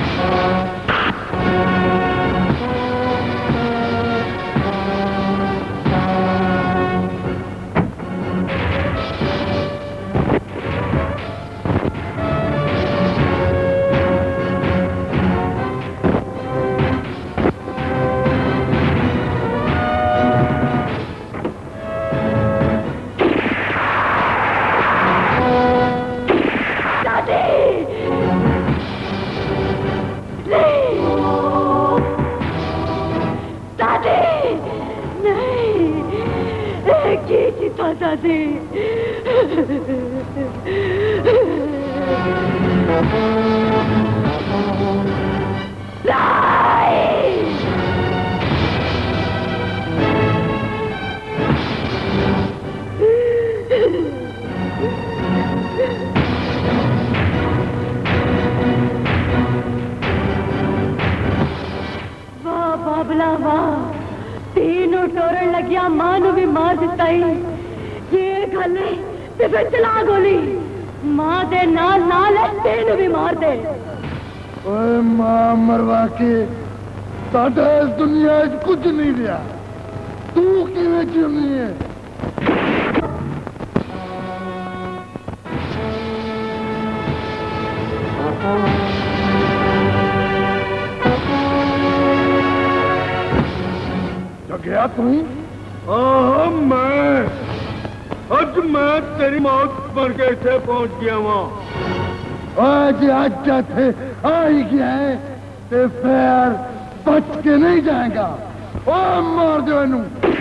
S13: इस दुनिया कुछ नहीं रहा तू किवें चुनी है। जगया तू मैं अज मैं तेरी मौत बन के इतने पहुंच गया वहां। आज आज थे आ ही गया है ते फिर बच के नहीं जाएगा। ओ मार दो इनू।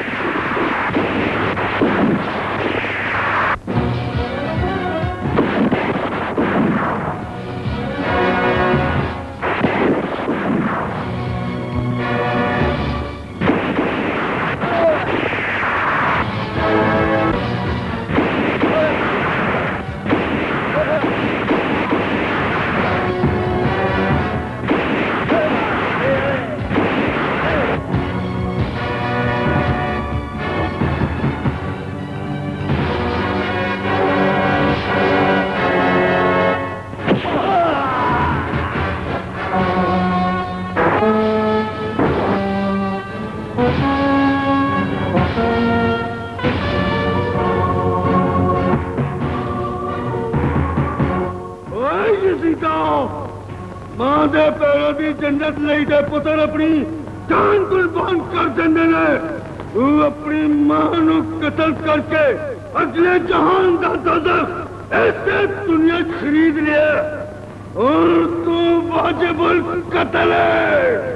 S13: मां दे पैरों की जन्नत नहीं दे पुत्र अपनी जान कुर्बान कर देने ने तू अपनी मां नू कत्ल करके अगले जहान का दोज़ख ऐसे दुनिया खरीद लिया और तू वाजिबुल कत्ल है।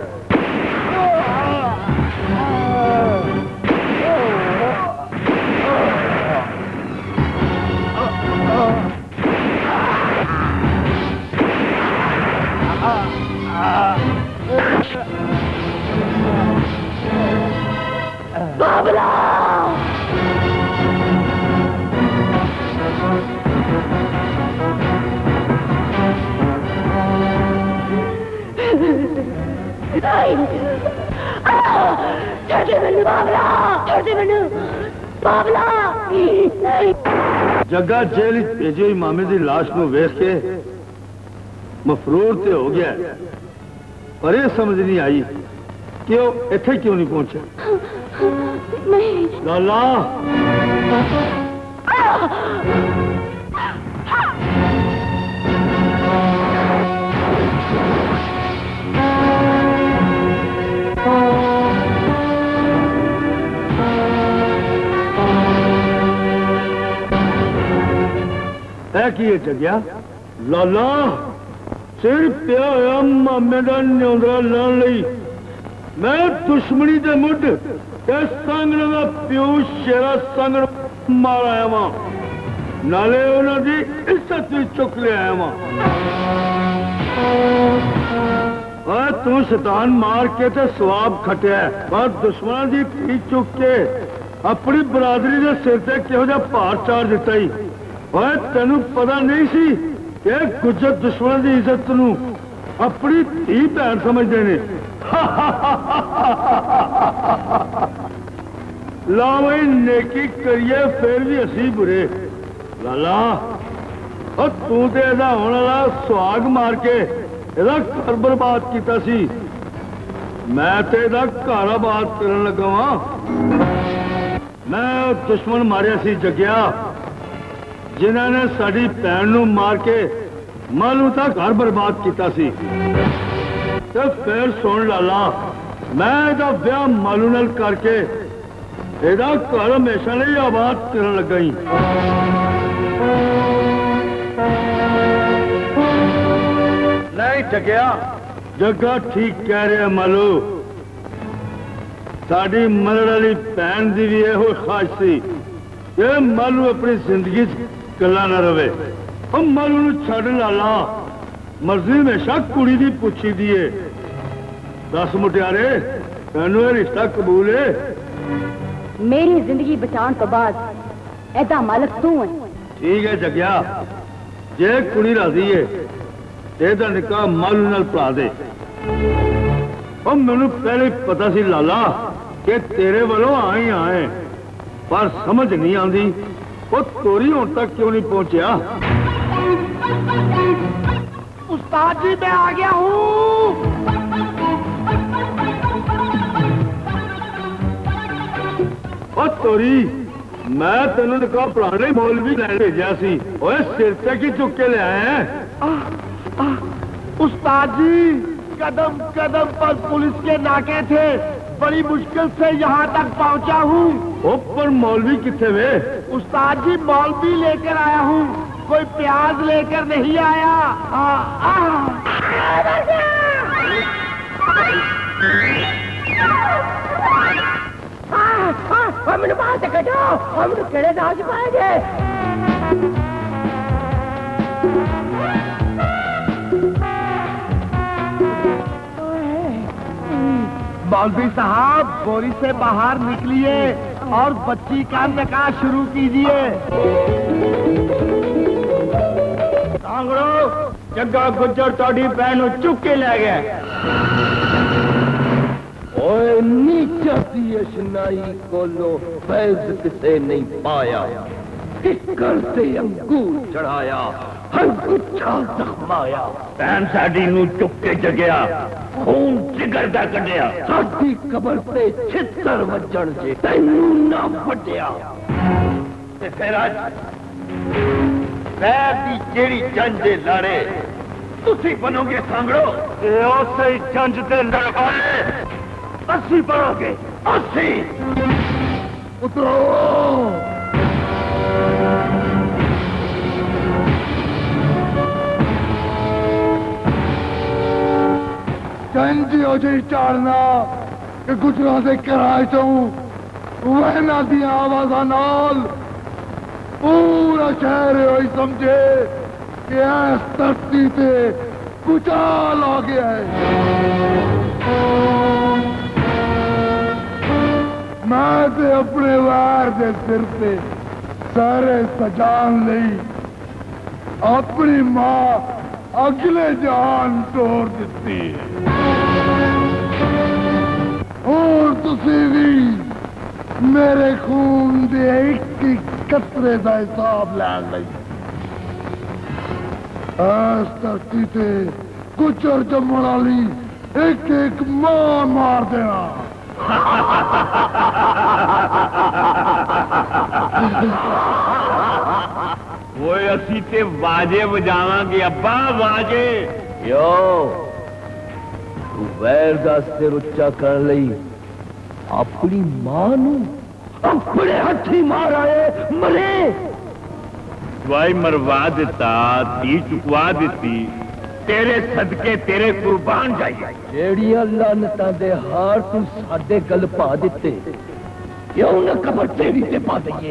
S10: बाबला
S2: जग्गा जेल भेजी हुई मामे की लाश को वेख के मफरूर ते हो गया, पर यह समझ नहीं आई कि वो इत्थे क्यों नहीं पहुंचे। लाला की है जगया लाला सिर पिया होया मामे का न्योंदरा लाने लई मैं दुश्मनी दे मुढ़ ते सांगण दा प्यो शेरा सांगण मार आया वां नाले उन्हां दी इज्जत भी चुक ले आया वां और तू शैतान मार के ते सवाब खटिया पर दुश्मन की पी चुक के अपनी बरादरी के सिर से किहो जिहा भार चार दिता ही और तेनू पता नहीं सी कि गुजर दुश्मन की इज्जत नू अपनी धी भैन समझते ने ला वही नेकी करिए फिर भी असी बुरे लाला और तू तो एदा होने वाला सुहाग मार के एदा घर बर्बाद किया सी मैं तो एदा घर आबाद करन लगा वां मैं दुश्मन मारिया सी जगिया जिन्हां ने साडी भैन नू मार के मालू ता घर बर्बाद किया सी ते फिर सुन लाला मैं एदा ब्याह मालू नाल करके एदा घर हमेशा नहीं आबाद करन लगा ही नहीं जगया जग्गा ठीक कह रहे मालू साड़ी मरड़ वाली भैन की भी यहो ख्वाहिश सी कि मालू अपनी जिंदगी कला न रवे और मालू नू छड़ लाला मर्जी हमेशा कुड़ी की पुछी दी है दस मुटियारे तेनू यह रिश्ता कबूल है
S3: मेरी जिंदगी बचाने तो बाद ऐदा मालक तू है
S2: ठीक है जगया जे कुड़ी राजी है तेरा निकाह मालू नाल पढ़ा दे और मैनू पहले पता सी लाला कि तेरे वालों आए आए पर समझ नहीं आती वो तोरी हुण तक क्यों नहीं पहुंचा
S1: उस्ताद जी मैं आ गया हूँ
S2: और तोरी मैं तेनों निकाह पढ़ाने मौलवी लैन भेजा सी ओए सिर ते की चुक के ले आए हैं
S1: उस्ताद जी कदम कदम पर पुलिस के नाके थे बड़ी मुश्किल से यहाँ तक पहुँचा हूँ
S2: पर मौलवी कितने वे
S1: उस्ताद जी मौलवी लेकर आया हूँ कोई प्याज लेकर नहीं आया
S10: हम बाहर से कटो हम केड़े दाज पाएंगे
S1: मौलवी साहब बोरी से बाहर निकलिए और बच्ची का निकाह शुरू कीजिए
S2: सांगड़ो जग्गा गुज्जर तोड़ी बहन चुक के ले गया
S8: ओए नीचा दी अशनाई कोलो फैज किसे नहीं पाया किकर से अंगूर चढ़ाया हर गुच्छा जख्माया
S4: भैन साडी नू चुक के जगया खून जिगर दा कढिया
S8: साडी कबर ते छितर वजण जे तैनू ना फटिया
S4: ते फिर अज पैर दी जेड़ी जंज लड़े तुसी बनोगे सांगड़ो उसे जंज दे लड़वाए अस्सी बनोगे अस्सी
S13: उतरो जंजी हो जी चाड़ना कि गुजरा से कराए चूं वहना दिया आवाजा नाल पूरा शहर होई समझे कि इस धरती पे भूचाल आ गया है मैं ते अपने वार दे सिर पे सारे सजान लई अपनी मां अगले जान तोड़ दी और तुसी भी मेरे खून दे एक कतरे का हिसाब लैन लई इस धरती ते गुजर जम्मण वाली एक एक मां मार देना
S4: वो असी ते वाजे बजावांगे अब्बा वाजे
S8: यो तू वैर दा सिर उच्चा कर लई अपनी मां नू अपने हथी मार आए मरे
S4: जवाई मरवा दिता, धी चुकवा दी, तेरे सदके तेरे कुर्बान जाइए।
S8: जेड़िया लानतां दे हार तू साडे गल पा दिते, क्यों न कबर तेरी ते पा दईए।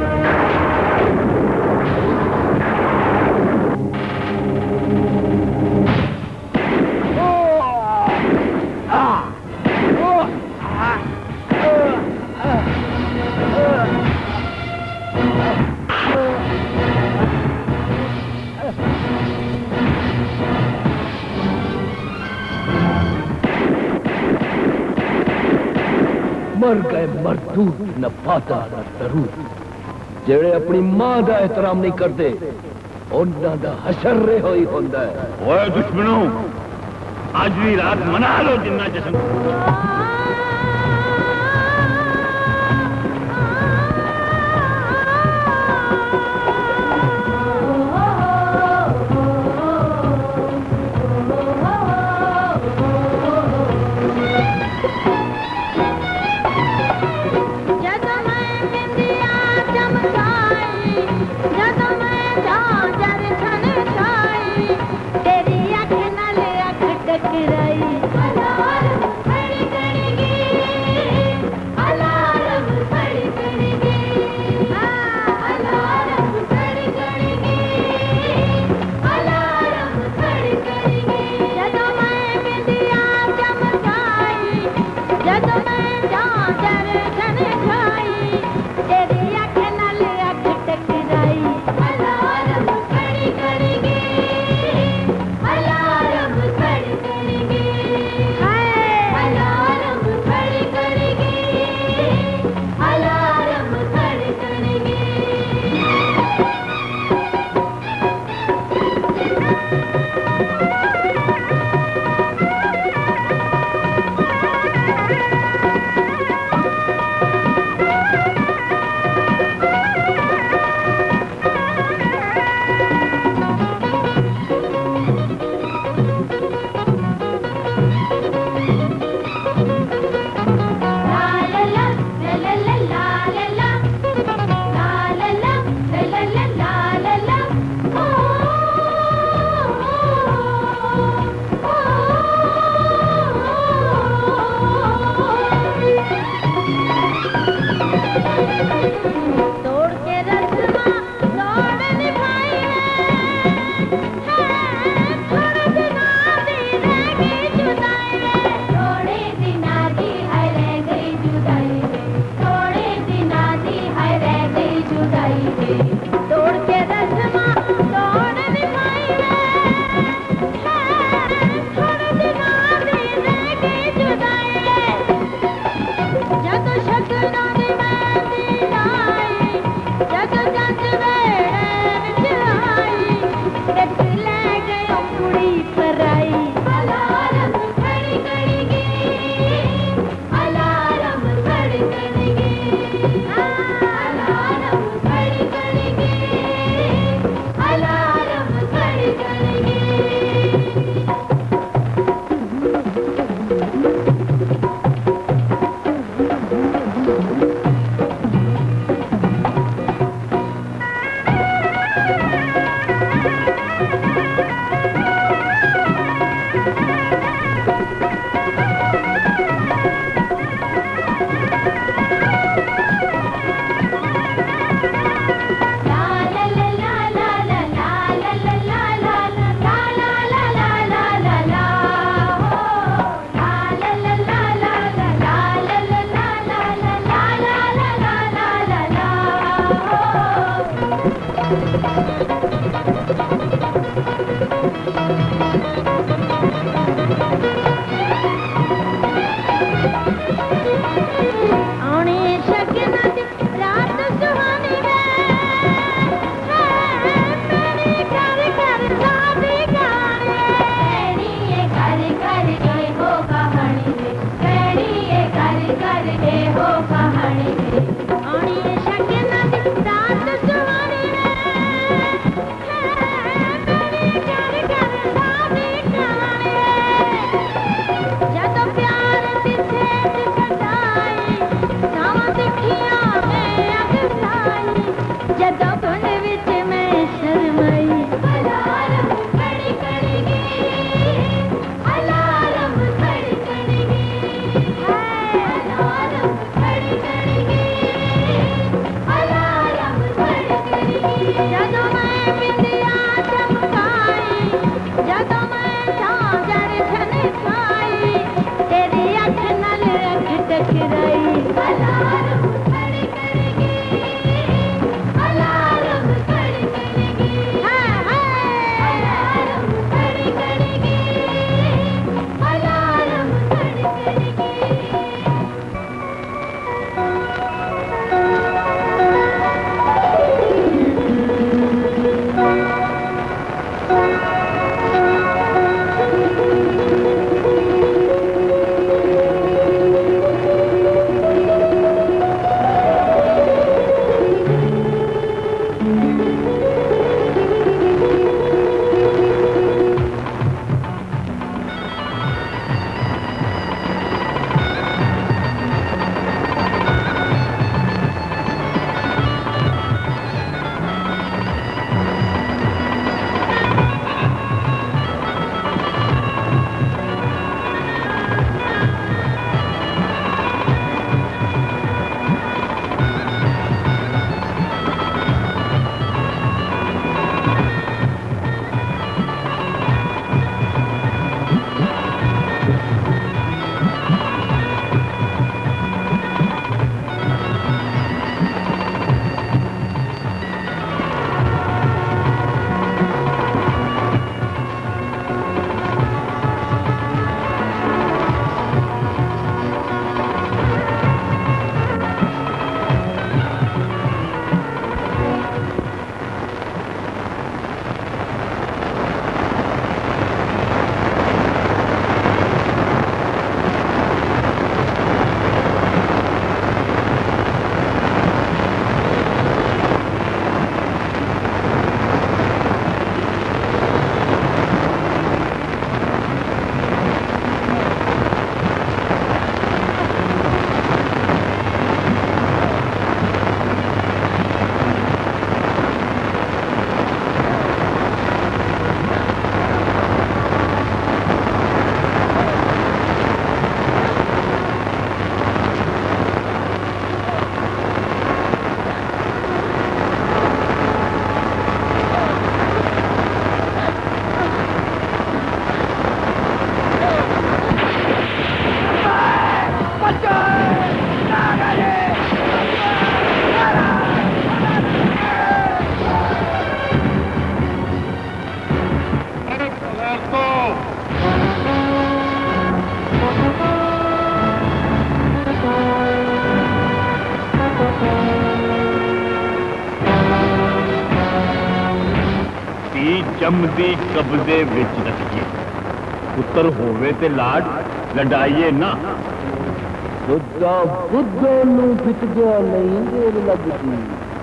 S8: मर गए मरदू न फादा न दरूद, जेड़े अपनी मां का एहतराम नहीं करते उन्हां दा हशर रहो ही होंदा है।
S4: ओए दुश्मनों, आज भी रात मना लो जिन्ना जश्न।
S5: जमदी कब्जे विच रखिए पुत्र होवे ते लाड लड़ाइए ना
S8: बुद्धा बुद्धों नू बितदिया नहीं देर लगदी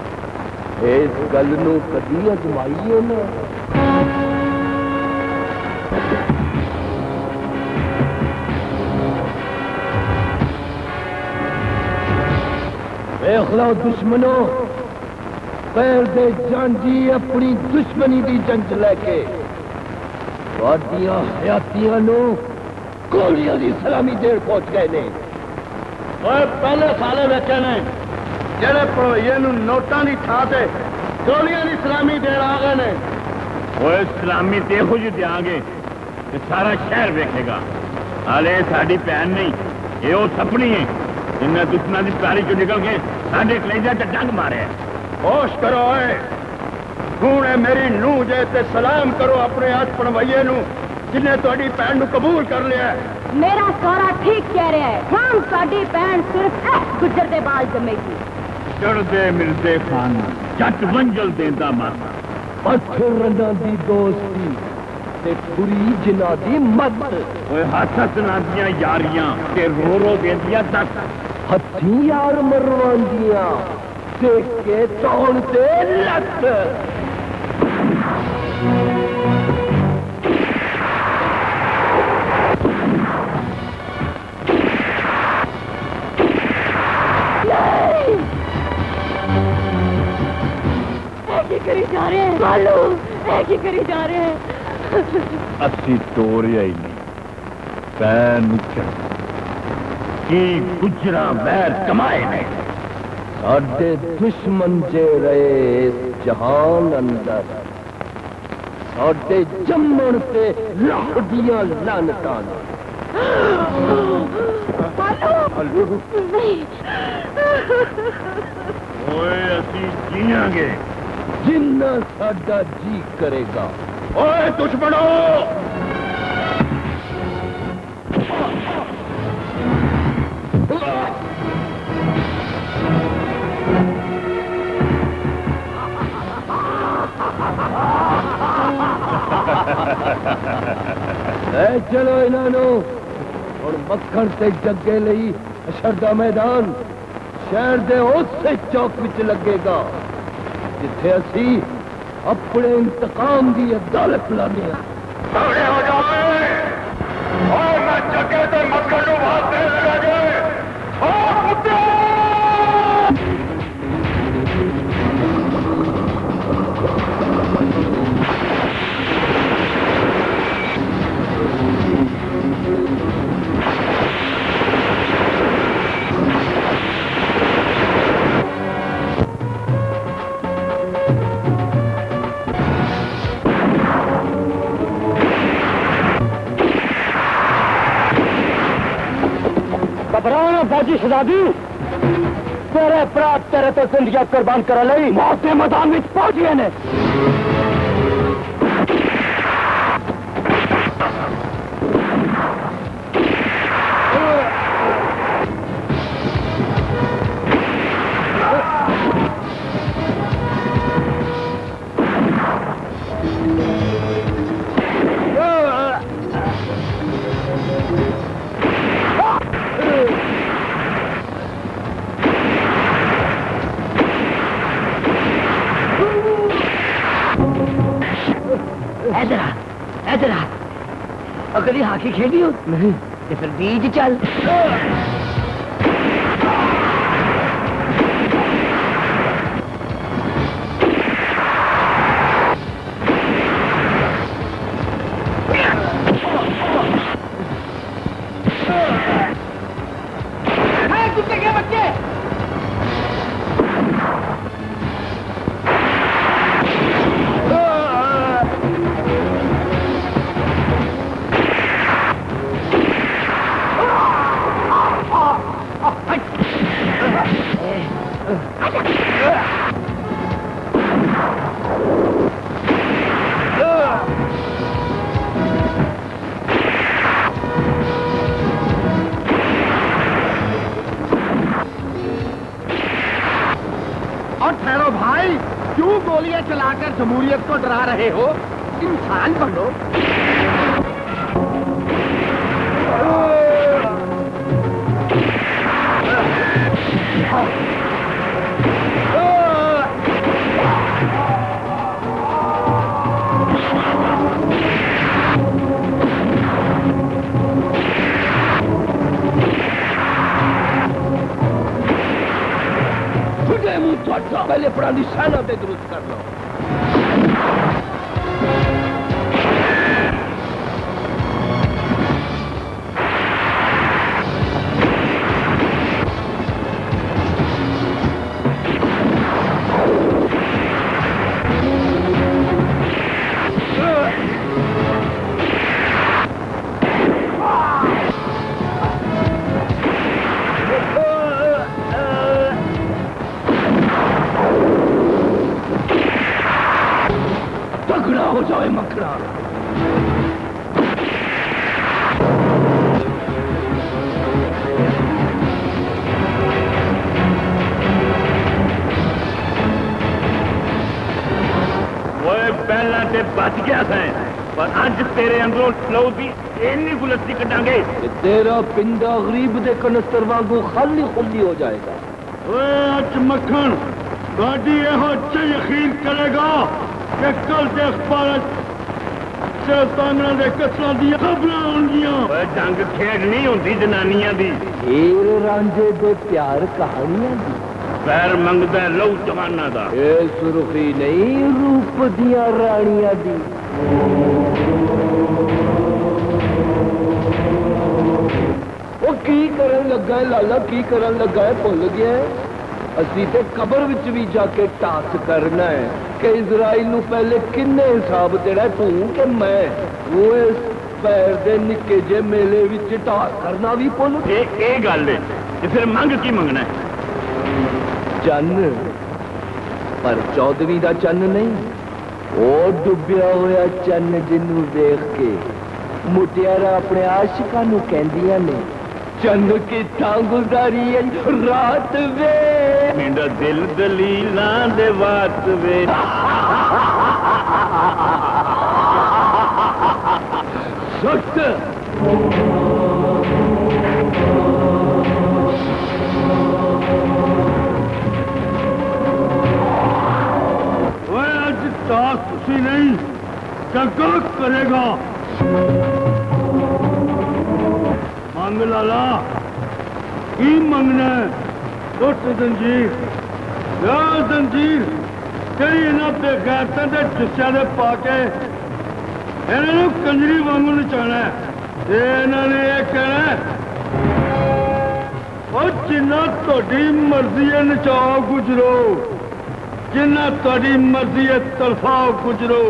S8: इस गल नू कदी अजमाइए ना देख लो दुश्मनों पैर दे जांजी अपनी दुश्मनी दी जंज लेके वादियां हयातियां नो गोलियां दी सलामी देर पहुंच गए ने
S2: ओए पहले साले वेखे ने जेड़े भड़ोइये नू नोटां दी थां ते गोलियां दी सलामी देर आ गए ने
S5: ओए सलामी ते हो जी देंगे ते सारा शहर वेखेगा हाले साडी भैन नहीं ये ओ सपनी है इन्हें दुश्मन की प्यारी चो निकल के साडे कलेजा च डंग मारे
S2: होश करो हूं मेरी नूह जे ते सलाम करो अपने हथ पणवैये नू जिन्हें तुहाडी भैन नू कबूल कर लिया
S3: मेरा सौरा ठीक कह रहा है हम साडी भैन सिर्फ गुजर दे बाल जमेगी
S5: चढ़दे मिलते खाना जट वंजल देंदा माता
S8: पत्थर रंदा दी दोस्ती ते बुरी जिना दी मत
S5: ओए हथ हसना दियां यारियां ते रो देंदियां दस
S8: हथी यार मरवांदियां देख के तौन ते लत
S3: करी जा रहे हैं मालू ऐसे करी जा रहे हैं
S5: अस्सी तोड़िया ही नहीं पैन की गुजरा बैर कमाए ने
S8: साडे दुश्मन जे रहे इस जहान अंदर साडे जम्मन ते लहदियां लानतां
S3: मालू
S2: ओए असी जियांगे
S8: जिन्ना साडा जी करेगा।
S2: ओए दुश्मनों
S8: चलो इन्हों और मक्खन से जगे लई अशरदा मैदान शहर दे उस चौक विच लगेगा जिथे असी अपने इंतकाम की अदालत लाने
S2: हो जाए और मैं जगे तो मक्खन बात दे लगे
S8: घबराना फौजी शहजादी तेरे अपराध तेरे तो जिंदगी कुर्बान कर ली मौत के मैदान में पहुंच गए ने
S6: कभी हाकी खेली हो नहीं तो फिर बीज चल कुत्ते के बच्चे
S1: चलाकर जमहूरियत को डरा रहे हो इंसान बनो
S8: पहले अपना निशाना पे दुरुस्त कर लो हो जाए मखड़ा
S2: पहला ते बच गया था पर अज तेरे अंदरों फ्लो की इन्नी गुलस्ती कटांगे
S8: तेरा पिंडा गरीब दे कनस्तर वांगू खाली खुली हो जाएगा।
S2: अज मक्खन गाड़ी यहो यकीन करेगा कि कल के अखबार सांगना दे कसलां दी खबरां होंगियां जंग खेड नहीं होंदी जनानियां दी
S8: हीर रांझे दे प्यार कहानियां दी
S2: पैर मंगदा लहू जवाना दा
S8: ए सुर्खी नहीं रूप दिया रानियां दी वो की करन लगा है लाला की करन लगा है भुल गया असी ते कबर विच भी जाके टास करना है कि इजराइल नू पहले किन्ने हिसाब देना तू कि मैं वो इस पैर दे निके जे मेले विच टास करना भी भुल
S2: ए गल
S4: ਤੇ ਫਿਰ ਮੰਗ ਕੀ ਮੰਗਣਾ ਹੈ?
S8: चन्न पर 14वीं का चन्न नहीं, वो डुबिया होया चन्न जिन्नू देख के मुटियारा अपने आशिकां नू कहंदियां ने चन्न कित्था गुजारी रात वे
S4: मेरा दिल दलीलां दे वात वे।
S8: सख्त
S2: दास खुशी नहीं जगा करेगा। मांग लाला की मंगना है? टुट जंजीर या जंजीर तेरी इन्हों बेगैरतां दे जुस्सियां दे पा के इन्हों कंजरी वांगू नचाना है। इन्होंने ये कहना है और जिन्ना तुहाडी मर्जी है नचाओ गुजरो, जिन्ना तुहाडी मर्जी है तड़फाओ गुजरो।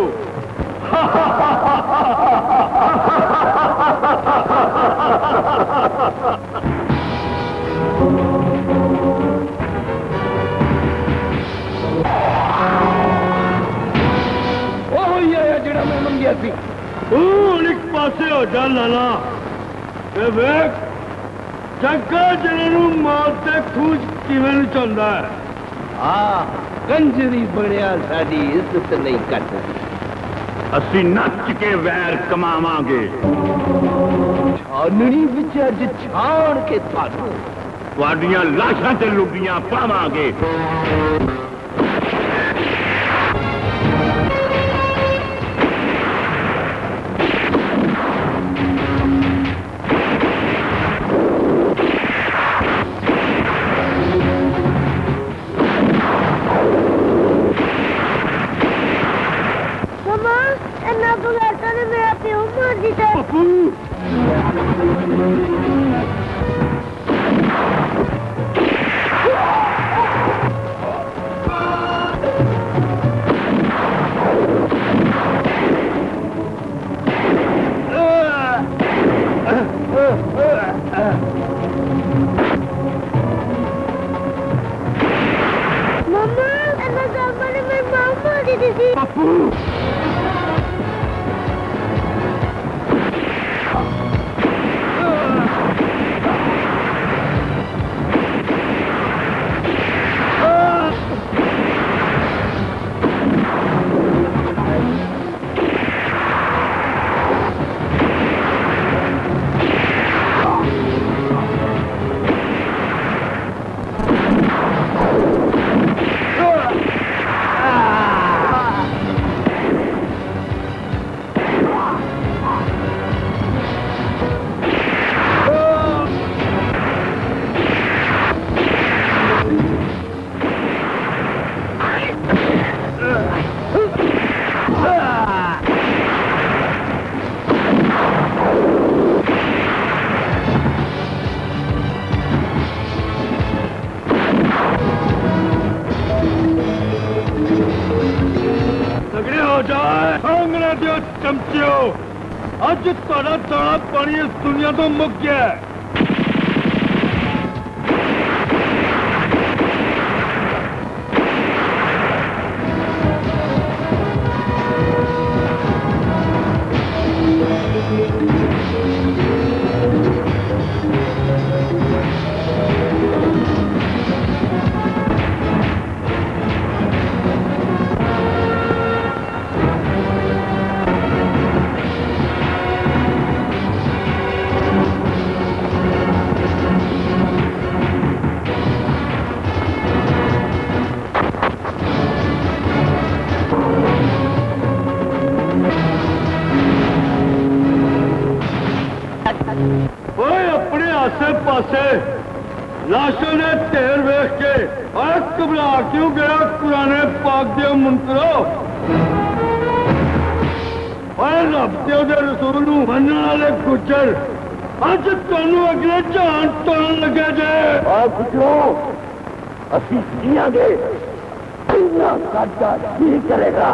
S8: जेड़ा मैं मंगिया सी
S2: एक पासे हो जा लाला। वेख जग्गा जिन्होंने मारते खूज किवें नचांदा है।
S8: हाँ कंजरी बनिया साडी इज्जत नहीं करती।
S4: असी नच के वैर कमावांगे।
S8: छाननी विच अज छाण के
S4: तुहाडियां लाशां ते लुगियां पावांगे।
S2: अज तुहाडा दाना पानी इस दुनिया तो मुक गया है। लाशों ने ढेर वेख के और घबरा क्यों गया पुराने पाक दे मुनकरो। और रब दे रसूल नूं मनण वाले गुजर अज तुहानूं अगले जान तोड़न लगे जे।
S8: गुजरो असीं जियांगे इन्ना साडा जी करेगा।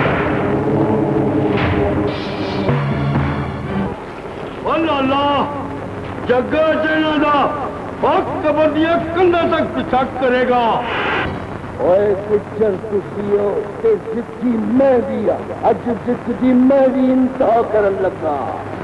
S2: लाला जग्गा चैना दा और कबड्डियां कंधा तक पिछा करेगा।
S8: ओए गुज्जर तुसियो ते जिद्दी मैं भी अज जिद्दी मैं भी इंतहा करन लगा।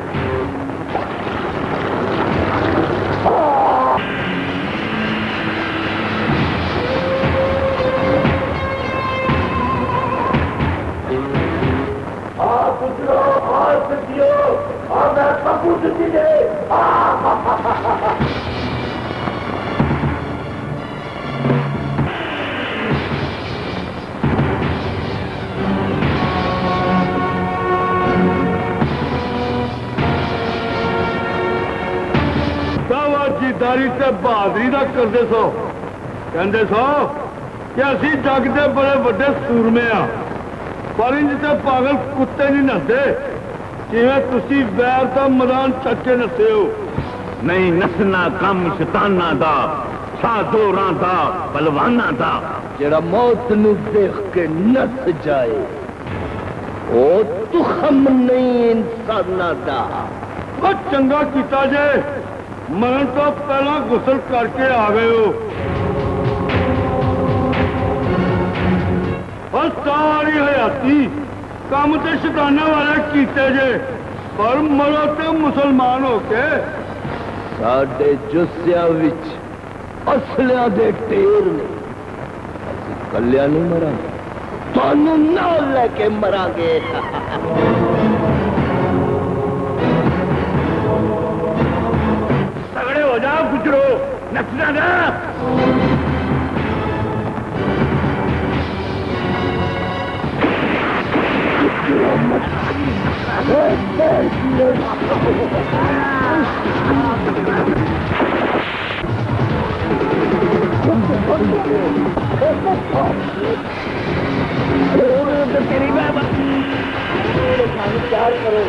S2: दारी से बहादरी का करते सो कहते सो कि असी जग के बड़े बड़े सूरमे आ पर इंज ते पागल कुत्ते नहीं नसते जिवें तुसी वैर का मैदान चक्के नसे हो।
S5: नहीं नसना कम शैताना दा साधोरां दा बलवाना दा
S8: जेड़ा मौत नू देख के नस जाए ओ तुखम नहीं इंसाना दा।
S2: वो चंगा कीता जे मरण तो पहला गुसल करके आ गए हो। और सारी हयाती काम ते शैताना वाले कीते जे पर मरो ते मुसलमान हो के।
S8: साडे जुस्सिया विच असलिया दे ढेर ने असीं कल्लिया नहीं मरांगे तुहानू नाल लेके मरांगे।
S2: तगड़े हो जाओ गुजरो नचना ना।
S8: तेरी बाबा प्यार करो।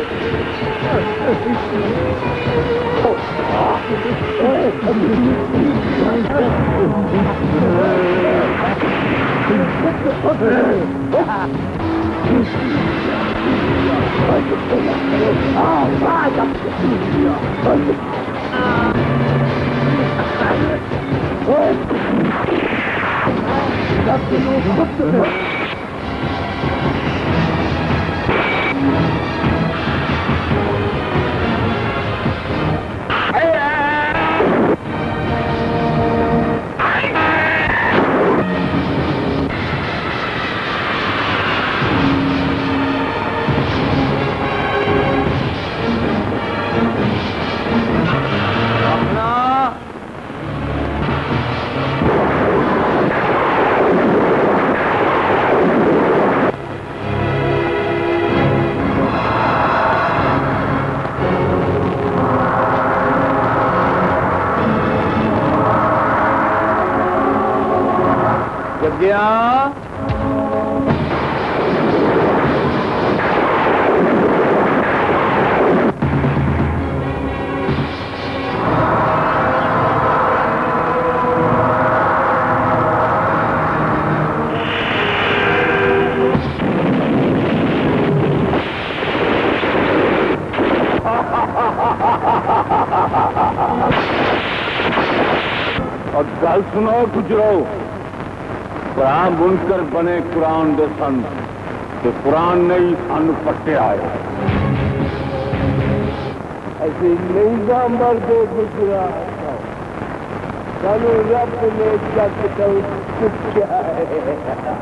S2: और गल सुनो गुजरो भरा बुनकर बने कुरान दे सन ते कुरान ने ही सानू पट्टिया है।
S8: असी नहीं सांभर दे गुजरा सानू रब ने जग तो चुक्या है।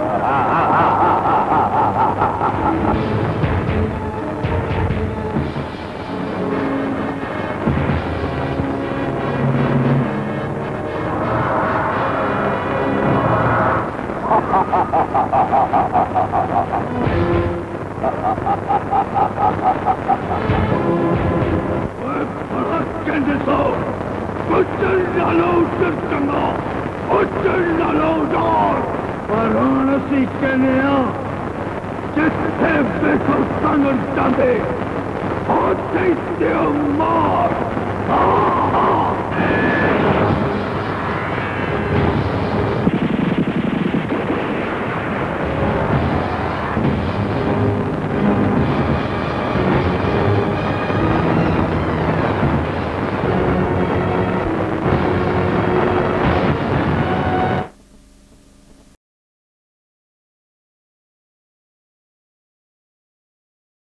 S2: कहते सो उच्चर डालो उच्चर चंगा उच्चर डालो डाल पर हुण असीं कहने जिथे बेसो संग जाते और मार।